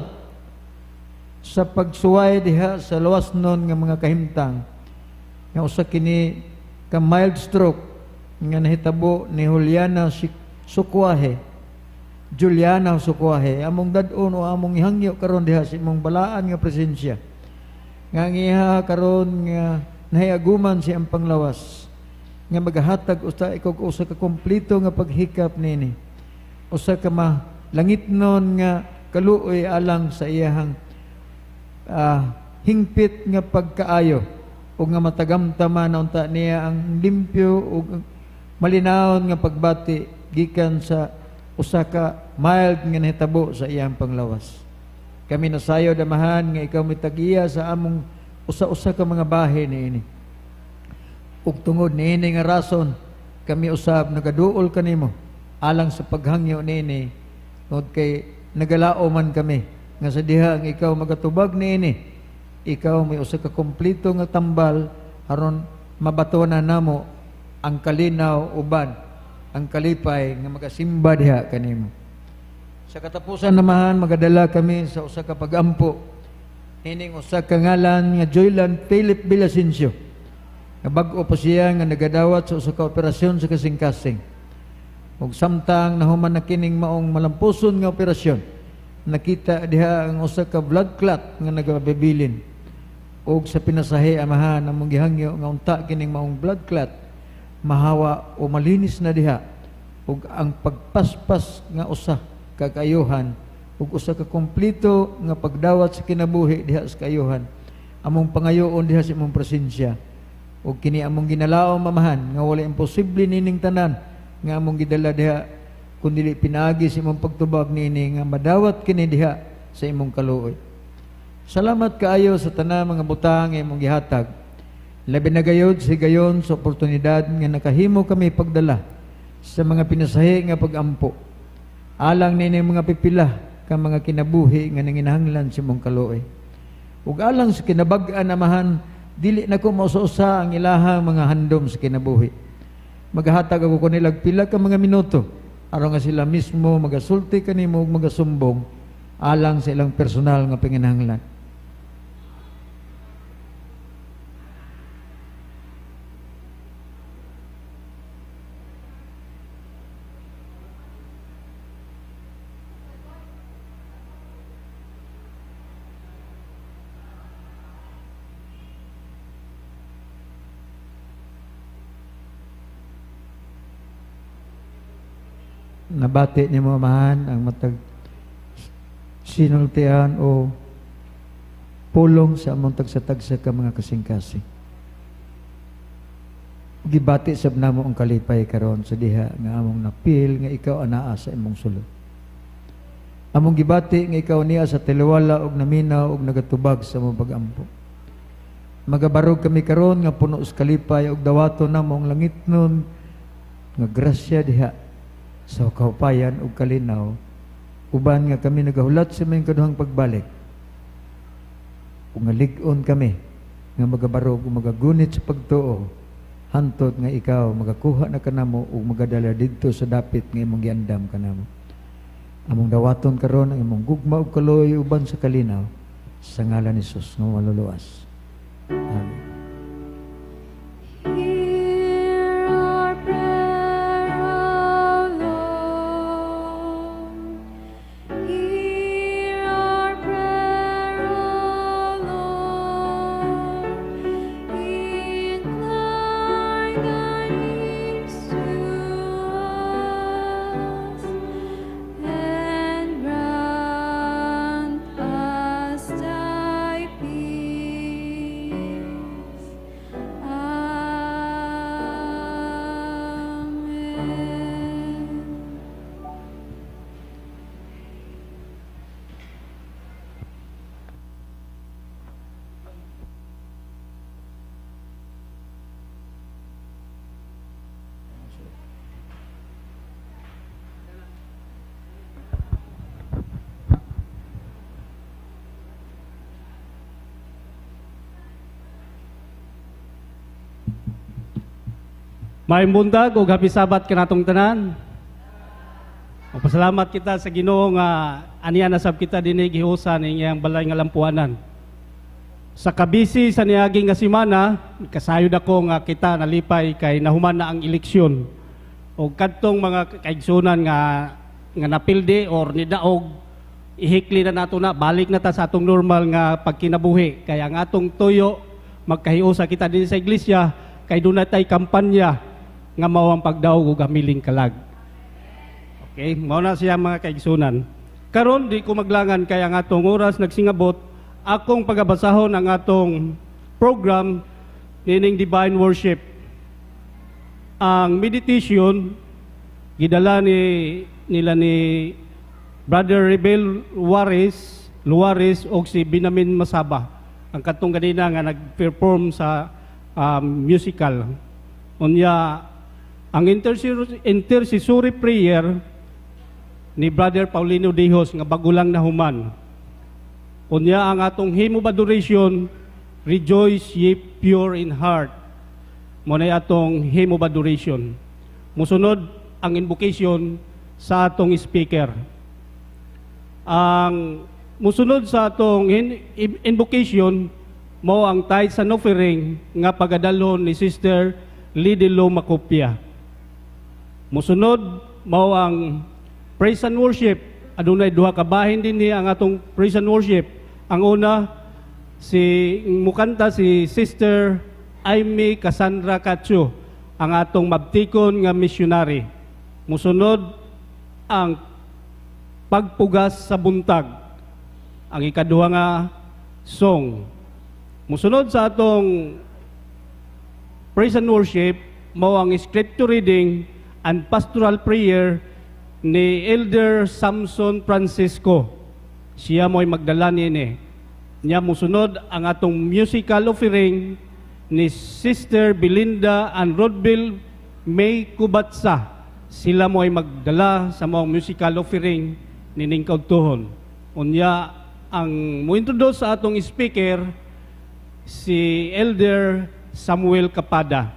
sa pagsuway diha sa luwas nun nga mga kahimtang nga usa kini ka mild stroke nga nahitabo ni Juliana Sukwahe Juliana Sukwahe among dadon o among ihangyo karon diha sa imong balaan nga presensya nga ngiha karon nga nahiaguman si ang panglawas nga magahatag usa ikaw usa ka kompleto nga paghikap nini usa ka malangitnon nga kaluoy alang sa iyahang uh, hingpit nga pagkaayo o nga matagamtama na unta niya ang limpyo o malinawon nga pagbati gikan sa usa ka mild nga nahitabo sa iyang panglawas. Kami nasayo damahan nga ikaw mitagiya sa among usa-usa ka mga bahin niini. Ug tungod niini nga rason kami usab nagaduol kanimo alang sa paghangyo niini tungod kay nagalao man kami nga sa diha ang ikaw magatubag niini ikaw may usa ka kompleto nga tambal aron mabatunan namo ang kalinaw uban ang kalipay nga magasimba diha kanimo. Sa katapusan namahan magadala kami sa usa ka pagampo ining usa ka ngalan nga Joylan Philip Villasencio. Nga bag-o pa siya nga nagadawat sa usa ka operasyon sa kasing-kasing. Ug samtang nahuman na kining maong malampuson nga operasyon, nakita diha ang usa ka blood clot nga nagabibilin. Ug sa pinasahi amahan among gihangyo nga unta kining maong blood clot mahawa o malinis na diha ug ang pagpaspas nga usa ka kaayuhan ug usa ka kompleto nga pagdawat sa kinabuhi diha sa kaayuhan among pangayoon diha sa imong presensya ug kini among ginalaom mamahan nga wala imposible nining tanan nga among gidala diha kundi pinaagi sa imong pagtubag nini nga madawat kini diha sa imong kaluoy. Salamat kaayo sa tanan mga butang nga imong gihatag. Labi na gayod si gayon sa oportunidad nga nakahimo kami pagdala sa mga pinasahi nga pagampo. Alang nini mga pipila ka mga kinabuhi nga nanginahanglan sa imong kaluoy. Ug alang sa kinabag-an amahan, dili na ko mausa-usa ang ilahang mga handom sa kinabuhi. Maghatag ako ko nilag pila ka mga minuto aron nga sila mismo magasulti kanimo ug magasumbong alang sa ilang personal nga panginahanglan. Nabati ni mo amahan ang matag sinultian o pulong sa among tagsa-tagsa ka mga kasing-kasing. Gibati sab namo ang kalipay karon sa diha nga among napil nga ikaw anaa sa imong sulod. Among gibati nga ikaw niya sa tiliwala og naminaw og nagatubag sa among pagampo. Magabarog kami karon nga puno sa kalipay og dawaton namo ang langitnon nga grasya diha sa kaupayan ug kalinaw uban nga kami nagahulat sa may kaduhang pagbalik ug ngalig-on kami nga magabarog ug magagunit sa pagtuo hantod nga ikaw magakuha na kanamo ug magadala didto sa dapit nga imong giandam kanamo. Among dawaton karon ang imong gugma ug kaloy uban sa kalinaw sa ngalan ni Hesus nga maluluwas. Amen. Maayong bundag ug happy Sabat kanatong tanan. Pasalamat kita sa Ginoo nga aniya na sab kita dinhi gihusan ning iyang balay nga lampuanan. Sa kabisi sa niaging nga semana, kasayod ako nga kita nalipay kay nahuman na ang eleksyon. O kadtong mga kaigsunan nga nga napildi or nidaog ihikli na nato na, balik na ta sa atong normal nga pagkinabuhi. Kaya ang atong tuyo, magkahiusa kita din sa iglesia, kay doon na tayo kampanya nga mawang pagdaog ug hamiling kalag. Okay, mao na siya mga kaigsunan. Karon di ko maglangan kay ang atong oras nagsingabot, akong pagabasahon ang atong program nining Divine Worship. Ang meditation gidala ni nila ni Brother Rebel Juarez, Luares o si Binamin Masaba. Ang katong ganina nga nag-perform sa um, musical. Unya, ang intercessory, intercessory prayer ni Brother Paulino Dejos nga bago lang nahuman. Unya, ang atong hymn of adoration, Rejoice ye pure in heart. Muna atong hymn of adoration. Musunod ang invocation sa atong speaker. Ang musunod sa atong in, in, invocation mo ang tithes and offering nga pagadalhon ni Sister Lidilo Macopia. Musunod mo ang praise and worship. Adunay duha ka bahin din ni ang atong praise and worship. Ang una si mukanta si Sister Aimee Cassandra Cacho, ang atong mabtikon nga missionary. Musunod ang pagpugas sa buntag, ang ikaduha nga song. Musunod sa atong praise and worship mao ang scripture reading and pastoral prayer ni Elder Samson Francisco. Siya mo'y magdala niini. Nya musunod ang atong musical offering ni Sister Belinda and Rodville May Kubatsa. Sila mo'y magdala sa mga musical offering nining kaugtuhon. Unya, ang mo-introduce sa atong speaker, si Elder Samuel Kapada.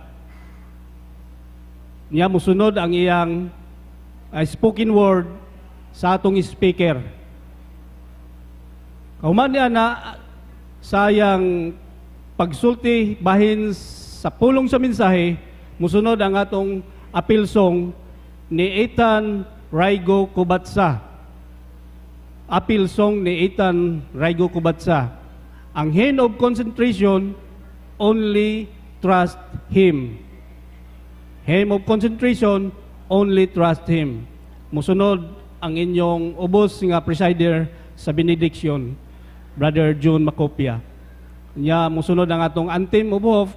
Niya musunod ang iyang uh, spoken word sa atong speaker. Kauman niya na sayang pagsulti bahin sa pulong sa mensahe, musunod ang atong appeal song ni Ethan Raigo Kubatsa. Appeal song ni Ethan Raigo Kubatsa. Ang hymn of concentration, Only Trust Him. Hymn of concentration, Only Trust Him. Musunod ang inyong ubos nga presider sa benediction, Brother June Macopia. Nya musunod ang atong anthem of hope,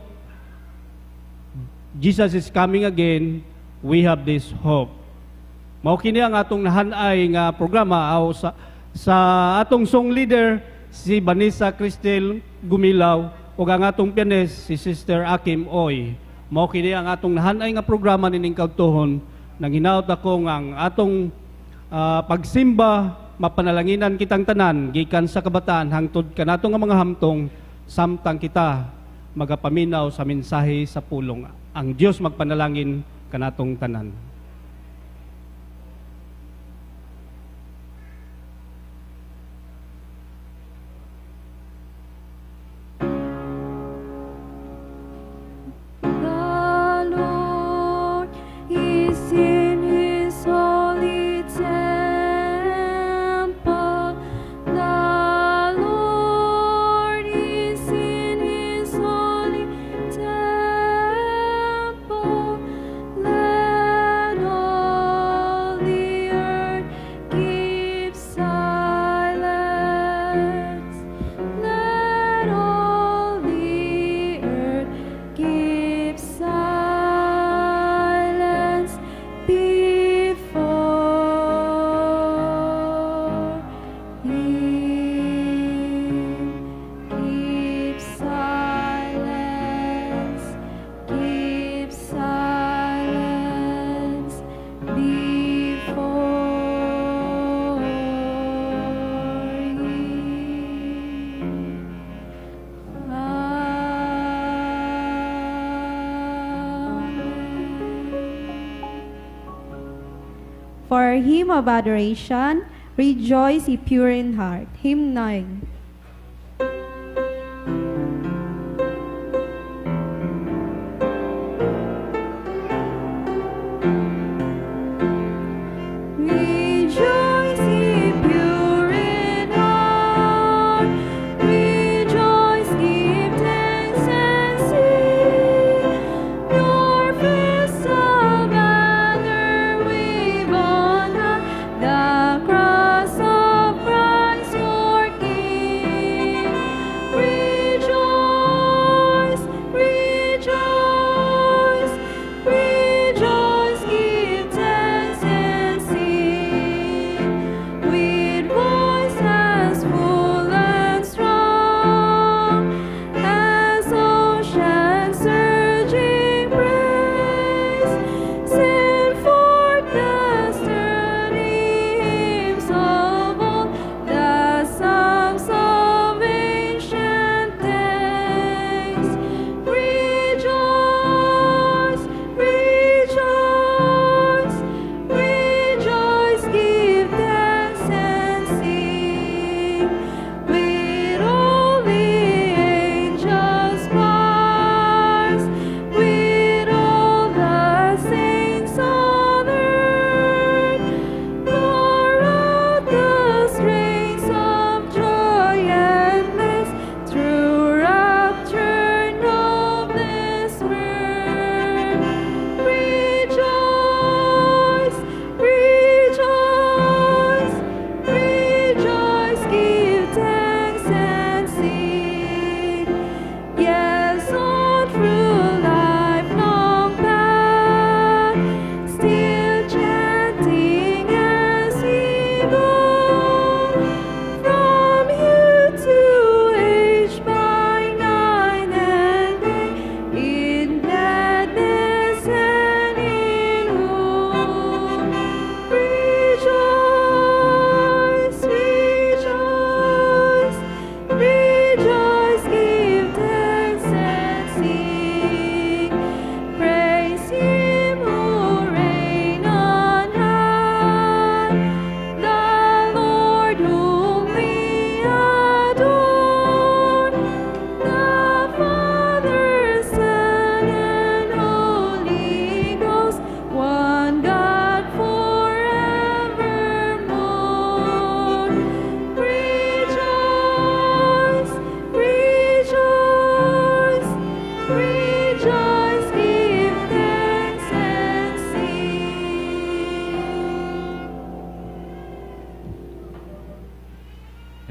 Jesus is coming again, we have this hope. Mao kini ang atong nahanay nga programa aw sa sa atong song leader si Vanessa Cristel Gumilaw ug ang atong pianist si Sister Akim Oy. Mao kini ang atong nahanay nga programa nining kaugtuhon. Nang hinaut ako ang atong uh, pagsimba mapanalanginan kitang tanan gikan sa kabataan hangtod kanato nga mga hamtong samtang kita magapaminaw sa mensahe sa pulong. Ang Dios magpanalangin kanatong tanan. For hymn of adoration, Rejoice ye pure in heart. Hymn nine. Rejoice ye pure in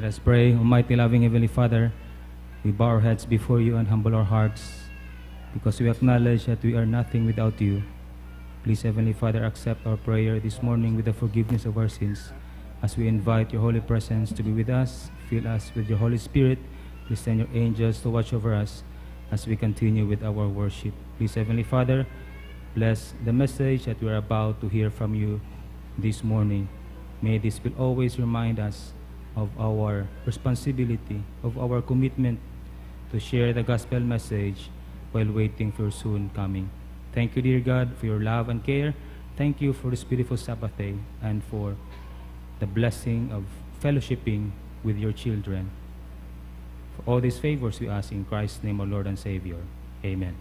Let us pray. Almighty, loving Heavenly Father, we bow our heads before you and humble our hearts because we acknowledge that we are nothing without you. Please, Heavenly Father, accept our prayer this morning with the forgiveness of our sins. As we invite your holy presence to be with us, fill us with your Holy Spirit. Please send your angels to watch over us as we continue with our worship. Please, Heavenly Father, bless the message that we are about to hear from you this morning. May this will always remind us of our responsibility, of our commitment to share the gospel message while waiting for your soon coming. Thank you, dear God, for your love and care. Thank you for this beautiful Sabbath day and for the blessing of fellowshipping with your children. For all these favors we ask in Christ's name, our Lord and Savior. Amen.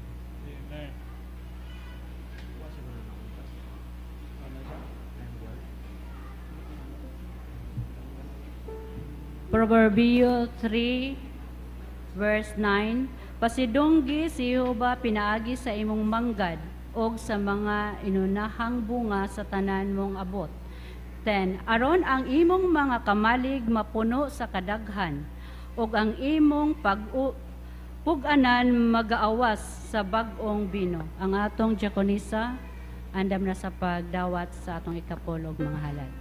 Proverbio three, verse nine, Pasidonggi si Jehova pinaagi sa imong manggad, og sa mga inunahang bunga sa tanan mong abot. ten. Aron ang imong mga kamalig mapuno sa kadaghan, og ang imong pag-puganan magaawas sa bag-ong bino. Ang atong diakonisa, andam na sa pagdawat sa atong ikapulog mga halal.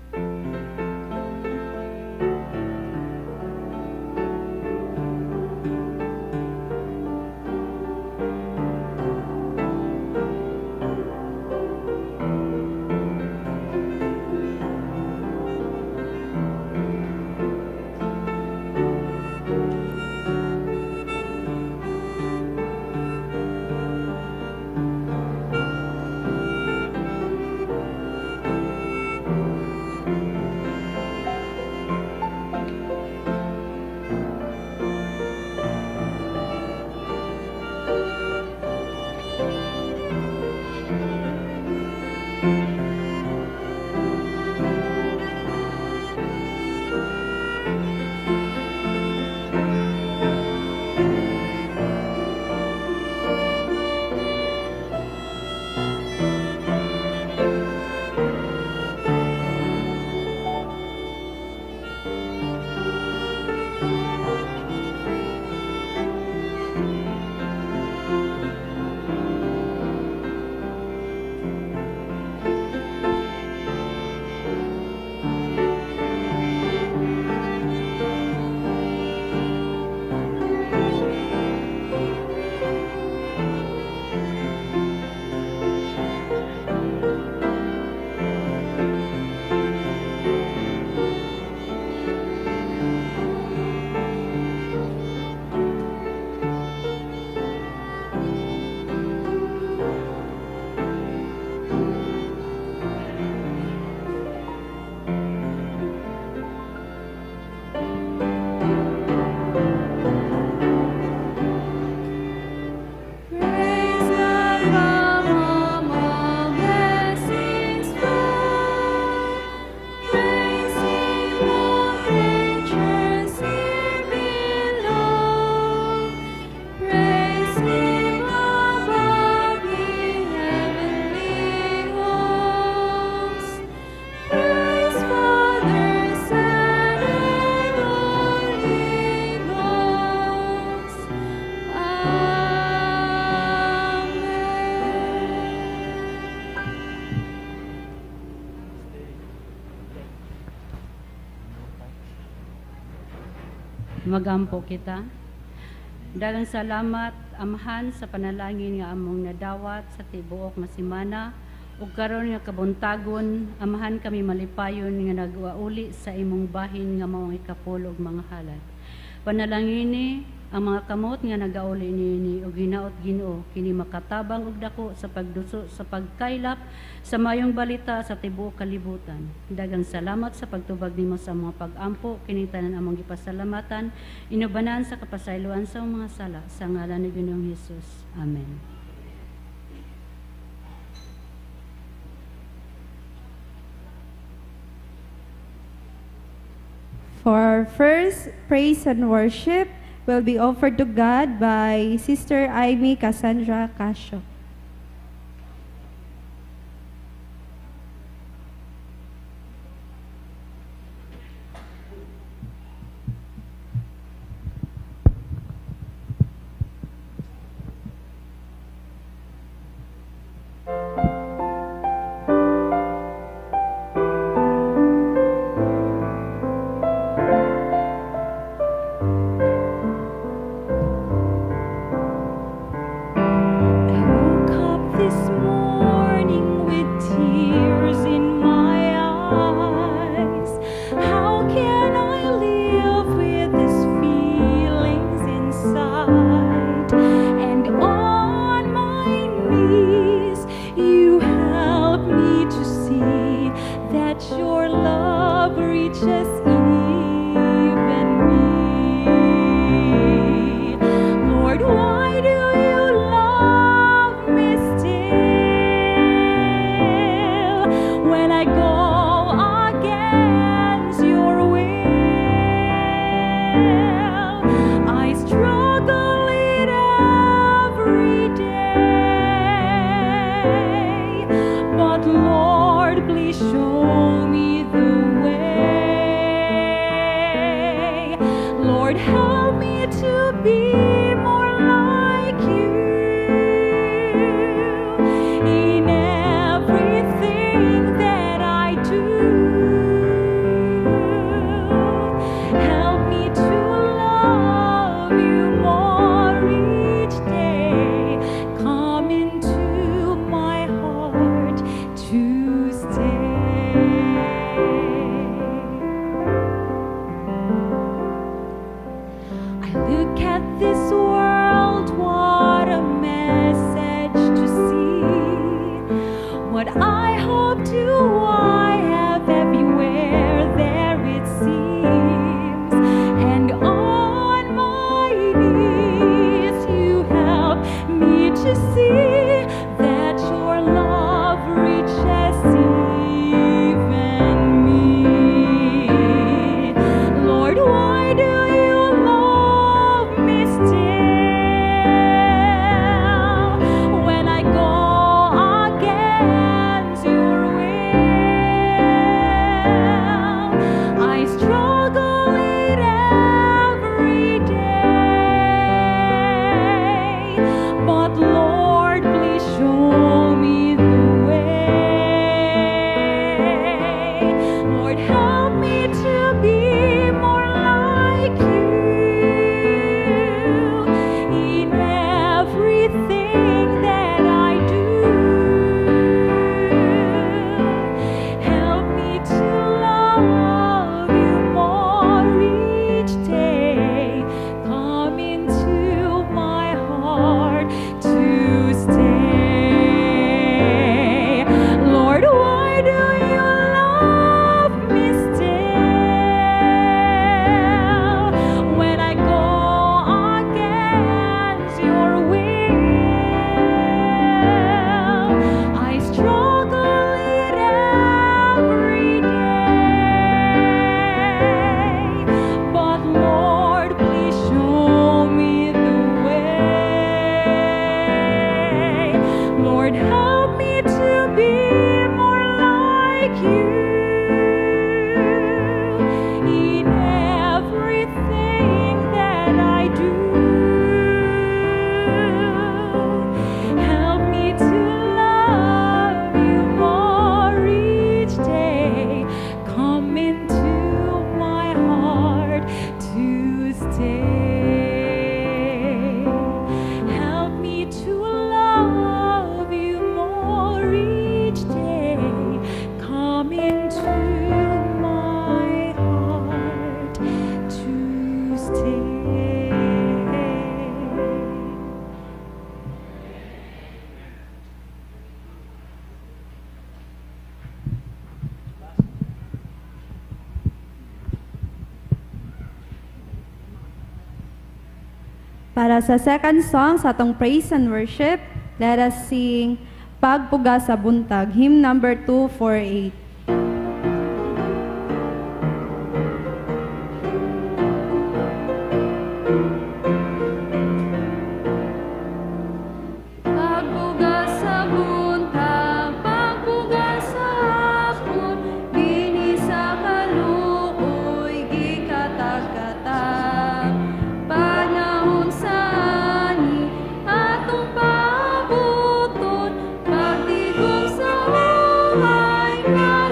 Magampo kita. Daghang salamat, Amahan, sa panalangin nga among nadawat sa tibuok nga semana ug karon nga kabuntagon, Amahan, kami malipayon nga nagwauli sa imong bahin nga maong ikapulog mga halad. Panalangini ang mga kamot nga nagauli niini ug hinaot Ginoo kini makatabang ug dako sa pagduso sa pagkaylap sa mayong balita sa tibuok kalibutan. Daghang salamat sa pagtubag nimo sa mga pag-ampo kini tanan among gipasalamatan inubanan sa kapasayloan sa mga sala sa ngalan ni Ginoong Hesus. Amen. For our first praise and worship will be offered to God by Sister Amy Cassandra Casio. this world, what a message to see. What I hope to, I have everywhere there it seems. And on my knees you help me to see that your love reaches even me. Lord, why do you love me still? When I go against your will, I struggle it every day. But Lord, please show me the way. Lord, help me to be more like you in everything that I do. Help me to love you more each day. Come into my heart to stay. Lord, why do you love me still? When I go against your will, I struggle it every day. But Lord, please show me the way. Lord, help me to be more like you in everything that I do. Help me to love you more each day. Come into my heart to stay. Help me to love you more each day. Come into my heart to stay. Para sa second song sa atong praise and worship, let us sing Pagpuga sa Buntag, hymn number two forty-eight. Pagpuga sa buntag, pagpuga sa hapon, dinhi sa kaluoy gikatag-katag. Panahon sa ani atong pabuton, pagtigom sa buhay nga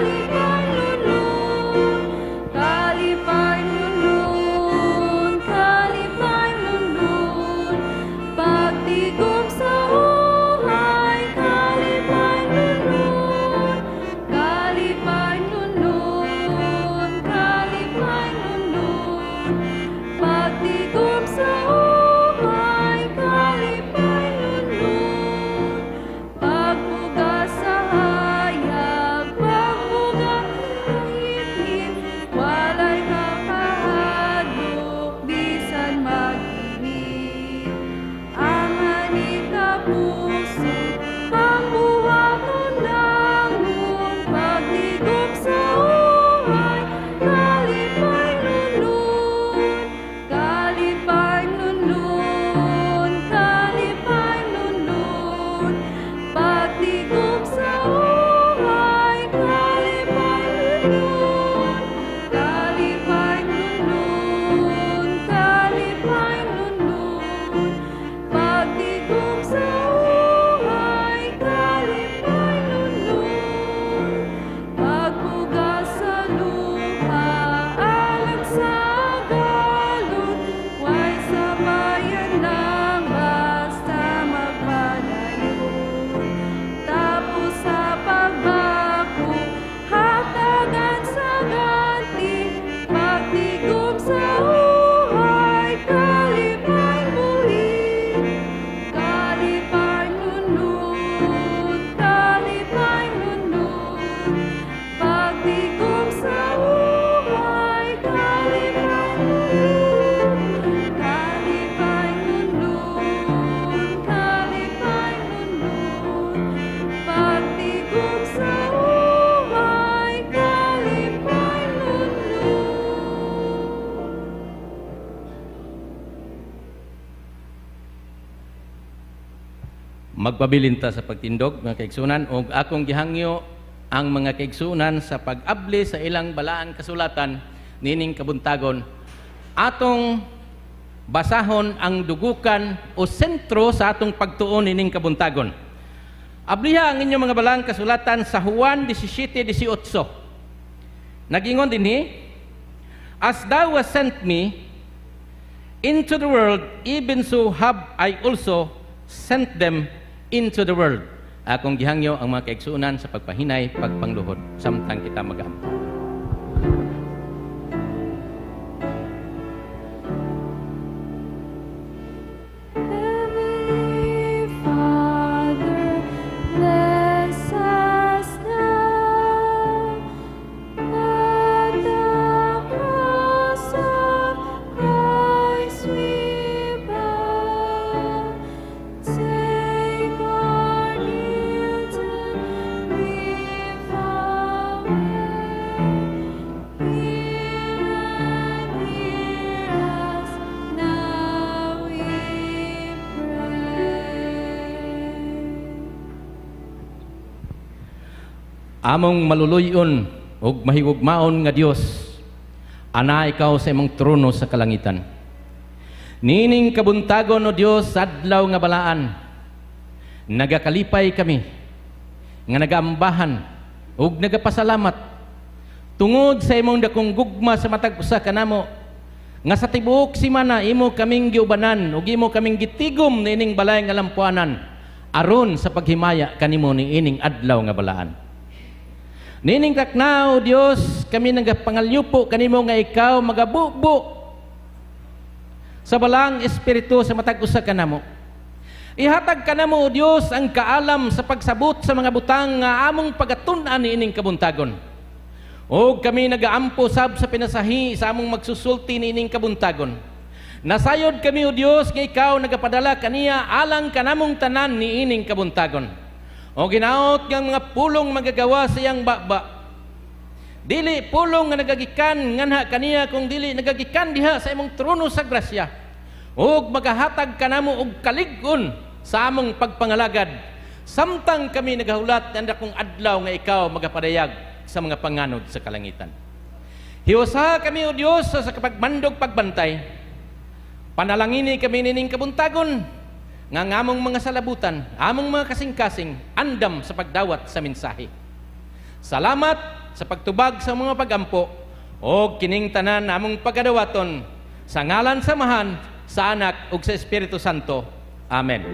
magpabilinta sa pagtindog, mga kaigsunan, o akong gihangyo ang mga kaigsunan sa pag-abli sa ilang balaan kasulatan nining kabuntagon. Atong basahon ang dugukan o sentro sa atong pagtuon nining kabuntagon. Abliha ang inyong mga balaan kasulatan sa Juan seventeen eighteen. Nagingon dinhi, as thou hast sent me into the world, even so have I also sent them into the world. Akong gihangyo ang mga kaigsunan sa pagpahinay, pagpangluhod, samtang kita mag-ampo. Among maluluyon ug mahigugmaon nga Dios, ana ikaw sa imong trono sa kalangitan. Nining kabuntagon o Dios adlaw nga balaan, nagakalipay kami nga nagaambahan ug nagapasalamat tungod sa imong dakong gugma sa matag usa kanamo, nga sa tibuok simana imo kaming giubanan ug imo kaming gitigom nining balay nga lampuanan aron sa paghimaya kanimo niining adlaw nga balaan. Nining kaknao, Dios, kami nagapangalyupo kanimo nga ikaw magabubo sa balang espiritu sa matag usa kanamo. Ihatag kanamo, Dios, ang kaalam sa pagsabot sa mga butang nga among pagatun-an niining kabuntagon. O kami nagaampo sab sa pinasahi sa among magsusulti niining kabuntagon. Nasayod kami, O Dios, nga ikaw nagapadala kaniya alang kanamong tanan niining kabuntagon. O ginaot ng mga pulong magagawa sa iyang baba. Dili pulong nga nagagikan nganha kaniya kung dili nagagikan diha sa imong trono sa grasya. O magahatag kanamo og kalig-on sa among pagpangalagad. Samtang kami nagahulat ng dakong adlaw nga ikaw magapadayag sa mga panganod sa kalangitan. Hiusa kami, O Dios, sa kapagmandog pagbantay. Panalangini kami nining kabuntagon nga ngamong mga salabutan, among mga kasing-kasing, andam sa pagdawat sa mensahe. Salamat sa pagtubag sa mga pagampo o kining tanan among pagadawaton sa ngalan samahan sa Anak ug sa Espiritu Santo. Amen.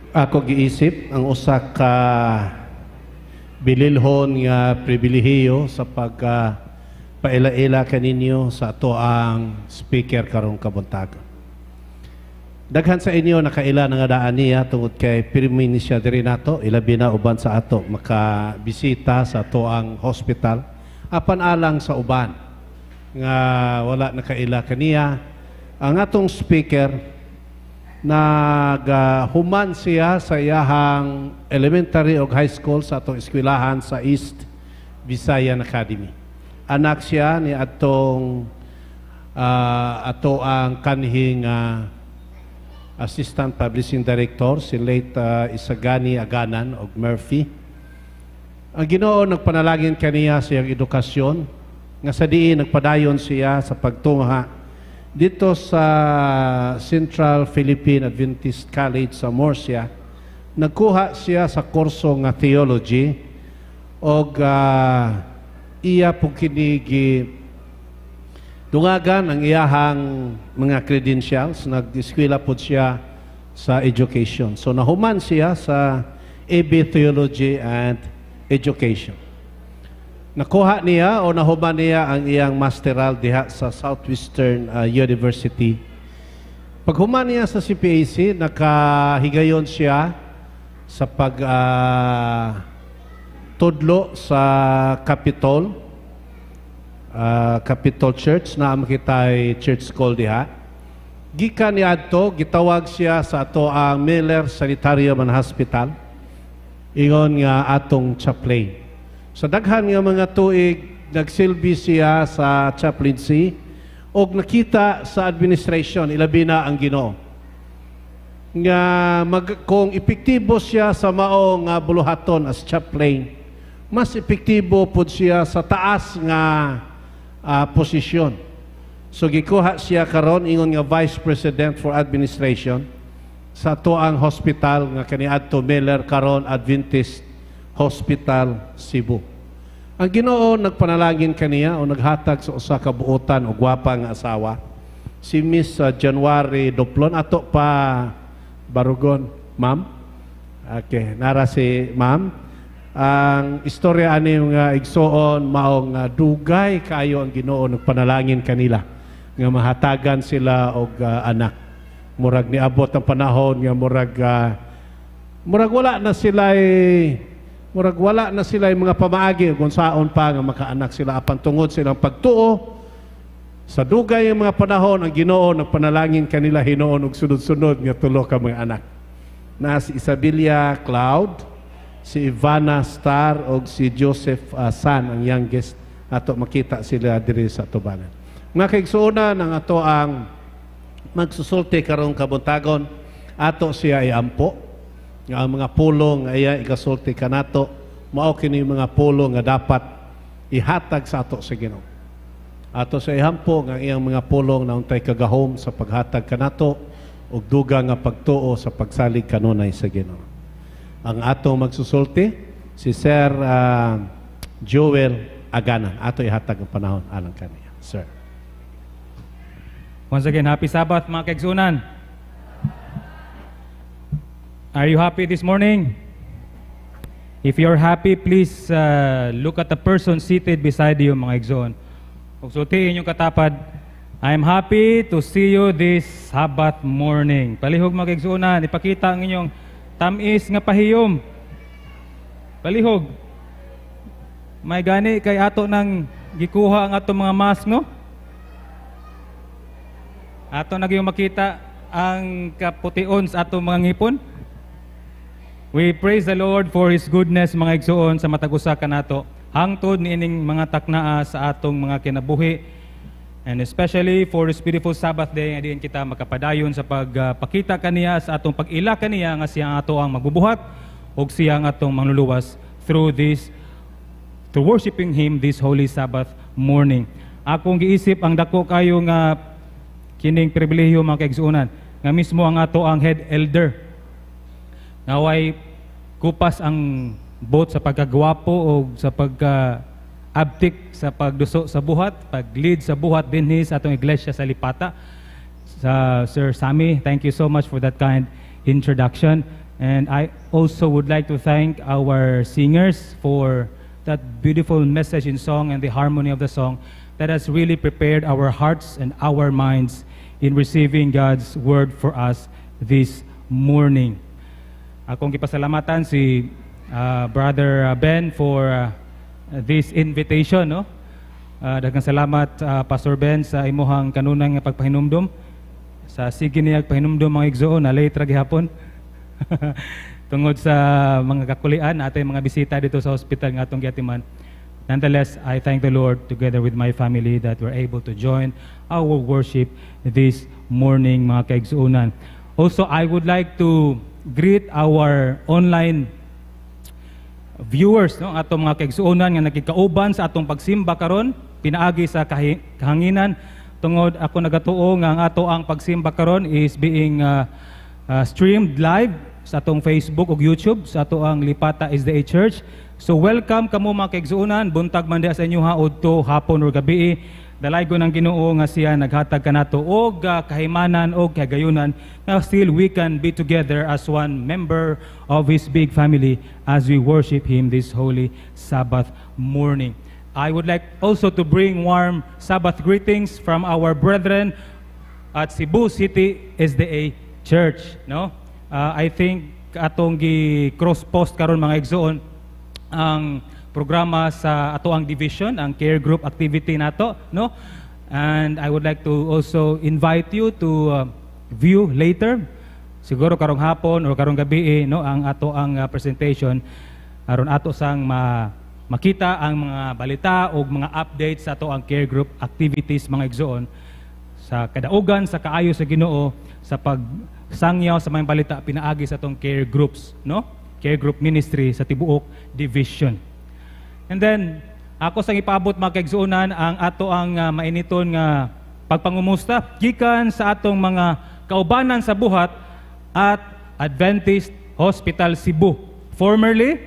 ako giisip ang usa ka bililhon nga pribilehiyo sa pag uh, paila-ila kaninyo sa ato ang speaker karong kabuntagon. Daghan sa inyo nakaila nga daan niya tungod kay pirmi ni siya diri nato, ilabi na uban sa ato makabisita sa ato ang hospital apan alang sa uban nga wala nakaila kaniya. Ang atong speaker naghuman uh, siya sa iyahang elementary o high school sa atong eskwelahan sa East Visayan Academy. Anak siya ni atong uh, ato ang kanhing uh, Assistant Publishing Director, si late uh, Isagani Aganan og Murphy. Ang Ginoo nagpanalangin kaniya sa iyang edukasyon, nga sa diin nagpadayon siya sa pagtungha dito sa Central Philippine Adventist College sa Murcia. Nagkuha siya sa kurso nga theology og uh, iya po kinigi dungagan ang iyahang mga credentials. Nag-eskwela po siya sa education. So nahuman siya sa A B Theology and Education. Nakuha niya o nahuman niya ang iyang masteral diha sa Southwestern uh, University. Paghuman niya sa C P A C, nakahigayon siya sa pag uh, tudlo sa Capitol Uh, Capitol Church na makitay church school diha. Gikan ni adto gitawag siya sa ato ang Miller Sanitarium and Hospital ingon nga atong chaplain. Sa daghan nga mga tuig nagsilbi siya sa chaplaincy og nakita sa administration ilabi na ang Ginoo nga mag, kung epektibo siya sa mao nga buluhaton as chaplain, mas epektibo pud siya sa taas nga Uh, posisyon. So gikuha siya karon ingon nga Vice President for Administration sa tuang hospital nga kaniadto Miller karon Adventist Hospital Cebu. Ang Ginoo nagpanalangin kaniya o naghatag sa usa ka buotan o gwapa nga asawa, si Miss uh, January Doplon. Ato pa barugon, ma'am. Okay, nara si ma'am. Ang istorya ani nga igsoon maong uh, dugay kayo ang Ginoo nagpanalangin kanila nga mahatagan sila og uh, anak. Murag niabot ang panahon nga murag uh, murag wala na sila murag wala na sila mga pamaagi kung saon pa nga makaanak sila apan tungod silang pagtuo sa dugay ang mga panahon ang Ginoo nagpanalangin kanila hinuon og sunod-sunod nga tulo ka mga anak. Na si Isabella Cloud, si Ivana Star o si Joseph uh, San ang youngest. Ato makita sila diri sa tubanan. Nga kaigsuuna ng ato ang magsusulti karong kabuntagon, ato siya ay ampo nga ang mga pulong ay igasulti kanato mao kini mga pulong nga dapat ihatag sa ato sa Ginoo. Ato sa ihampo nga iyang mga pulong na untay kagahom sa paghatag kanato ug duga nga pagtuo sa pagsalig kanunay sa Ginoo. Ang atong magsusulti, si Sir uh, Joel Aganan. Ato ihatag ang panahon alang kaniya. Sir. Once again, happy Sabbath mga kaigsunan. Are you happy this morning? If you're happy, please uh, look at the person seated beside you mga kaigsuon. Kung sultiin yung katapad, I'm happy to see you this Sabbath morning. Palihog mga kaigsunan, ipakita ang inyong tamis nga pahiyom. Palihog. May gani kay ato nang gikuha ang ato mga mask, no? Ato nagyong makita ang kapution sa ato mga ngipon. We praise the Lord for His goodness mga igsuon sa matag-usa kanato. Hangtod niining mga taknaa sa atong mga kinabuhi. And especially for this beautiful Sabbath day, nga diin kita makapadayon sa pagpakita uh, kaniya sa atong pag-ila kaniya nga siya ang ato ang magbubuhat o siya ang atong mangluluwas through this, to worshiping Him this holy Sabbath morning. Akong giisip ang dako kayo nga kining pribilehiyo mga kaigsuonan nga mismo ang ato ang head elder nga way kupas ang bot sa pagkagwapo o sa pagka abtik sa pagduso sa buhat, pag-lead sa buhat dinhi sa atong iglesia sa Lipata. Sa Sir Sammy, thank you so much for that kind introduction. And I also would like to thank our singers for that beautiful message in song and the harmony of the song that has really prepared our hearts and our minds in receiving God's word for us this morning. Akong gipasalamatan si uh, Brother Ben for uh, this invitation, no? Uh, daghang salamat uh, Pastor Ben sa imuhang kanunay nga pagpahinumdom sa sige niya pahinumdom mga igsoon na late ra gihapon. Tungod sa mga kakulian ato mga bisita dito sa hospital nga atong giatiman. Nonetheless, I thank the Lord together with my family that we're able to join our worship this morning, mga kaigsuunan. Also, I would like to greet our online viewers, no, atong mga kaigsuunan nga nakikauban sa atong pagsimba karon, pinaagi sa kahanginan. Tungod ako nagatuo nga ang ato ang pagsimba karon is being uh, uh, streamed live sa atong Facebook ug YouTube sa ato ang Lipata S D A Church. So welcome kamo mga kaigsuunan, buntag man diha sa inyo ha udto hapon or gabi. Dalaygon ang Ginoo nga siya naghatag kanato og uh, kahimanan og kagayunan nga still we can be together as one member of His big family as we worship Him this holy Sabbath morning. I would like also to bring warm Sabbath greetings from our brethren at Cebu City S D A Church. No, uh, I think atong gi cross post karon mga igsoon ang programa sa ato ang division, ang care group activity nato, no? And I would like to also invite you to uh, view later, siguro karong hapon o karong gabi, no, ang ato ang uh, presentation aron ato sang ma makita ang mga balita o mga updates sa ato ang care group activities mga igsoon sa kadaugan sa kaayo sa Ginoo sa pagsangyaw sa mga balita pinaagi sa atong care groups, no? Care group ministry sa tibuok division. And then ako sang ipaabot mga kaigsuonan ang ato ang uh, mainiton nga pagpangumusta gikan sa atong mga kaubanan sa buhat at Adventist Hospital Cebu, formerly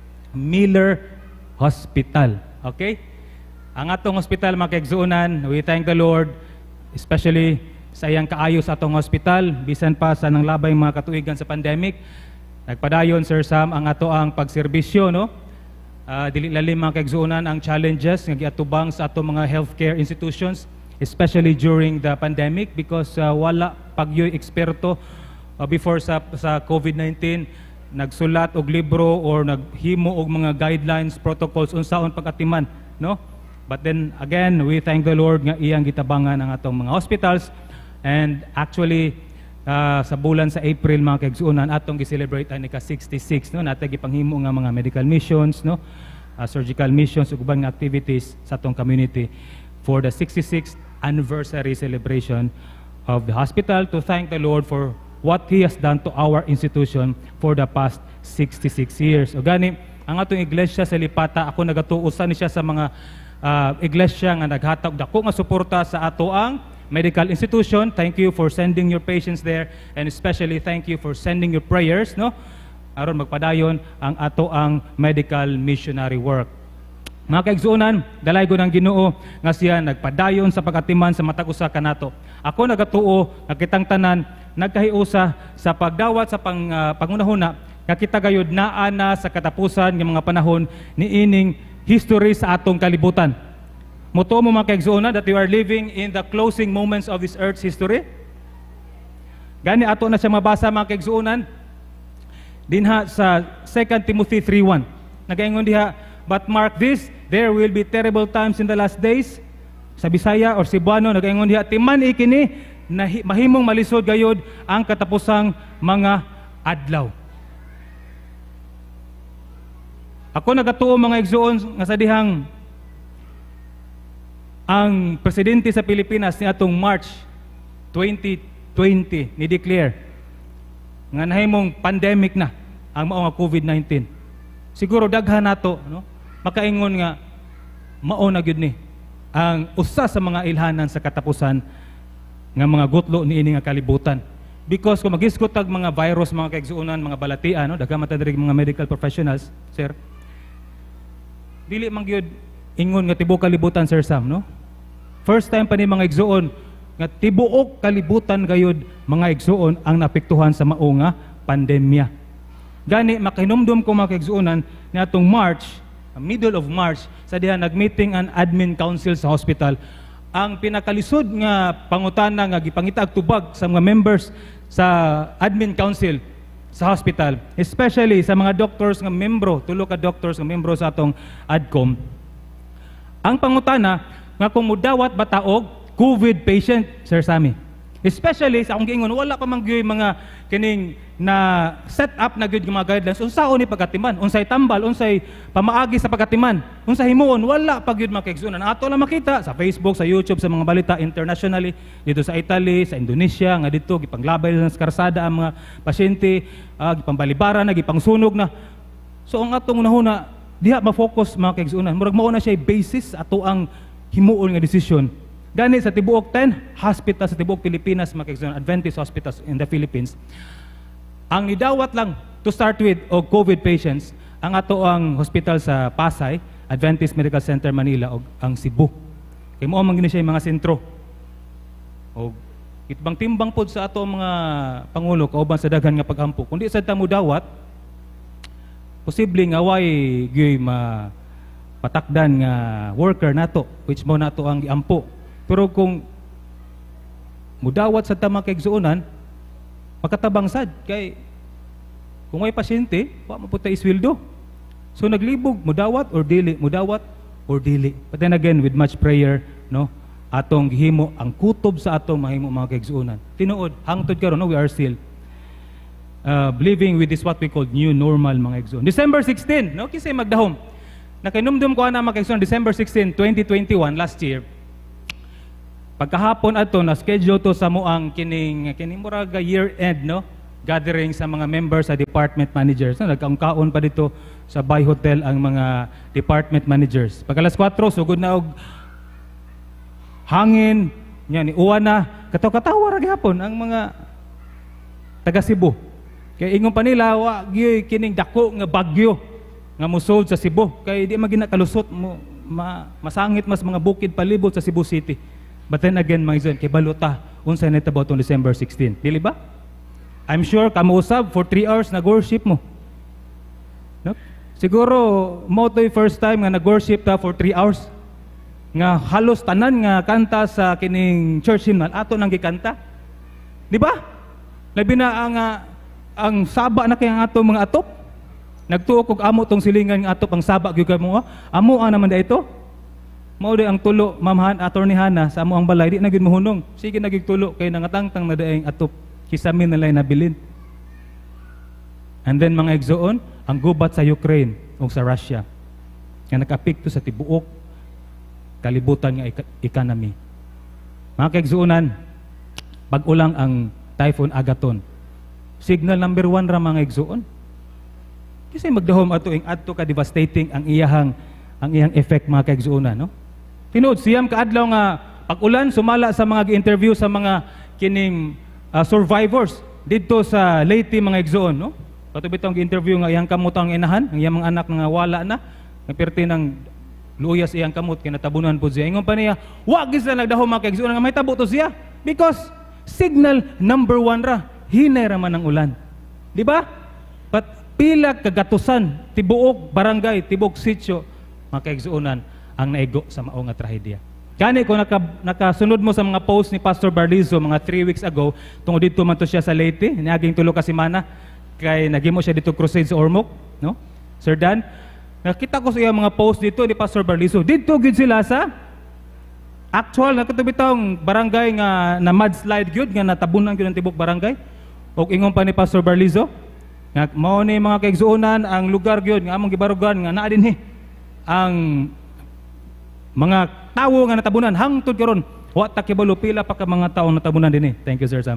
Miller Hospital. Okay? Ang atong hospital mga kaigsuonan, we thank the Lord especially sa iyang kaayo sa atong hospital bisan pa sa nanglabay mga katuigan sa pandemic. Nagpadayon Sir Sam ang ato ang pagserbisyo, no? Uh, dili lalim mga kaigsuonan ang challenges nga giatubang sa ato mga healthcare institutions, especially during the pandemic because uh, wala pagyoy eksperto uh, before sa sa COVID nineteen nagsulat og libro or naghimo og mga guidelines, protocols unsaon pag-atiman, no? But then again, we thank the Lord nga iyang gitabangan ang atong mga hospitals and actually Uh, sa bulan sa April mga kaigsuonan atong gi-celebrate ang ika sixty-six, no, natay gipanghimo nga mga medical missions, no, uh, surgical missions ug ubang activities sa atong community for the sixty-sixth anniversary celebration of the hospital to thank the Lord for what He has done to our institution for the past sixty-six years. O gani ang atong iglesia sa Lipata, ako nagatuusan ni siya sa mga uh, iglesia nga naghatag dako nga suporta sa ato ang medical institution. Thank you for sending your patients there and especially thank you for sending your prayers, no, aron magpadayon ang ato ang medical missionary work. Mga kaigsuonan, dalaygon ang Ginoo nga siya nagpadayon sa pagatiman sa matag usa kanato. Ako nagatuo nga kitang tanan nagkahiusa sa pagdawat sa pang, uh, pangunahuna nga kita gayud naa na sa katapusan ng mga panahon ni ining history sa atong kalibutan. Muto mo mga kaigsuonan that we are living in the closing moments of this earth's history. Gani ato na siya mabasa mga kaigsuonan dinha sa Second Timothy three one. Nagaingon diha, but mark this, there will be terrible times in the last days. Sa Bisaya or Cebuano nagaingon diha, timan ikini na mahimong malisod gayod ang katapusang mga adlaw. Ako nagatuo mga igsuon nga sa dihang ang presidente sa Pilipinas ni atong March twenty twenty ni declare nga nahimong pandemic na ang mao nga COVID nineteen. Siguro daghan nato, no, makaingon nga mao na gyud ni ang usa sa mga ilhanan sa katapusan nga mga gutlo niini nga kalibutan. Because kung mag-iskot tag mga virus mga kaigsuonan, mga balatian, no, daghan mata diri mga medical professionals, sir. Dili man gyud ingon nga tibuok kalibutan, Sir Sam, no? First time pa ni mga igsuon nga tibuok kalibutan gayud mga igsuon ang napektuhan sa mao nga pandemya. Gani makahinumdum ko mga kaigsuonan ni atong March, middle of March, sa diha nagmeeting an admin council sa hospital. Ang pinakalisod nga pangutana nga gipangita og tubag sa mga members sa admin council sa hospital, especially sa mga doctors nga membro, tulo ka doctors nga membro sa atong ADCOM. Ang pangutana nga kung mudawat ba taog COVID patient, Sir Sammy. Especially sa akong giingon, wala pa man gyud mga kining na set up na gyud mga guidelines unsaon ni pagkatiman, unsay tambal, unsay pamaagi sa pagkatiman, unsay himuon, wala pa gyud mga kaigsuonan. Ato lang makita sa Facebook, sa YouTube, sa mga balita internationally, dito sa Italy, sa Indonesia, nga dito gipanglabay sa karsada ang mga pasyente, uh, gipambalibaran na, gipangsunog na. So ang atong nahuna, diha ma-focus mga kaigsuonan. Murag mao na siya basis ato ang himuon nga desisyon. Gani sa tibuok ten hospital sa tibuok Pilipinas, mga kaigsuonan, Adventist hospitals in the Philippines, ang nidawat lang to start with o COVID patients, ang ato ang hospital sa Pasay, Adventist Medical Center Manila o ang Cebu. Kay mo man gini siya mga sentro. O itbang timbang pod sa ato mga pangulo kauban sa daghan nga pagampo. Kundi sa tamo dawat, posible nga way gyud ma patakdan nga worker nato, which mo nato ang giampo. Pero kung mudawat sa tama kaigsuonan, makatabang sad kay kung may pasyente, wa mo puta isweldo. So naglibog, mudawat or dili, mudawat or dili. But then again, with much prayer, no, atong gihimo ang kutob sa atong mahimo mga kaigsuonan. Tinuod, hangtod karon, no, we are still uh, living with this what we call new normal mga kaigsuonan. December sixteenth, no, kisay magdahom. Nakinumdum ko ana mga kaigsuonan, December sixteenth, twenty twenty-one, last year. Pagkahapon ato na schedule to sa moang kining kining muraga year-end, no, gathering sa mga members sa department managers. No, nagkaungkaon pa dito sa Bay Hotel ang mga department managers. Pag alas kwatro sugod na og hangin, nya ni uwan na, kataw-katawa ra gyapon ang mga taga Cebu. Kay ingon pa nila wa gyud kining dako nga bagyo nga mosold sa Cebu kay di magina kalusot mo ma, masangit mas mga bukid palibot sa Cebu City. But then again, mga izon, kay baluta, unsa na ito on December sixteenth. Dili ba? I'm sure, kamuusab, for three hours, nag-worship mo. No? Siguro, mo to'y first time nga nag-worship ta for three hours. Nga halos tanan nga kanta sa kining church hymnal, ato nang gikanta. Di ba? Labi na ang, uh, ang saba na kayang ato mga atop. Nagtuok og amo tong silingan nga atop ang saba, gyud mo, amo ang naman da ito. Mao di ang tulo, Ma'am Han, Attorney Hana, sa amo ang balay, di na gyud mohunong. Sige nagig tulo kay nangatangtang na daing atop kisamin na lay nabilin. And then mga igsoon, ang gubat sa Ukraine o sa Russia nga nakapikto sa tibuok kalibutan nga economy. Mga kaigsuonan, pag-ulang ang Typhoon Agaton. Signal number one ra mga igsoon. Kasi magdahom ato ing adto ka devastating ang iyahang ang iyang effect mga kaigsuonan, no? Tinuod siyam kaadlaw nga pag-ulan sumala sa mga gi-interview sa mga kining uh, survivors didto sa Leyte mga igsoon, no? Patubitong gi-interview nga iyang kamot ang inahan, ang iyang mga anak nga wala na, nagperti ng luyas iyang kamot kay natabunan po siya. Ingon pa niya, wa gid na nagdahom mga kaigsuonan nga may tabo to siya because signal number one ra, hinay ra man ang ulan. Di ba? But pila kagatusan tibuok barangay, tibuok sitio mga kaigsuonan ang naigo sa mao nga trahedya. Kani kung naka, nakasunod mo sa mga post ni Pastor Barlizo mga three weeks ago, tungod dito man to siya sa Leyte, niaging tulo ka semana, kay nagimo siya dito crusade sa Ormoc, no? Sir Dan, nakita ko sa iya mga post dito ni Pastor Barlizo. Dito gid sila sa actual nakatubitong barangay nga na mudslide gyud nga natabunan gyud ang tibok barangay. Og ingon pa ni Pastor Barlizo, nga mao ni mga kaigsuonan ang lugar gyud nga among gibarugan nga naa dinhi ang mga tawo nga natabunan hangtod karon wa ta kibalo pila pa ka mga tawo natabunan dinhi. Thank you Sir Sam.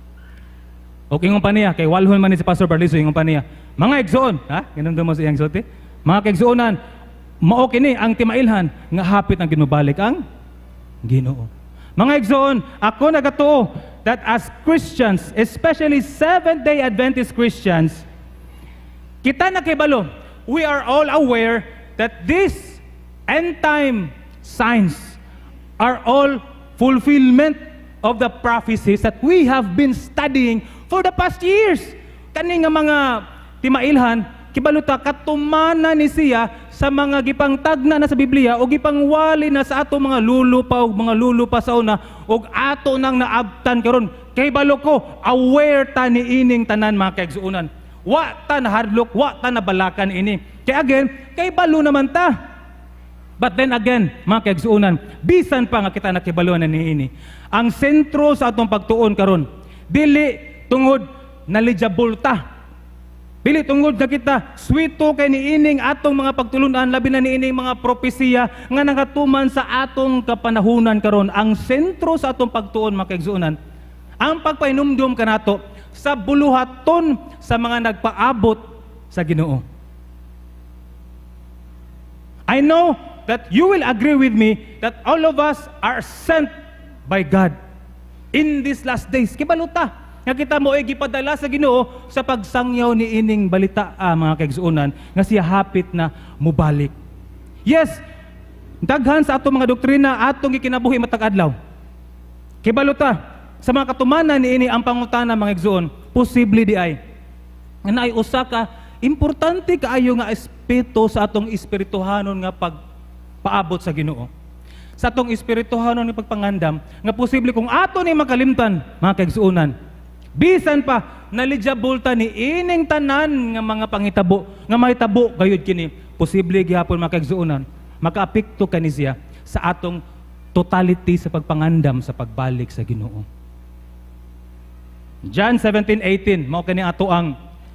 Okay ingon pa niya kay walhon man ni si Pastor Barlizo, ingon pa niya mga igsoon, ha ganun mo sa iyang sulti, mga kaigsuonan mao kini ang timailhan nga hapit ang ginubalik ang Ginoo. Mga igsoon, ako nagatuo that as Christians, especially Seventh-day Adventist Christians, kita nakibalo, we are all aware that these end-time signs are all fulfillment of the prophecies that we have been studying for the past years. Kani nga mga timailhan, kibaluta katumana ni siya sa mga gipangtagna na sa Biblia o gipangwali na sa ato mga lulupa o mga lulupa sa una o ato nang naabtan karon. Kay balo ko, aware ta ni ining tanan mga kaigsuunan. Wa ta na hardlook, wa ta na balakan ini. Kaya again, kay balo naman ta. But then again, mga kaigsuunan, bisan pa nga kita nakibaluan na ni ini. Ang sentro sa atong pagtuon karon, dili tungod knowledgeable ta. Dili tungod na kita swito kay niining atong mga pagtulunan, labi na niining mga propesiya nga nagatuman sa atong kapanahunan karon. Ang sentro sa atong pagtuon mga kaigsuunan, ang pagpainumdum kanato sa buluhaton sa mga nagpaabot sa Ginoo. I know that you will agree with me that all of us are sent by God in these last days. Kibaluta nga kita mo ay gipadala sa Ginoo sa pagsangyaw ni ining balita ah, mga kaigsuunan nga siya hapit na mubalik. Yes, daghan sa atong mga doktrina atong gikinabuhi matag adlaw. Kibaluta sa mga katumanan ni ini ang pangutana mga igsuon, posible di ay nga naay usa ka importante kaayo nga aspeto sa atong espirituhanon nga pagpaabot sa Ginoo. Sa atong espirituhanon nga pagpangandam nga posible kung ato ni makalimtan mga kaigsuonan. Bisan pa knowledgeable ta ni ining tanan nga mga pangitabo nga mahitabo gayud kini, posible gihapon mga kaigsuonan makaapekto kani siya sa atong totality sa pagpangandam sa pagbalik sa Ginoo. John seventeen eighteen, mao kani ato ang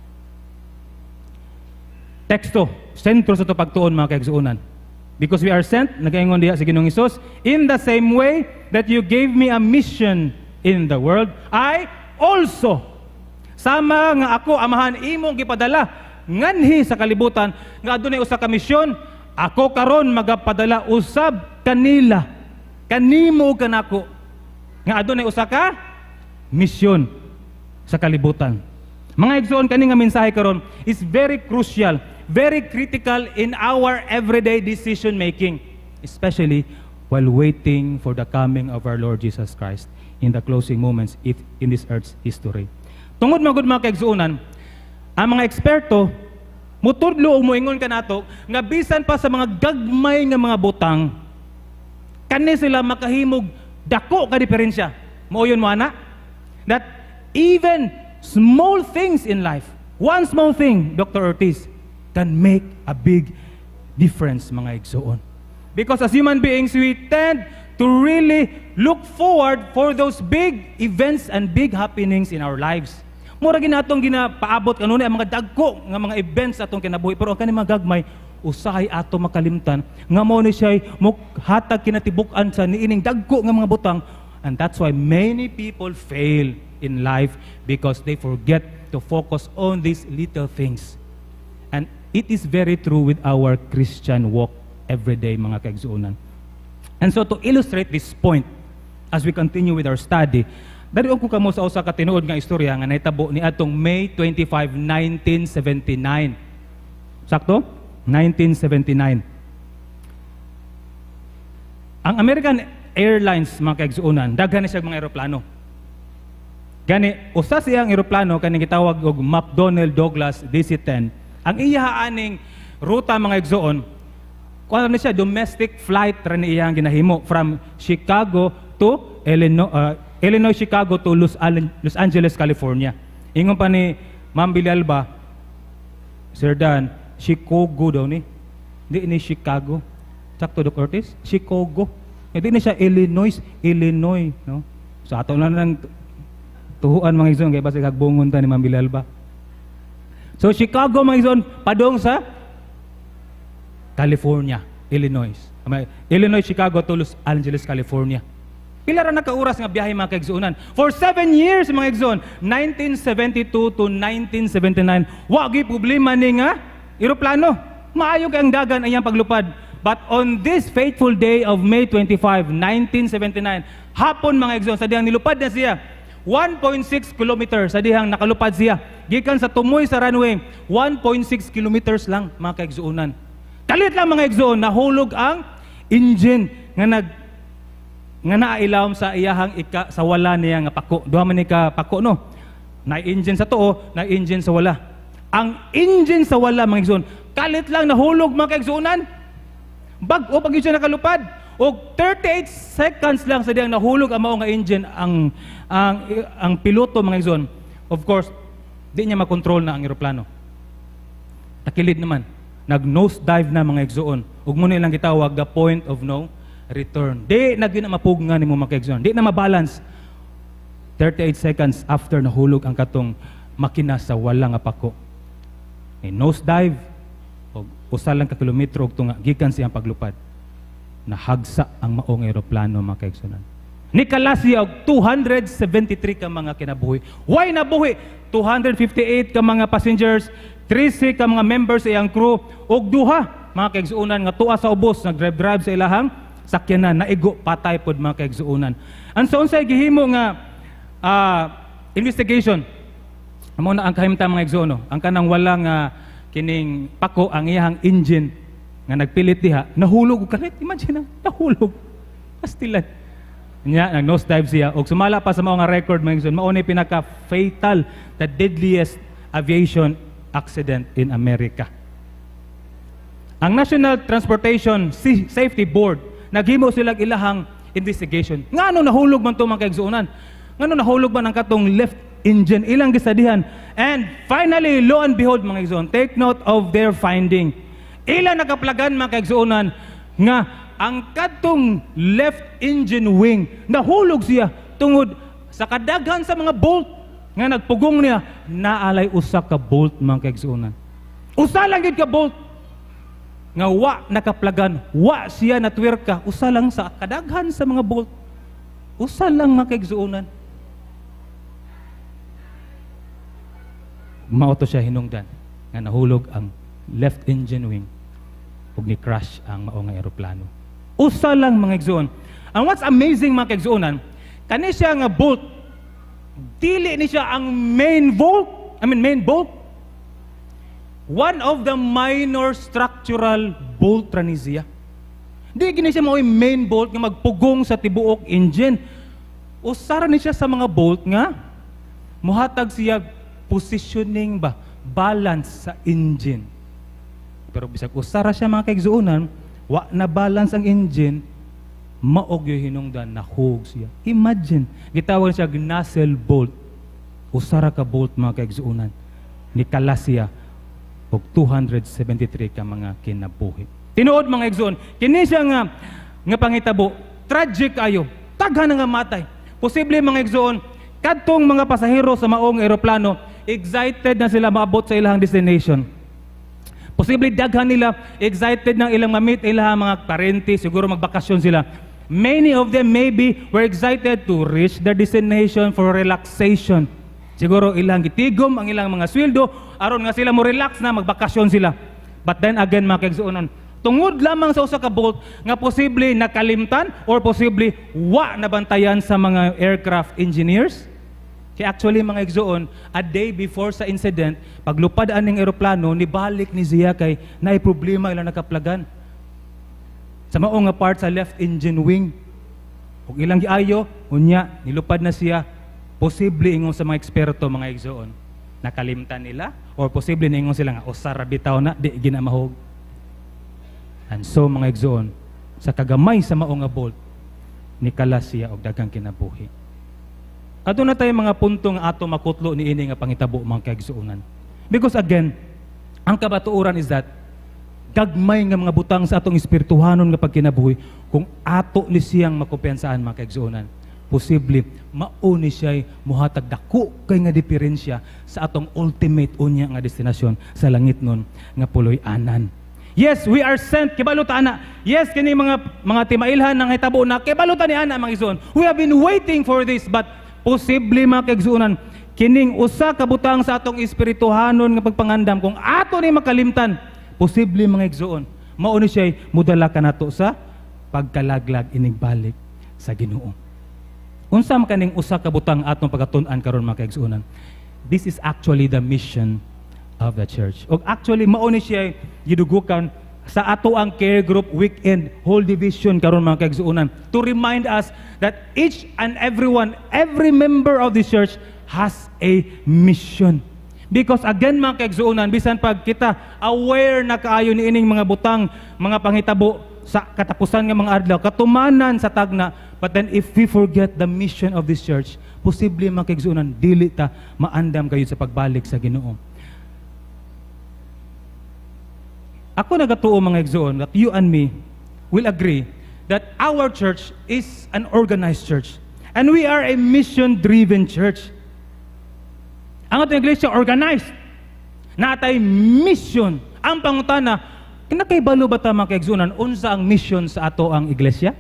teksto, sentro sa to pagtuon mga kaigsuonan. Because we are sent, nagaingon diha sa Ginoong Hesus, in the same way that you gave me a mission in the world, I also, sama nga ako, amahan imong gipadala, nganhi sa kalibutan, nga adunay usa ka misyon, ako karon magapadala usab kanila, kanimo kanako, nga adunay usa ka misyon sa kalibutan. Mga igsoon, kani nga mensahe karon is very crucial, very critical in our everyday decision making, especially while waiting for the coming of our Lord Jesus Christ in the closing moments in this earth's history. Tungod magud mga kaigsuonan, ang mga eksperto mutudlo o moingon kanato nga bisan pa sa mga gagmay nga mga butang, kani sila makahimog dako ka diferensya. Mooyon mo ana that even small things in life, one small thing, Doctor Ortiz, can make a big difference mga igsoon. Because as human beings, we tend to really look forward for those big events and big happenings in our lives. Mura ginatong ginapaabot kanunay ang mga dagko nga mga events atong kinabuhi, pero ang kani mga gagmay usahay ato makalimtan nga mao ni siya hatag kinatibuk-an sa niining dagko nga mga butang. And that's why many people fail in life because they forget to focus on these little things. And it is very true with our Christian walk every day mga kaigsuonan. And so to illustrate this point as we continue with our study, darion ko kamo sa usa ka tinuod nga istorya nga nahitabo ni atong May twenty-fifth, nineteen seventy-nine. Sakto? nineteen seventy-nine. Ang American Airlines mga kaigsuonan, daghan na siya mga eroplano. Gani, usa siyang eroplano kaning gitawag og McDonnell Douglas D C ten. Ang iyahaaning ruta mga igsoon, kuan na siya domestic flight ra ni iyang ginahimo from Chicago to Illinois, uh, Illinois Chicago to Los, Los Angeles, California. Ingon pa ni Ma'am Bilalba, Sir Dan, Chicago daw ni. Di ni Chicago. Sakto Doc Ortiz, Chicago. Hindi na siya Illinois, Illinois, no? So ato na nang tuhuan mga igsoon kay basta kagbungon ta ni Ma'am Bilalba. So Chicago mga igsoon padong sa California, Illinois. Illinois, Chicago to Los Angeles, California. Pila ra nakauras nga biyahe mga kaigsuonan. For seven years mga igsoon, nineteen seventy-two to nineteen seventy-nine, wa gyud problema ni nga eroplano. Maayo kay ang dagan ayang paglupad. But on this fateful day of May twenty-fifth, nineteen seventy-nine, hapon mga igsoon, sa dihang nilupad na siya, one point six kilometers sa dihang nakalupad siya. Gikan sa tumoy sa runway, one point six kilometers lang mga kaigsuonan. Kalit lang mga igsoon, nahulog ang engine nga nag nga nailawom sa iyahang ika sa wala niya nga pako. Duha man ni ka pako no. Na engine sa tuo, na engine sa wala. Ang engine sa wala, mga igsoon, kalit lang nahulog, mga kaigsuonan. Bag-o pag siya nakalupad. O thirty-eight seconds lang sa diyang nahulog ang mao nga engine, ang, ang, ang piloto, mga igsoon. Of course, di niya makontrol na ang eroplano. Takilid naman. Nag-nose dive na, mga igsoon. Ug mo nilang gitawag the point of no return. Di na gyud na mapugngan nimo, mga igsoon. Di na mabalance. thirty-eight seconds after nahulog ang katong makina sa wala nga pako. E nose dive og usa lang ka kilometro og tunga gikan siyang paglupad. Nahagsa ang maong eroplano, mga kaigsunan. Nikalasi og two hundred seventy-three ka mga kinabuhi. Why nabuhi? two hundred fifty-eight ka mga passengers, thirty ka mga members sa iyang crew, og duha mga kaigsunan nga tuwa sa ubos nagdrive-drive sa ilahang sakyanan, naigo patay pod, mga kaigsunan. Ang sa unsay gihimo nga uh, investigation, amo na ang kahimtang, mga igsuon, ang kanang walang uh, kining pako ang iyang engine nga nagpilit diha, nahulog og kanit. Imagine, nahulog. Pastilan. Nya nag nose dive siya og sumala pa sa mao nga record, mga igsoon, mao ni pinaka fatal, the deadliest aviation accident in America. Ang National Transportation Safety Board naghimo sila ilahang investigation. Ngano nahulog man to, mga kaigsuonan? Ngano nahulog man ang katong left engine? Ilang gisadihan. And finally, lo and behold, mga kaigsuon, take note of their finding. Ilang nakaplagan, mga kaigsuonan, nga ang katong left engine wing nahulog siya tungod sa kadaghan sa mga bolt nga nagpugong niya, naalay usa ka bolt, mga kaigsuonan. Usa lang gid ka bolt nga wa nakaplagan, wa siya natwerka, usa lang sa kadaghan sa mga bolt. Usa lang, mga kaigsuonan. Mao to siya hinungdan nga nahulog ang left engine wing ug ni crash ang mao nga eroplano. Usa lang, mga igsuon. And what's amazing, mga kaigsuonan, kani siya nga bolt, dili ni siya ang main bolt, I mean main bolt. One of the minor structural bolt ra ni siya. Di gini siya mao main bolt nga magpugong sa tibuok engine. Usara ni siya sa mga bolt nga muhatag siya positioning ba, balance sa engine. Pero bisag usara siya, mga kaigsuonan, wa na balance ang engine, maog yung hinungdan, nahug siya. Imagine, gitawag siya nacelle bolt. Usara ka bolt, mga kaigsuonan, nikala siya og two hundred seventy-three ka mga kinabuhi. Tinuod, mga kaigsuon, kini siya nga nga pangitabo, tragic ayo, taghan nga matay. Posible, mga kaigsuon, kadtong mga pasahero sa maong eroplano, excited na sila maabot sa ilang destination. Posible daghan nila excited nang ilang mamit ilang mga parente, siguro magbakasyon sila. Many of them maybe were excited to reach their destination for relaxation. Siguro ilang gitigom ang ilang mga sweldo aron nga sila mo relax na, magbakasyon sila. But then again, mga kaigsuonan, tungod lamang sa usa ka bolt nga posible nakalimtan or posible wa nabantayan sa mga aircraft engineers. Kaya actually, mga igsuon, a day before sa incident, paglupad aning eroplano, nibalik ni Zia kay naay problema ilang nakaplagan. Sa mao nga part sa left engine wing. Kung ilang giayo, unya, nilupad na siya, posible ingon sa mga eksperto, mga igsuon, nakalimtan nila, or posible na ingon sila nga, usara bitaw na, di ginamahog. And so, mga igsuon, sa kagamay sa mao nga bolt, nikala siya og daghang kinabuhi. Ato na tayo mga puntong ato makutlo ni ini nga pangitabo, mga kaigsuonan. Because again, ang kabatuoran is that gagmay nga mga butang sa atong espirituhanon nga pagkinabuhi kung ato ni siyang makumpiyansaan, mga kaigsuonan. Posible mao ni siya muhatag dako kay nga diferensya sa atong ultimate unya nga destinasyon sa langit nun nga puloy anan. Yes, we are sent, kibalutan na. Yes, kini mga mga timailhan nang hitabo na kibalutan ni ana, mga igsuon. We have been waiting for this, but posible, mga kaigsuonan, kining usa ka butang sa atong espirituhanon nga pagpangandam kung ato ni makalimtan, posible, mga igsuon, mao ni siya mudala kanato sa pagkalaglag inigbalik sa Ginoo. Unsa man kaning usa ka butang atong pagatun-an karon, mga kaigsuonan? This is actually the mission of the church. Og actually mao ni siya gidugukan sa ato ang care group weekend whole division karon, mga kaigsuonan, to remind us that each and everyone, every member of the church has a mission. Because again mga kaigsuonan, bisan pag kita aware na kaayo ni ining mga butang, mga panghitabo sa katapusan nga mga adlaw, katumanan sa tagna, but then if we forget the mission of this church, posible mga kaigsuonan, dili ta maandam kayo sa pagbalik sa Ginoo. Ako nagatuo mga igsoon that you and me will agree that our church is an organized church. And we are a mission-driven church. Ang ating iglesia organized. Natay mission. Ang pangutana, kinakaibalo ba ta mga kaigsuonan, unsa ang mission sa ato ang iglesia?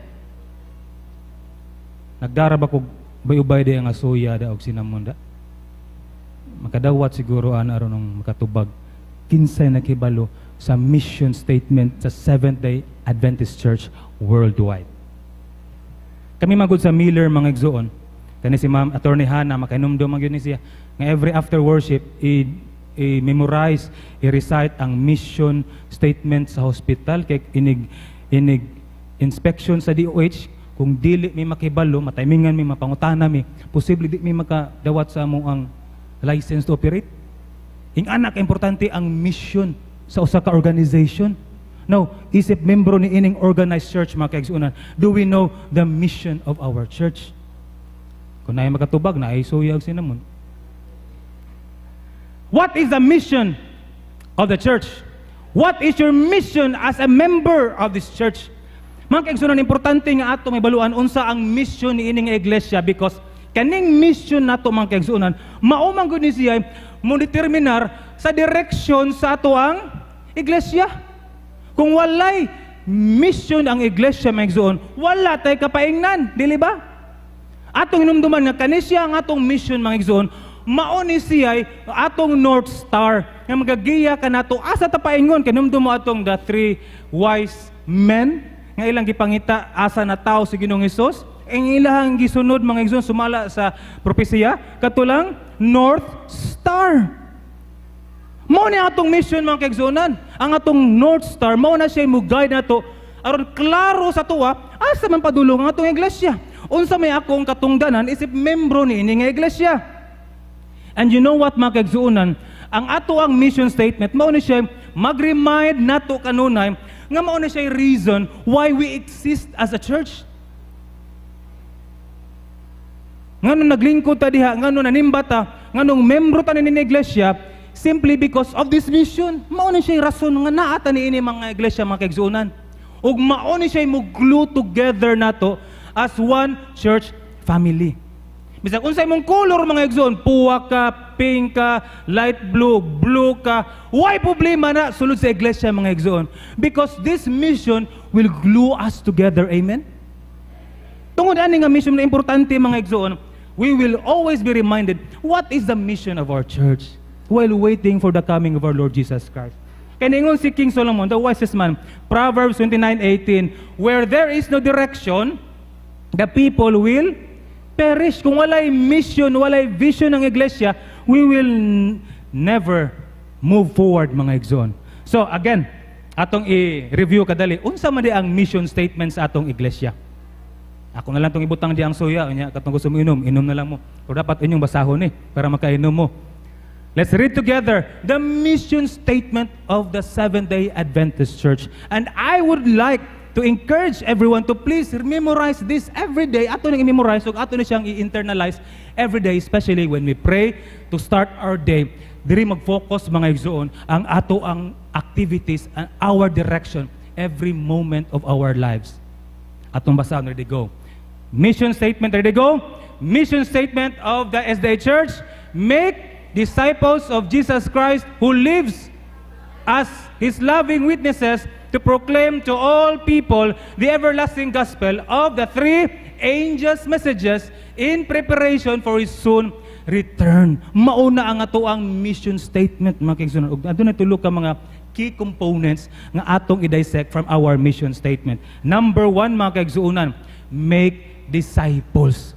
Nagdara ba kog bay-ubay di ang asuya da og sinamon da? Makadawat siguro ana aron ng makatubag kinsay nakibalo sa mission statement sa Seventh-day Adventist Church worldwide. Kami magud sa Miller mga igsoon, kani si Ma'am Attorney Hannah makainumdum man gyud ni siya nga every after worship i, i memorize, i-recite ang mission statement sa hospital kay inig inig inspection sa D O H kung dili mi makibalo, matimingan mi, mapangutana mi, posible di mi makadawat sa among ang license to operate. Ing anak importante ang mission sa usa ka organization. Now, isip membro ni ining organized church mga kaigsuonan, do we know the mission of our church? Kung naay makatubag na ay suyag sinamon. What is the mission of the church? What is your mission as a member of this church? Mga kaigsuonan, importante nga ato may baluan unsa ang mission ni ining iglesia, because kaning mission nato mga kaigsuonan, mao man gud ni siya mo determinar sa direksyon sa ato ang iglesia. Kung walay mission ang iglesia mga igsoon, wala tay kapaingnan, dili ba? Atong hinumduman nga kani siya ang atong mission mga igsoon, mao ni siya atong North Star nga magagiya kanato asa ta paingon. Hinumdum mo atong the three wise men nga ilang gipangita asa na tao si Ginoong Hesus. Ang ilang gisunod mga igsoon sumala sa propesiya katulang North Star. Mao ni atong mission mga kaigsuonan. Ang atong North Star, mao na siya mo-guide nato aron klaro sa tuwa asa man padulong ang atong iglesia. Unsa may akong katungdanan isip membro ni ini nga iglesia. And you know what mga kaigsuonan, ang ato ang mission statement mao ni siya mag-remind nato kanunay nga mao na siya reason why we exist as a church. Nganong naglingkod ta diha, nganong nanimba ta, nganong membro ta ni ini iglesia, simply because of this mission. Mao ni siya rason nga naa ta ni ini mga iglesia mga kaigsuonan. Ug mao ni siya mo glue together nato as one church family. Bisag unsay mong color mga igsoon, puwa ka, pink ka, light blue, blue ka, why problema na sulod sa iglesia mga igsoon? Because this mission will glue us together. Amen. Tungod ani nga mission na importante mga igsoon, we will always be reminded what is the mission of our church while waiting for the coming of our Lord Jesus Christ. Kaningon si King Solomon, the wisest man, Proverbs twenty-nine eighteen, where there is no direction, the people will perish. Kung walay mission, walay vision ng iglesia, we will never move forward mga igsoon. So again, atong i-review kadali, unsa man di ang mission statement sa atong iglesia. Ako na lang itong ibutang di ang suya, unya katong gusto mo inom, inom na lang mo. O dapat inyong basahon eh, para makainom mo. Let's read together the mission statement of the Seventh-day Adventist Church. And I would like to encourage everyone to please memorize this every day. Ato nang i-memorize, o ato na siyang i-internalize every day, especially when we pray to start our day. Diri mag-focus mga igsoon ang ato ang activities and our direction every moment of our lives. Atong basahan, ready go. Mission statement, ready go. Mission statement of the S D A Church: make disciples of Jesus Christ who lives as His loving witnesses to proclaim to all people the everlasting gospel of the three angels' messages in preparation for His soon return. Mauna ang ato ang mission statement mga kaigsuonan. Ug aduna tulo ka mga key components nga atong i-dissect from our mission statement. Number one mga kaigsuonan, make disciples.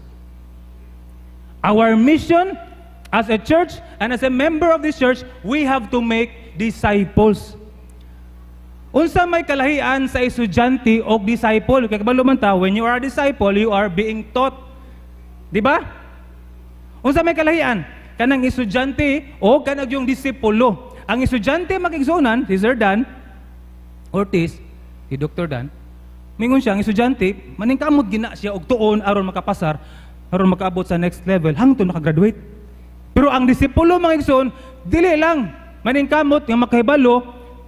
Our mission as a church and as a member of this church, we have to make disciples. Unsa may kalahian sa estudyante o disciple? Kaya kabalo man ta, when you are a disciple, you are being taught. Di ba? Unsa may kalahian? kanang estudyante o kanang yung disipulo. Ang estudyante makigsuonan, si Sir Dan Ortiz, si Doctor Dan, mingon siya, ang estudyante, maningkamot gina siya og tuon aron makapasar, aron makaabot sa next level, hangtod makagraduate. Pero ang disipulo mga igsoon, dili lang maningkamot nga makahibalo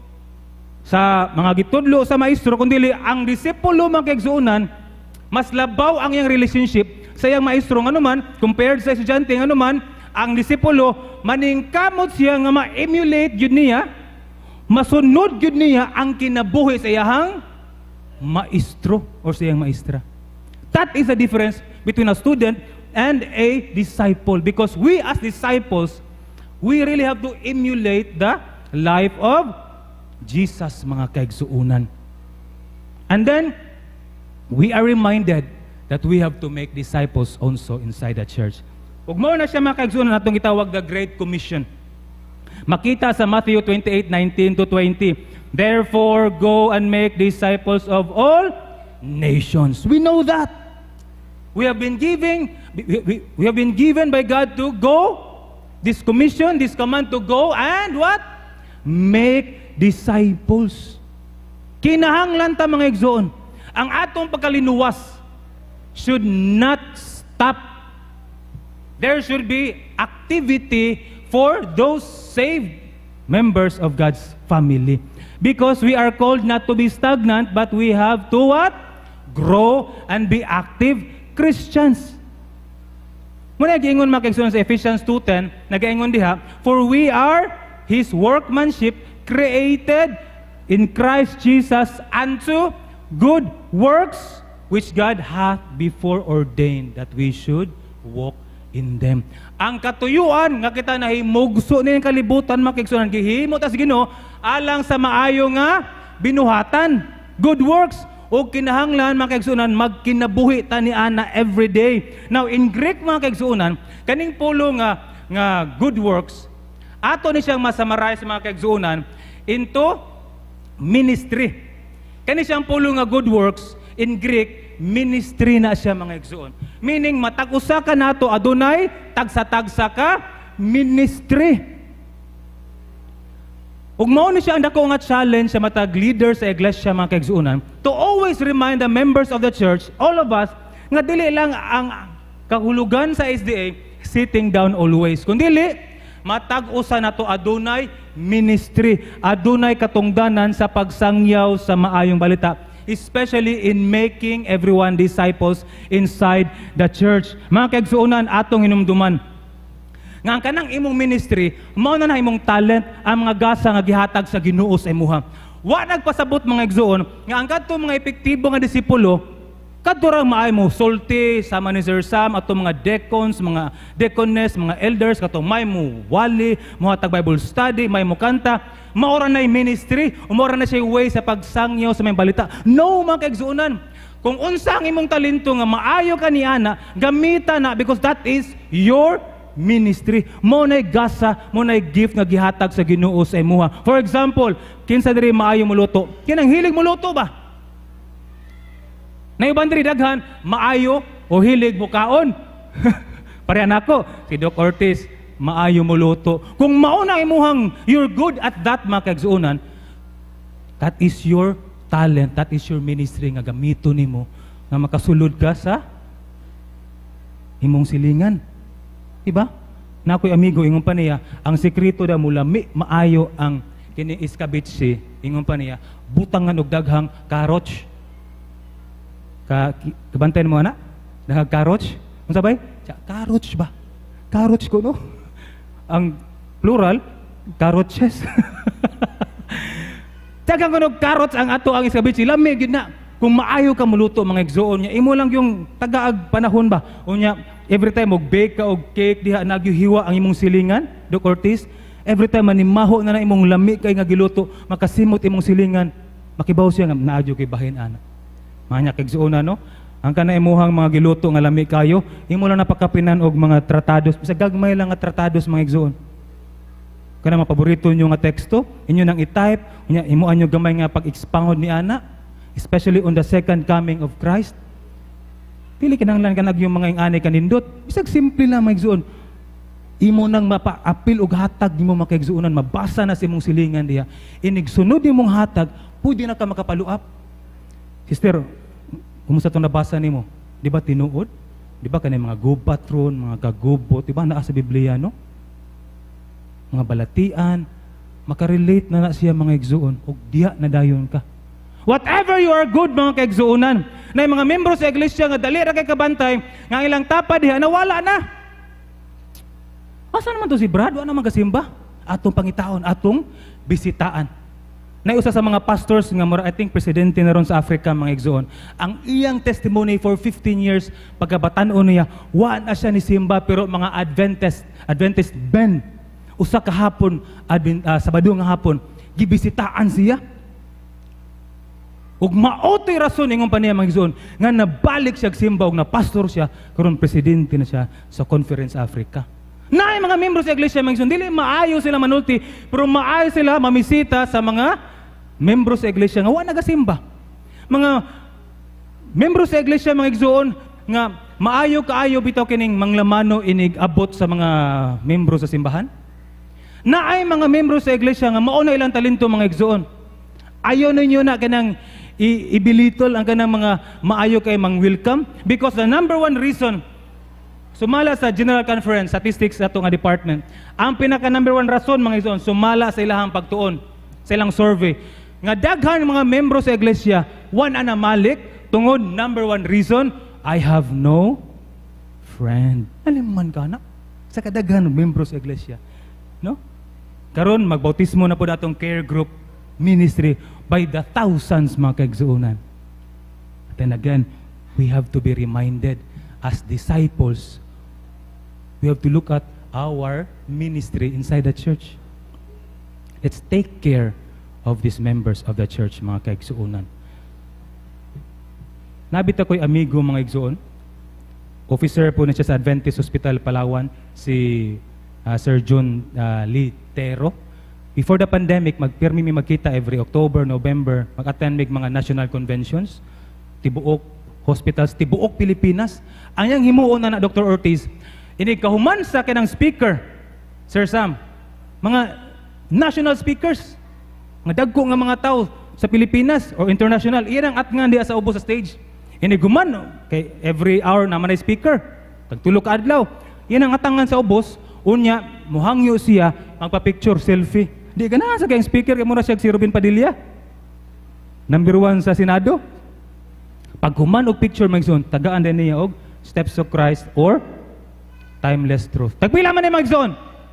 sa mga gitudlo sa maestro, kundi ang disipulo mga kaigsuonan, mas labaw ang iyang relationship sa iyang maestro nga naman, compared sa estudyante nga naman, ang disipulo, maningkamot siya nga ma-emulate yun niya, masunod yun niya ang kinabuhi sa iyang maestro or sa iyang maestra. That is the difference between a student and a disciple, because we as disciples, we really have to emulate the life of Jesus, mga kaigsuunan. And then, we are reminded that we have to make disciples also inside the church. Ug mao na siya mga kaigsuunan atong gitawag the Great Commission. Makita sa Matthew twenty-eight nineteen to twenty. Therefore, go and make disciples of all nations. We know that. We have been giving, we, we, we have been given by God to go, this commission, this command to go and what? Make disciples. Kinahanglan ta mga igsoon, ang atong pagkalinuwas should not stop. There should be activity for those saved members of God's family. Because we are called not to be stagnant, but we have to what? Grow and be active Christians. Muna nag-iingon mga kaigsoon sa Ephesians two ten, nag-iingon diha, for we are His workmanship, created in Christ Jesus unto good works, which God hath before ordained that we should walk in them. Ang katuyuan nga kita nahimugso ni kalibutan mga kaigsuonan, gihimo ta sa Ginoo alang sa maayo nga binuhatan, good works, o kinahanglan mga kaigsuonan magkinabuhi ta ni ana every day. Now in Greek mga kaigsuonan, kaning pulo nga nga good works ato ni siyang masamarize mga kaigsuonan into ministry. Kani siyang pulo nga good works in Greek, ministry na siya mga igsoon. Meaning matag-usa ka nato adunay tagsa-tagsa ka ministry. Ug mao ni siya ang dako nga challenge sa matag leader sa iglesia mga kaigsuonan to always remind the members of the church, all of us, nga dili lang ang kahulugan sa S D A sitting down always, kundi matag-usa nato adunay ministry, adunay katungdanan sa pagsangyaw sa maayong balita, especially in making everyone disciples inside the church. Mga kaigsuonan atong hinumduman nga ang kanang imong ministry mao na na imong talent, ang mga gasa nga gihatag sa Ginoo sa imuha. Wa nagpasabot mga igsuon nga ang kadto mga epektibo nga disipulo kadto ra maay mo sulti sama ni Sir Sam ato mga deacons, mga deaconess, mga elders kato may mo wali, mo hatag Bible study, may mo kanta, maora na ministry, umora na siya way sa pagsangyaw sa may balita. No mga kaigsuonan, kung unsa ang imong talento nga maayo ka niana, gamita na because that is your ministry. Mo nay gasa, mo nay gift nga gihatag sa Ginoo sa imuha. For example, kinsa diri maayo muluto? Kinang hilig muluto ba? Na iban diri daghan maayo o hilig mo kaon. Pareha nako si Doc Ortiz maayo muluto. Kung mao na imuhang you're good at that mga kaigsuonan, that is your talent, that is your ministry nga gamito nimo nga makasulod ka sa imong silingan. Diba? Na ako'y amigo, ingon pa niya, ang sekreto da mula mi, maayo ang kini iskabitsi, ingon pa niya, butangan og daghang karots. Ka, kabantayan mo na? Daghang karots? Kung sabay? Karots ba? Karots ko, no? Ang plural, karotses. Daghang kunog karots ang ato ang iskabitsi, lami, yun na. Kung maayo ka muluto, mga igsoon niya, imo lang yung tagaag panahon ba? O niya, every time mag-bake ka og cake diha nagyuhiwa ang imong silingan, Doc Ortiz, every time manimaho na na imong lami kay nga giluto, makasimot imong silingan, makibaw siya nga naadyo kay bahin ana. Manya kaigsuona no, ang kana imuhang mga giluto nga lami kayo, imo lang napakapinan og mga tratados, bisag gagmay lang nga tratados mga igsuon. Kana mga paborito nyo nga teksto, inyo nang i-type, unya imo anyo gamay nga pag-expound ni ana, especially on the second coming of Christ. Dili kinahanglan kanag yung mga ingani kanindot. Bisag simple lang maigsuon. imo nang mapa-apil og hatag nimo mga kaigsuonan, mabasa na sa imong silingan diha. Inig sunod nimong hatag, pwede na ka makapaluap. Sister, kumusta itong nabasa nimo? Di ba tinuod? Di ba kanay mga gubatron, mga gagubot, di ba naa sa Biblia, no? Mga balatian, makarelate na na siya mga igsuon, og diha na dayon ka. Whatever you are good mga kaigsuonan, na yung mga membro sa iglesia nga dali ra kay kabantay, nga ilang tapa diha, nawala na. Asa naman to si Brad? Ano naman kasimba? Atong pangitaon, atong bisitaan. Na usa sa mga pastors nga mura, I think presidente na ron sa Africa mga igsoon. Ang iyang testimony for fifteen years pagkabatan-on niya, wa na siya ni simba pero mga Adventist, Adventist ben usa ka hapon, Advent, uh, Sabado nga hapon, gibisitaan siya. Ug maotoy rason ingon pa niya mga igsoon nga nabalik siya simba ug na pastor siya karon presidente na siya sa Conference Africa. Na mga membro sa iglesia mga igsoon, dili maayo sila manulti, pero maayo sila mamisita sa mga membro sa iglesia nga wa nagasimba. Mga membro sa iglesia mga igsoon nga maayo kaayo bitaw kining manglamano inig abot sa mga membro sa simbahan. Naay mga membro sa iglesia nga mao na ilang talento mga igsoon. Ayo ninyo na kanang ibilitol ang kanang mga maayo kay mang welcome, because the number one reason sumala sa General Conference, statistics ato nga department, ang pinaka number one rason mga igsoon, sumala sa ilahang pagtuon, sa ilang survey, nga daghan mga membro sa iglesia, one ana malik, tungod number one reason, I have no friend. Alam man ka na, sa kadaghan membro sa iglesia. No? Karon magbautismo na po datong care group ministry by the thousands mga kaigsuonan. Then again, we have to be reminded as disciples, we have to look at our ministry inside the church. Let's take care of these members of the church, mga kaigsuonan. Nabita ko'y amigo, mga igsuon. Officer po na siya sa Adventist Hospital, Palawan, si uh, Sir John uh, Litero. Before the pandemic, magpirmi mi magkita every October, November, mag-attend mig mga national conventions, tibuok hospitals, tibuok Pilipinas. Ang yang himuon na na Doctor Ortiz, ini kahuman sa kanang speaker, Sir Sam, mga national speakers, mga dagko nga mga tao sa Pilipinas or international, iyan ang at nga diya sa ubo sa stage. Ini guman, kay every hour naman ay speaker, tagtulog ka adlaw. Iyan ang atangan sa ubos, unya, muhangyo siya, magpa-picture, selfie. Di ka na sa kayang speaker, kaya muna siya si Robin Padilla. Number one sa Senado. Pag human og picture, magson, tagaan din niya og Steps of Christ or Timeless Truth. Tagpila man ni magson.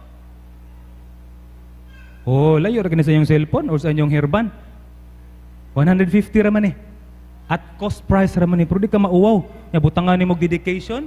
Oh, layo ra kini sa inyong cellphone or sa inyong hairband. one hundred fifty ra man eh. At cost price ra man eh. Pero di ka mauwaw. Nya butangan ni mo dedication.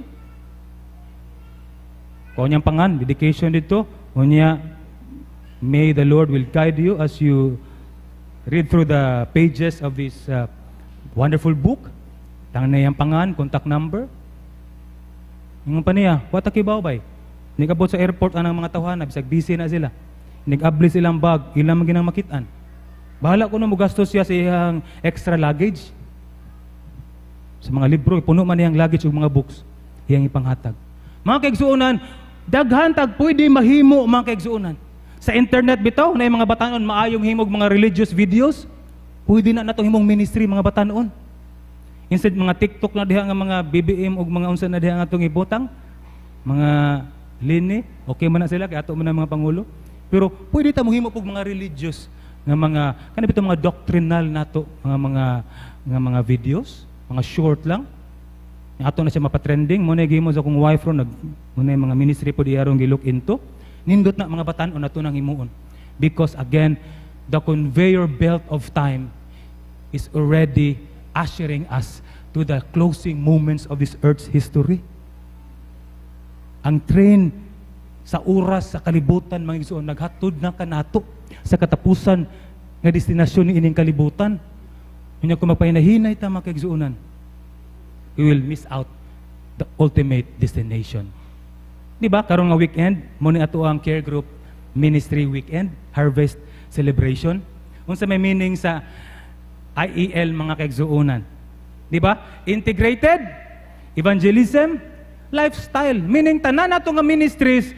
Kung niyang pangan, dedication dito. Unya, may the Lord will guide you as you read through the pages of this uh, wonderful book. Tangan na yung pangan, contact number. Yung pa niya, wata kibaw bay. Nigabot sa airport anang mga tawahan, bisag busy na sila. Nigabli silang bag, ilang maginang makitaan. Bahala ko na mo gastos siya sa iyang extra luggage. Sa mga libro, puno man niyang luggage o mga books, iyang ipanghatag. Mga kaigsuunan, daghan tag pwede mahimo mga kaigsuunan. Sa internet bitaw, na yung mga batanon, maayong himog mga religious videos, pwede na natong himong ministry mga batanon. Instead mga TikTok na diha nga mga B B M o mga unsa na diha nga itong ibutang, mga lini, okay man na sila, kaya ato man na mga pangulo. Pero pwede ta mo himo pog mga religious nga mga kanang bitaw mga doctrinal nato, mga mga nga mga videos, mga short lang. Ato na siya mapatrending, mo na gihimo sa akong wife ron, nag mo na mga ministry po di aron gi-look into. Nindot na mga batan-on nato nang himuon. Because again, the conveyor belt of time is already ushering us to the closing moments of this earth's history. Ang train sa oras sa kalibutan mga igsoon naghatod na kanato sa katapusan nga destinasyon ni ining kalibutan. Unya kung magpahinahinay ta mga igsoonan, we will miss out the ultimate destination. Di ba? Karong nga weekend, mo ni ato ang care group ministry weekend, harvest celebration. Unsa may meaning sa I E L mga kaigsuonan? Di ba? Integrated evangelism lifestyle. Meaning tanan nato nga ministries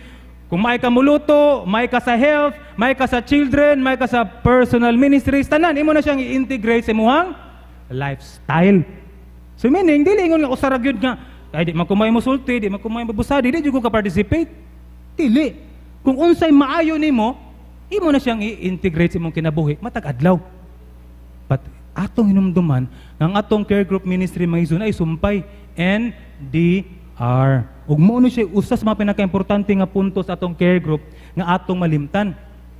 Kung may ka muluto, may ka sa health, may ka sa children, may ka sa personal ministries, tanan, imo na siyang i-integrate sa imuhang lifestyle. So meaning, dili ingon nga usarag yun nga, ay di magkumay mo sulti, di magkumay mo busadi, di ko ka participate. Dili. Kung unsay maayo nimo, imo na siyang i-integrate sa imong kinabuhi, matag adlaw. But atong hinumduman, ang atong care group ministry mga igsoon ay sumpay, N D R. Ug mao ni siya usa sa mga pinaka-importante nga punto sa atong care group nga atong malimtan.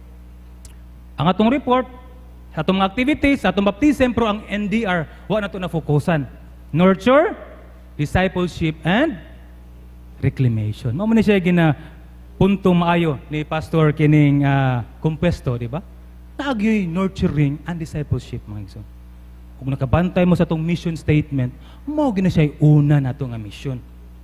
Ang atong report, sa atong mga activities, sa atong baptism, pero ang N D R, wa na ito na fokusan. Nurture, discipleship, and reclamation. Mao man ni siya gina punto maayo ni Pastor kining uh, kumpesto, di ba? Naagyoy nurturing and discipleship, mga igsoon. Kung nakabantay mo sa atong mission statement, mao gina siya una nato nga mission.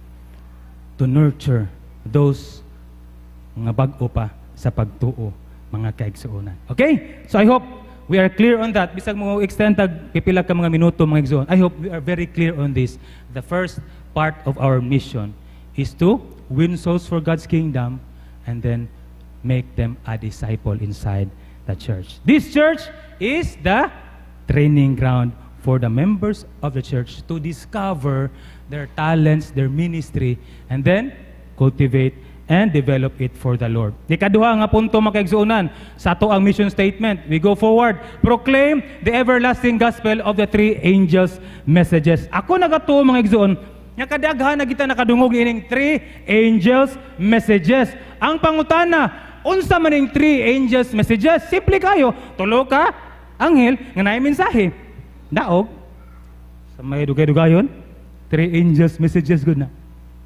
To nurture those mga bag-o pa sa pagtuo, mga kaigsuonan. Okay? So I hope we are clear on that. Bisag mo extend tag pipila ka mga minuto, mga igsoon. I hope we are very clear on this. The first part of our mission is to win souls for God's kingdom and then make them a disciple inside the church. This church is the training ground for the members of the church to discover their talents, their ministry, and then cultivate and develop it for the Lord. Ikaduha nga punto, mga kaigsuonan, sa ato ang mission statement. We go forward. Proclaim the everlasting gospel of the three angels' messages. Ako nagatuo, mga kaigsuon, nga kadaghan na kita nakadungog ining three angels' messages. Ang pangutana, unsa man ning three angels' messages? Simple kayo. Tulo ka, anghel, nga naay mensahe. Daog, sa may dugay-dugayon, three angels' messages good na.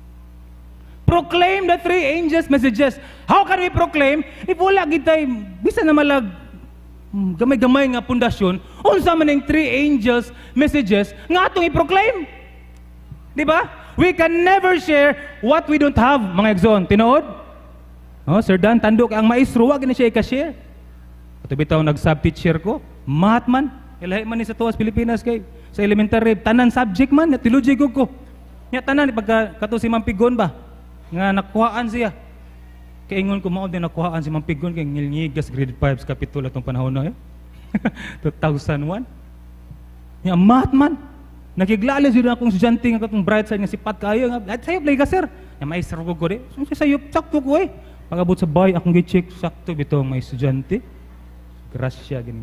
Proclaim the three angels' messages. How can we proclaim if wala kitay bisa na malag gamay-gamay nga pundasyon unsa man ning three angels' messages nga atong i-proclaim? Di ba? We can never share what we don't have, mga igsoon. Tinuod? Oh, Sir Dan, tandok ang maestro, wag na siya i-share. Ato bitaw nag-sub-teacher ko, math man, ilahi man ni sa tuwas Pilipinas kay sa elementary, tanan subject man, tiluji ko ko. Nya tanan pagka kato si Mampigon ba? Nga nakuhaan siya. Kaya ingon ko, mao din nakuhaan si Mampigon kay ngilngigas grade five sa kapitulo itong panahon na eh. two thousand one. Nya math man. Nakiglali sila akong estudyante nga katong bright side nga sipat kayo nga. At sayop lagi ka sir. Nya maestro ko ko di. So sayop sakto ko eh. Pagabot sa bay akong gi-check sakto bitong may estudyante. Grasya gini.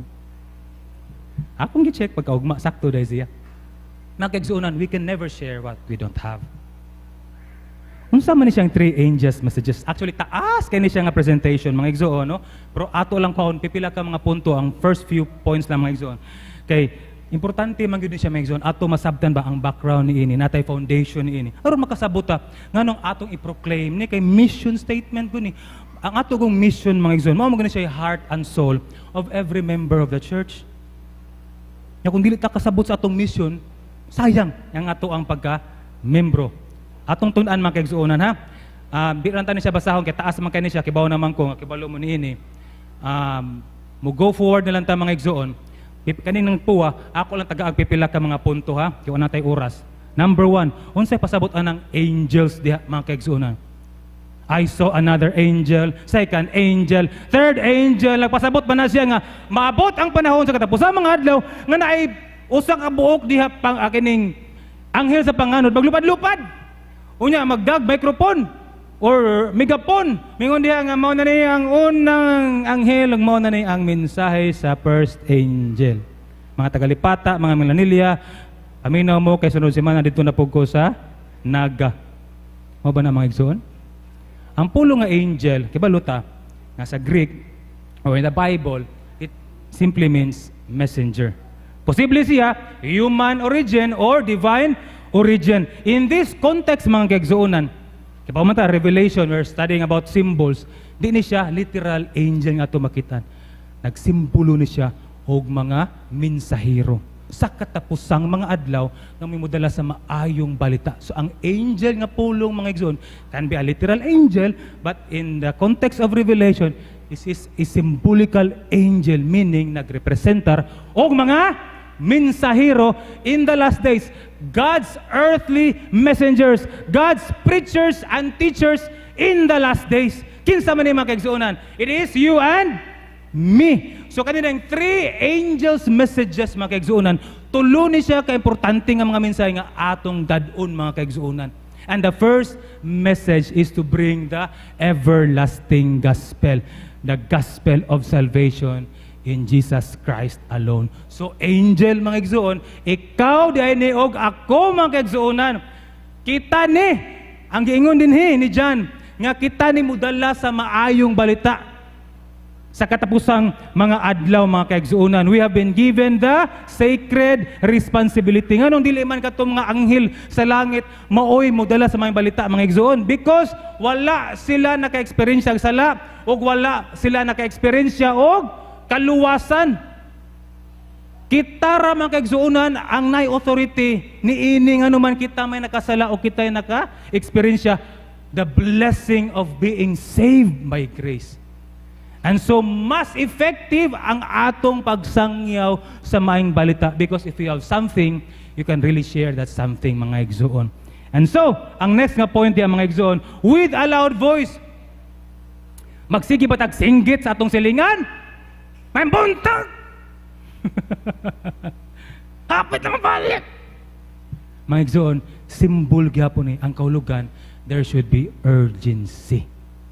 Akong gi-check pagkaugma sakto dai siya. Nakigsuunan, we can never share what we don't have. Unsa man ni siyang three angels messages. Actually taas kay ni siya nga presentation mga igsoon no. Pero ato lang kaon pipila ka mga punto ang first few points lang mga igsoon. Kay importante man gyud siya mga igsoon ato masabtan ba ang background ni ini, natay foundation ni ini. Aron makasabot ta nganong atong i-proclaim ni kay mission statement ko ni. Ang ato gong mission mga igsoon mao mo gani siya heart and soul of every member of the church. Ya kung dili ta kasabot sa atong mission, sayang yang ato ang pagka-membro. Atong tun-an mga kaigsuonan ha. Um, di lang tayo siya basahon, kaya taas man kayo siya, kibaw naman ko, kibalo mo ni ini. Um, mo go forward na lang tayo mga igsuon. Kaninang puwa, ako lang taga-agpipila ka mga punto ha, kaya na tayo oras. Number one, unsay pasabot anang angels diha mga kaigsuonan. I saw another angel, second angel, third angel, nagpasabot ba na siya nga, maabot ang panahon sa katapusan mga adlaw, nga naay usa ka buok diha pang akining anghel sa panganod, maglupad-lupad. Unya magdag microphone or megaphone. Mingon diha nga mao na ni ang unang anghel, mao na ni ang mensahe sa first angel. Mga tagalipata, mga Milanilya, aminaw mo kay sunod semana dito na pugko sa Naga. Mao ba na mga igsoon? Ang pulo nga angel, kibaluta nga sa Greek or in the Bible, it simply means messenger. Posible siya human origin or divine origin. In this context, mga kaigsuonan, kaya pa ta, Revelation, we're studying about symbols, di ni siya literal angel nga tumakitan. Nagsimbolo ni siya og mga mensahero sa katapusang mga adlaw nang mimudala sa maayong balita. So ang angel nga pulong mga igsoon can be a literal angel, but in the context of Revelation, this is a symbolical angel, meaning nagrepresentar og mga mensahero in the last days. God's earthly messengers, God's preachers and teachers in the last days. Kinsa man ni mga kaigsuonan? It is you and me. So kaninang three angels messages mga kaigsuonan, tulo ni siya ka-importante nga mga mensahe nga atong dadon mga kaigsuonan. And the first message is to bring the everlasting gospel, the gospel of salvation in Jesus Christ alone. So angel mga kaigsuon, ikaw di ay ni og ako mga kaigsuonan. Kita ni ang giingon din hi ni John nga kita ni mudala sa maayong balita. Sa katapusang mga adlaw mga kaigsuonan, we have been given the sacred responsibility. Nganong dili man katong mga anghel sa langit maoy modala sa mga balita mga kaigsuon? Because wala sila naka-experience og sala ug wala sila naka-experience og kaluwasan. Kita ra mga kaigsuonan ang nay authority ni ini nga man kita may nakasala o kita ay naka-experience the blessing of being saved by grace. And so, mas effective ang atong pagsangyaw sa maayong balita because if you have something, you can really share that something, mga igsoon. And so, ang next nga point diya, mga igsoon, with a loud voice, magsige ba tagsinggit sa atong silingan? May buntag! Kapit na mabalik! Mga igsoon, symbol gyapon ni ang kaulugan, there should be urgency.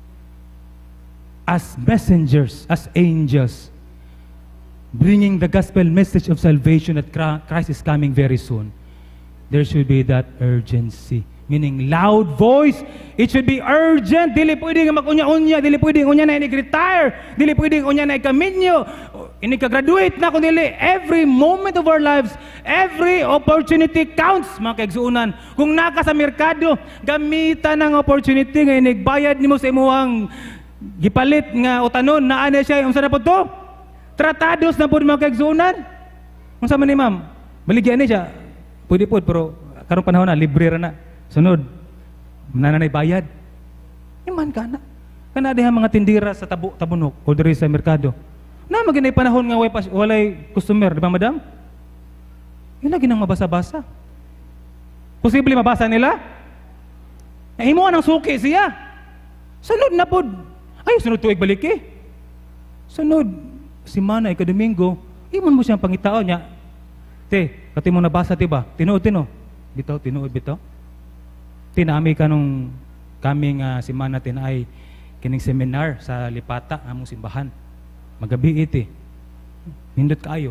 As messengers, as angels, bringing the gospel message of salvation that Christ is coming very soon, there should be that urgency. Meaning, loud voice, it should be urgent. Dili pwede nga mag-unya-unya, dili pwede unya na inig-retire, dili pwede unya na ikaminyo, inig-graduate na kung dili. Every moment of our lives, every opportunity counts, mga kaigsuunan. Kung naka sa merkado, gamitan ng opportunity nga inigbayad nimo sa imuhang gipalit nga utanon na ana siya unsa na pud to? Tratados na pud mga kaigsuonan. Unsa man ni ma'am? Baligyan ni siya. Pwede pud pero karong panahon na libre ra na. Sunod. Nananay bayad. Iman kana. Kana diha mga tindira sa tabo tabunok o diri sa merkado. Na maginay panahon nga walay walay customer, di ba madam? Yun lagi nang mabasa-basa. Posible mabasa nila? Nahimo nang suki siya. Sunod na pud. Ay, sunod tuig balik eh. Sunod, si Mana, ika-Domingo, iman mo siyang pangitaon niya. Te, kati mo nabasa, diba? Tinuod, tino. Bitaw, tinuod, bitaw. Tinami ka nung kaming uh, si Mana tinay kining seminar sa Lipata, among simbahan. Magabi iti. Nindot kaayo.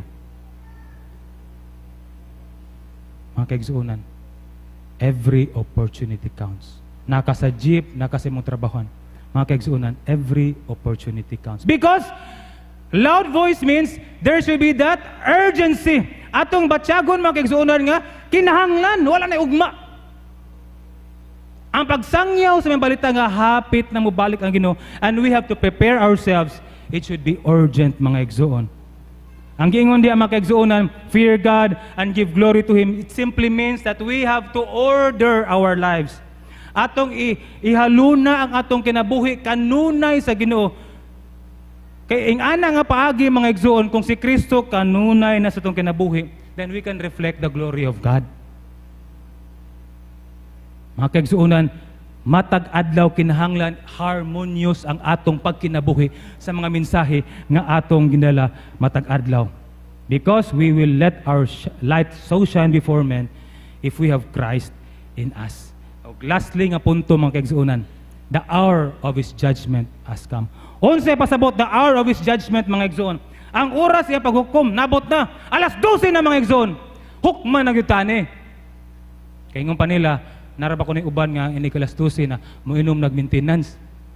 Mga kaigsuunan, every opportunity counts. Naka sa jeep, naka sa imong trabahoan. Mga kaigsuunan, every opportunity counts. Because loud voice means there should be that urgency. Atong batyagon mga kaigsuunan nga, kinahanglan, wala na ugma. Ang pagsangyaw sa mga balita nga, hapit na mubalik ang Ginoo. And we have to prepare ourselves. It should be urgent mga kaigsuon. Ang giingon diya mga kaigsuonan, fear God and give glory to Him. It simply means that we have to order our lives. Atong i ihaluna ang atong kinabuhi kanunay sa Ginoo. Kay ing ana nga paagi mga igsuon, kung si Kristo kanunay na sa atong kinabuhi, then we can reflect the glory of God. Mga kaigsuonan, matag adlaw kinahanglan harmonious ang atong pagkinabuhi sa mga mensahe nga atong ginala matag adlaw. Because we will let our light so shine before men if we have Christ in us. Lastly nga punto mga kaigsuonan, the hour of His judgment has come. Unsay pasabot the hour of His judgment mga igsoon? Ang oras iyang paghukom nabot na. Alas dose na mga igsoon. Hukman na gyud tani. Kay ingon pa nila, naraba ko ni uban nga ini alas dose na moinom nag-maintenance.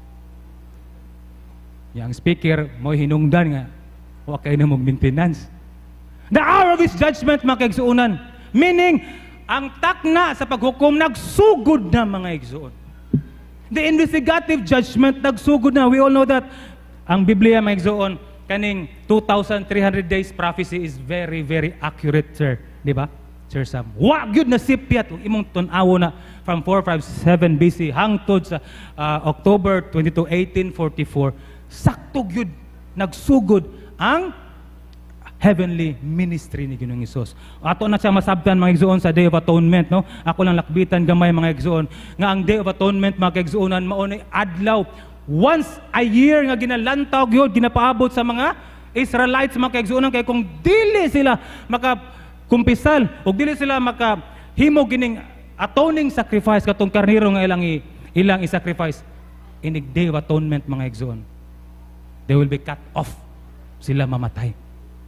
Yang speaker mo hinungdan nga wa kay na mag-maintenance. The hour of His judgment mga kaigsuonan, meaning ang takna sa paghukom nagsugod na mga igsoon. The investigative judgment nagsugod na. We all know that. Ang Biblia mga igsoon, kaning two thousand three hundred days prophecy is very, very accurate, sir. Di ba? Sir Sam. Wa gyud na sipyat ug imong tun-awo na from four fifty-seven B C hangtod sa uh, October twenty-second, eighteen forty-four. Sakto gyud nagsugod ang heavenly ministry ni Ginoong Hesus. Ato na siya masabtan mga igsoon sa Day of Atonement, no? Ako lang lakbitan gamay mga igsoon nga ang Day of Atonement mga igsoonan mao nay adlaw once a year nga ginalantaw gyud ginapaabot sa mga Israelites mga kaigsuonan kay kung dili sila makakumpisal o dili sila makahimo gining atoning sacrifice katong karniro nga ilang i, ilang i-sacrifice inig day of atonement mga igsoon, they will be cut off, sila mamatay.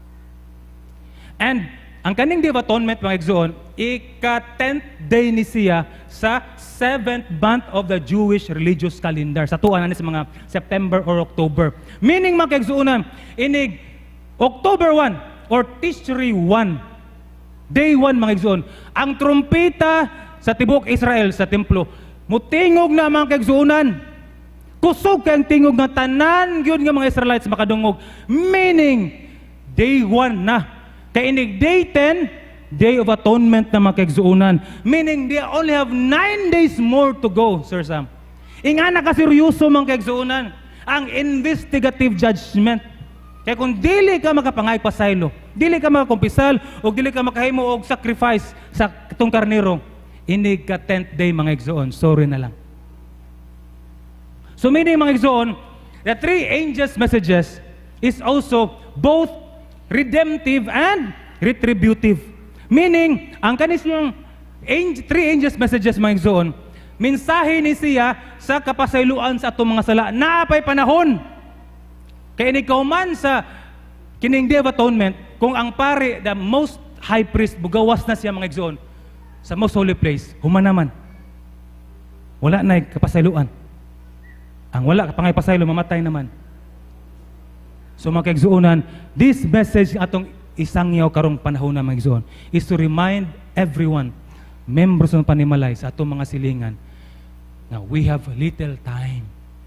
And ang kaning Day of Atonement mga igsoon, ika-tenth day ni siya sa seventh month of the Jewish religious calendar. Sa tuwa na sa mga September or October. Meaning mga igsoonan, inig October one or Tishri one, day one mga igsoon, ang trumpeta sa tibok Israel sa templo, mutingog na mga igsoonan. Kusog kang tingog na tanan gyud nga mga Israelites makadungog. Meaning day one na. Kaya inig day ten, Day of Atonement na mga kaigsuunan. Meaning, they only have nine days more to go, Sir Sam. Inga na kaseryoso mga kaigsuunan ang investigative judgment. Kaya kung dili ka makapangay pasaylo, dili ka makakumpisal, o dili ka makahimo og sacrifice sa itong karnero, inig ka tenth day mga igsuon, sorry na lang. So meaning mga igsuon, the three angels' messages is also both redemptive and retributive. Meaning, ang kanis yung angel, three angels messages mga igsoon, mensahe ni siya sa kapasayloan sa atong mga sala. Naapay panahon. Kaya ni kauman sa kining Day of Atonement, kung ang pare, the most high priest, bugawas na siya mga igsoon sa most holy place, human naman. Wala na kapasayloan. Ang wala kapangay pasaylo, mamatay naman. So mga kaigsuonan, this message atong isangyaw karong panahon na mga igsuon is to remind everyone, members ng panimalay sa atong mga silingan, na we have little time.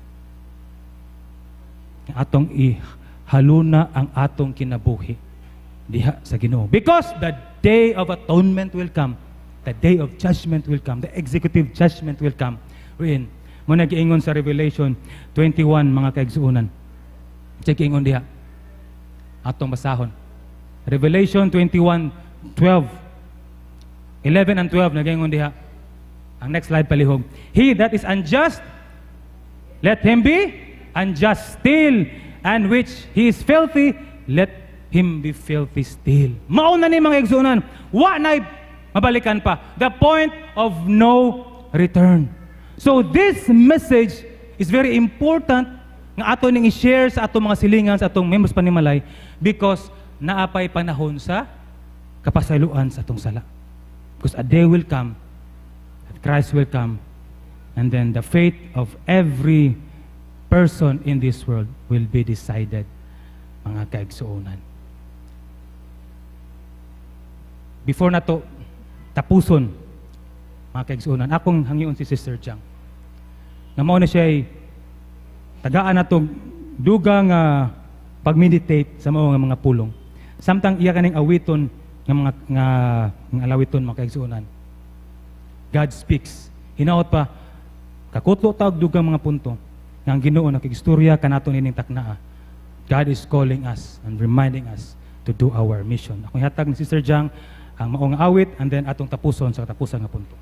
Atong ihaluna ang atong kinabuhi diha sa Ginoo. Because the day of atonement will come, the day of judgment will come, the executive judgment will come. Wherein, mo nag-iingon sa Revelation twenty-one mga kaigsuonan. Check ingon diha. Atong basahon. Revelation twenty-one, twelve. eleven and twelve nag-ingon diha. Ang next slide palihog. He that is unjust, let him be unjust still, and which he is filthy, let him be filthy still. Mauna ni mga igsunan, wa na mabalikan pa. The point of no return. So this message is very important nga ato ning i-share sa atong mga silingan sa atong members panimalay because naapay panahon sa kapasayloan sa atong sala. Because a day will come that Christ will come and then the fate of every person in this world will be decided, mga kaigsuonan. Before na to tapuson, mga kaigsuonan, akong hangyoon si Sister Chang. Na mao na siya ay tagaan na itong dugang uh, pag-meditate sa mga mga pulong. Samtang iya kaning awiton ng mga nga, nga alawiton mga kaigsuonan. God speaks. Hinaot pa, kakutlo tawag dugang mga punto nga ang Ginoo nakigistorya kanato nining taknaa. God is calling us and reminding us to do our mission. Ako hatag ni Sister Jang ang maong awit and then atong tapuson sa tapusan nga punto.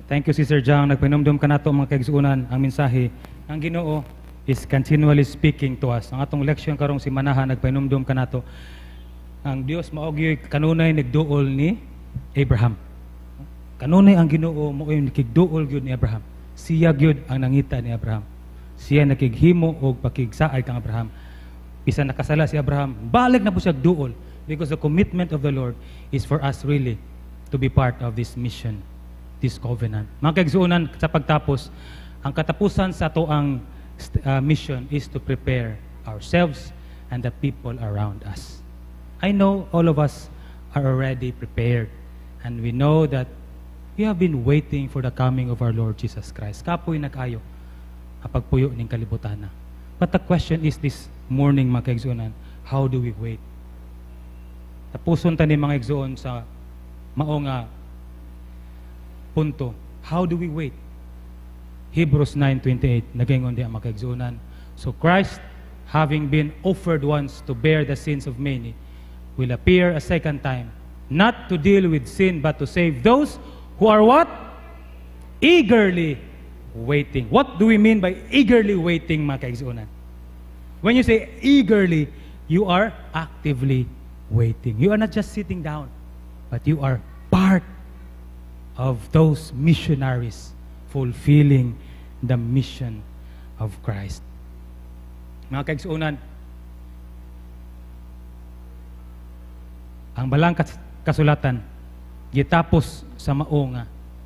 Thank you, Sister Jang. Nagpainumdum ka nato mga kaigsuunan. Ang mensahe ng Ginoo is continually speaking to us. Ang atong leksyon karong si Manaha, nagpainumdum ka nato. Ang Dios maogyoy kanunay nagduol ni Abraham. Kanunay ang Ginoo mo yung nakigduol gyud ni Abraham. Siya gyud ang nangita ni Abraham. Siya nakighimo og pakigsaay kang Abraham. Bisan nakasala si Abraham, balik na po siya duol because the commitment of the Lord is for us really to be part of this mission, this covenant. Mga kaigsuunan, sa pagtapos, ang katapusan sa ato ang uh, mission is to prepare ourselves and the people around us. I know all of us are already prepared and we know that we have been waiting for the coming of our Lord Jesus Christ. Kapoy nag-ayo ang pagpuyo ning kalibutan na. But the question is this morning, mga kaigsuunan, how do we wait? Tapuson ta ni mga igsuon sa mao nga punto. How do we wait? Hebrews nine twenty-eight, nagaingon di ang mga kaigsuunan. So Christ, having been offered once to bear the sins of many, will appear a second time, not to deal with sin, but to save those who are what? Eagerly waiting. What do we mean by eagerly waiting, mga kaigsuunan? When you say eagerly, you are actively waiting. You are not just sitting down, but you are part of those missionaries fulfilling the mission of Christ. Mga kaigsuunan, ang balang kas kasulatan gitapos sa mao nga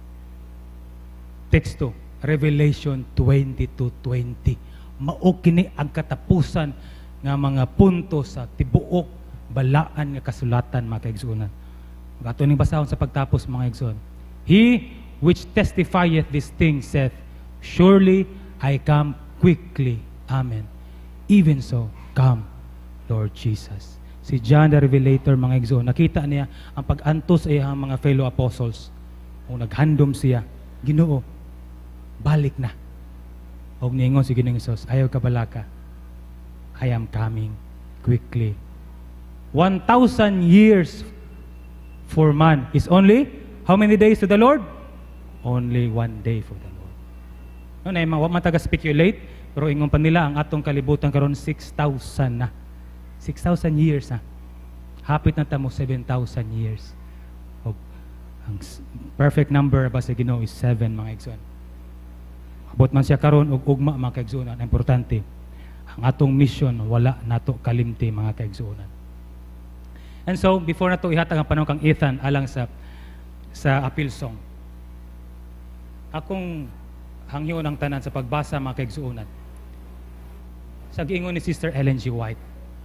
teksto, Revelation twenty-two twenty. Mao kini ang katapusan nga mga punto sa tibuok balaan nga kasulatan, mga kaigsuunan. Ato ning basahon sa pagtapos, mga igsoon. He which testifieth these things saith, surely I come quickly. Amen. Even so, come, Lord Jesus. Si John the Revelator, mga igsoon, nakita niya ang pag-antos ay ang mga fellow apostles. O naghandom siya, Ginoo, balik na. O niingon si Ginoong Hesus, ayaw ka balaka. I am coming quickly. One thousand years for man is only how many days to the Lord? Only one day for the Lord. No, na mga mataga-speculate, pero ingon pa nila ang atong kalibutan karon six thousand na. six thousand years na. Hapit na tamo seven thousand years. O, ang perfect number ba sa Ginoo is seven, mga igsoon. Abot man siya karon og ugma, mga kaigsuonan. Importante, ang atong mission wala nato kalimti, mga kaigsuonan. And so, before na to ihatag ang panahon kang Ethan alang sa sa appeal song, akong hangyon ang tanan sa pagbasa, mga kaigsuonan, sa giingon ni Sister Ellen G. White.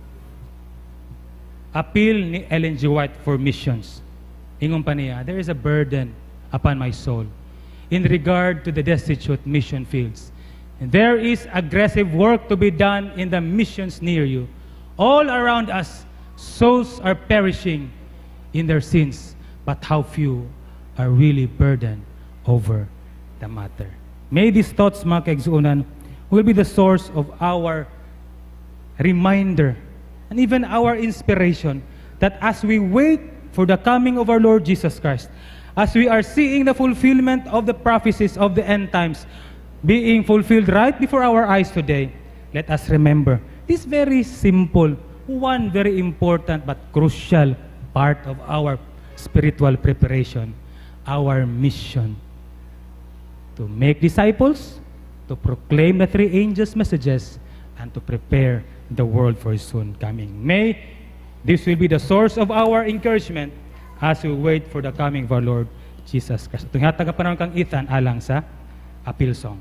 Appeal ni Ellen G. White for missions. Ingon pa niya, there is a burden upon my soul in regard to the destitute mission fields. And there is aggressive work to be done in the missions near you. All around us, souls are perishing in their sins, but how few are really burdened over the matter. May these thoughts, mga kaigsuunan, will be the source of our reminder and even our inspiration that as we wait for the coming of our Lord Jesus Christ, as we are seeing the fulfillment of the prophecies of the end times being fulfilled right before our eyes today, let us remember this very simple, one very important but crucial part of our spiritual preparation, our mission to make disciples, to proclaim the three angels' messages, and to prepare the world for His soon coming. May this will be the source of our encouragement as we wait for the coming of our Lord Jesus Christ. Itong hatag ang panahon kang Ethan alang sa appeal song.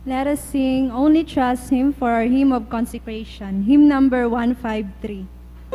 Let us sing Only Trust Him for our hymn of consecration, hymn number one five three.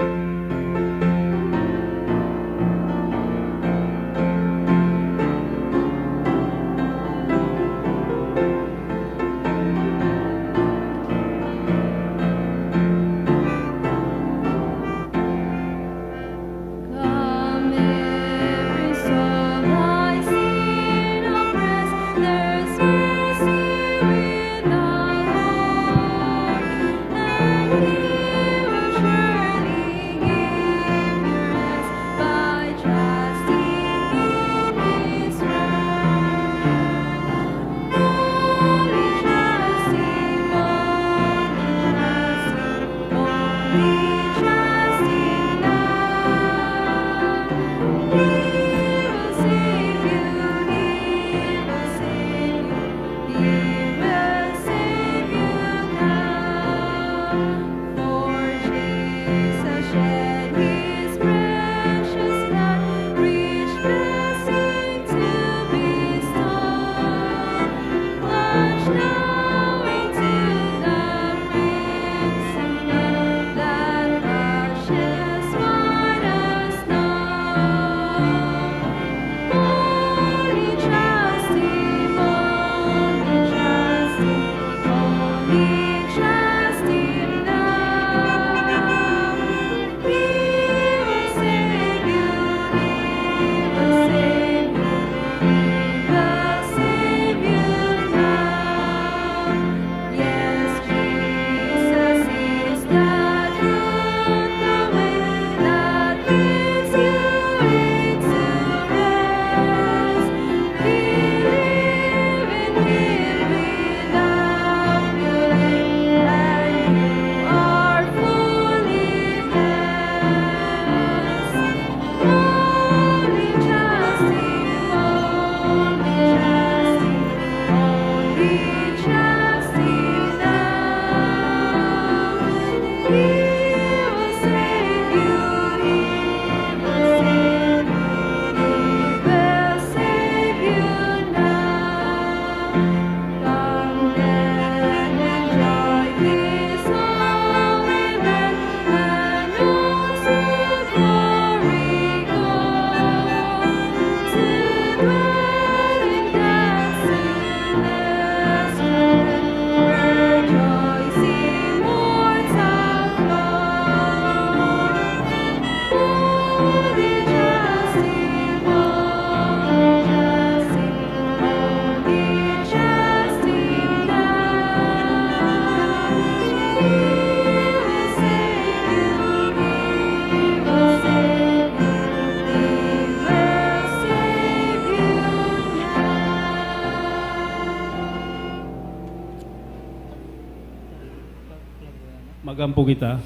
Magampo kita.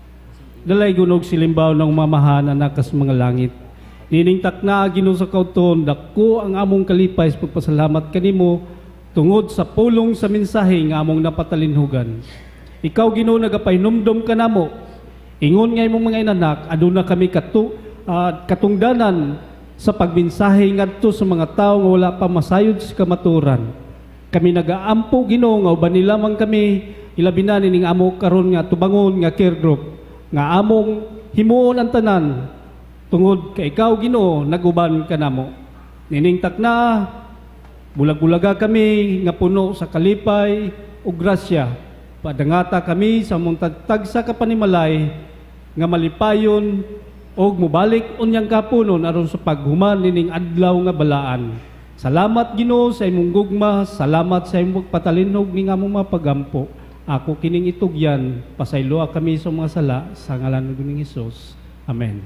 Dalay gunog silimbaw ng mamahan anak kas mga langit. Nining takna Ginoo sa kauton dako ang among kalipay sa pagpasalamat kanimo tungod sa pulong sa mensahe nga among napatalinhugan. Ikaw Ginoo nagapahinumdom kanamo. Ingon nga imong mga inanak aduna kami katu uh, katungdanan sa pagmensahe ngadto sa mga tawo nga wala pa masayod sa kamaturan. Kami nagaampo Ginoo nga uban nila man kami ilabi na ning amo karon nga tubangon nga care group nga among himuon ang tanan tungod kay ikaw Ginoo naguban kanamo. Nining takna bulag-bulaga kami nga puno sa kalipay ug grasya. Padangata kami sa mong tagtag sa kapanimalay nga malipayon og mubalik unyang kapunon aron sa paghuman nining adlaw nga balaan. Salamat Ginoo sa imong gugma, salamat sa imong patalinhog ning among mapagampo. Ako kining itugyan, pasayloa kami sa mga sala sa ngalan ng Hesus. Amen.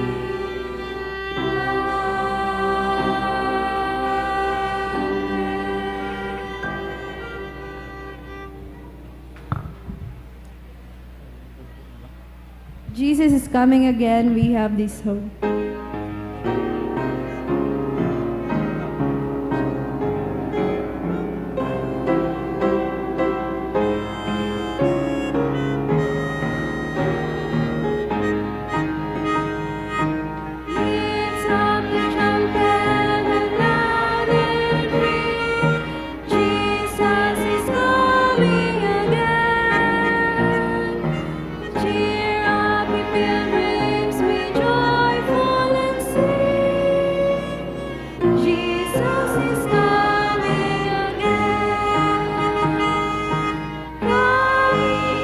Amen. Jesus is coming again. We have this hope. Lift up the trumpet and loud and free. Jesus is coming again. Cheer up, ye pilgrims, be joyful and sing. Jesus is coming again. Coming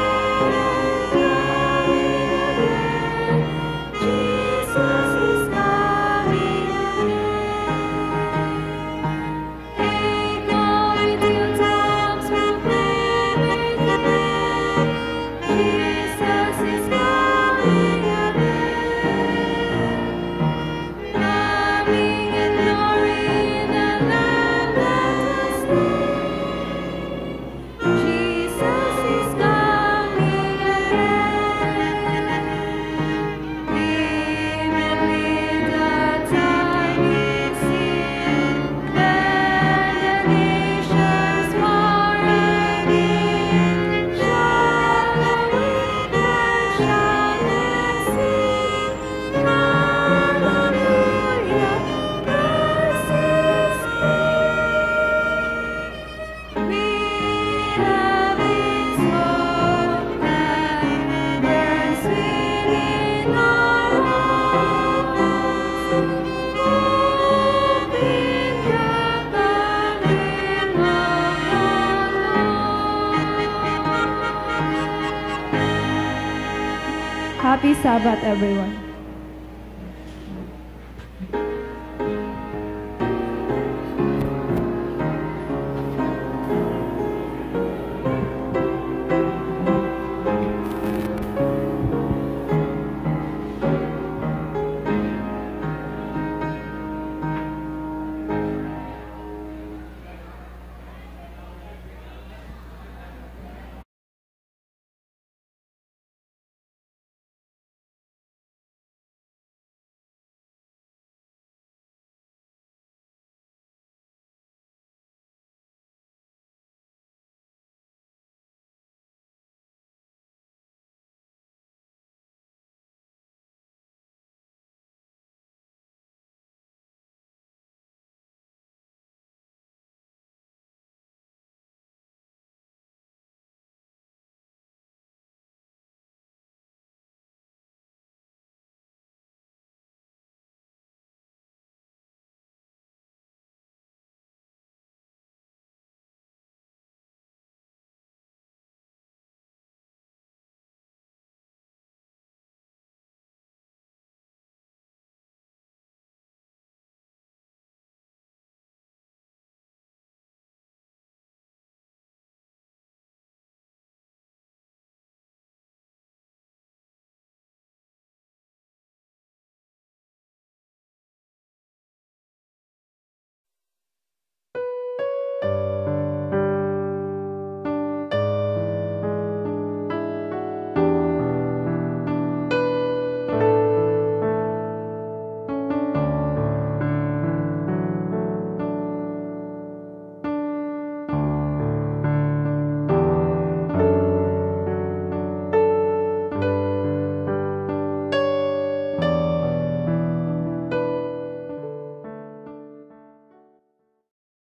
again. Jesus is coming again. Ain't no till times proclaim it again. Jesus is coming again. Coming in glory, the Lamb that was slain. Jesus is coming again. Vividly the time is here, then the nations war again. Shall awake and shout and sing, Hallelujah, Christ is King. We have His hope that burns within our hearts, hope in the coming of the Lord. Happy Sabbath, everyone.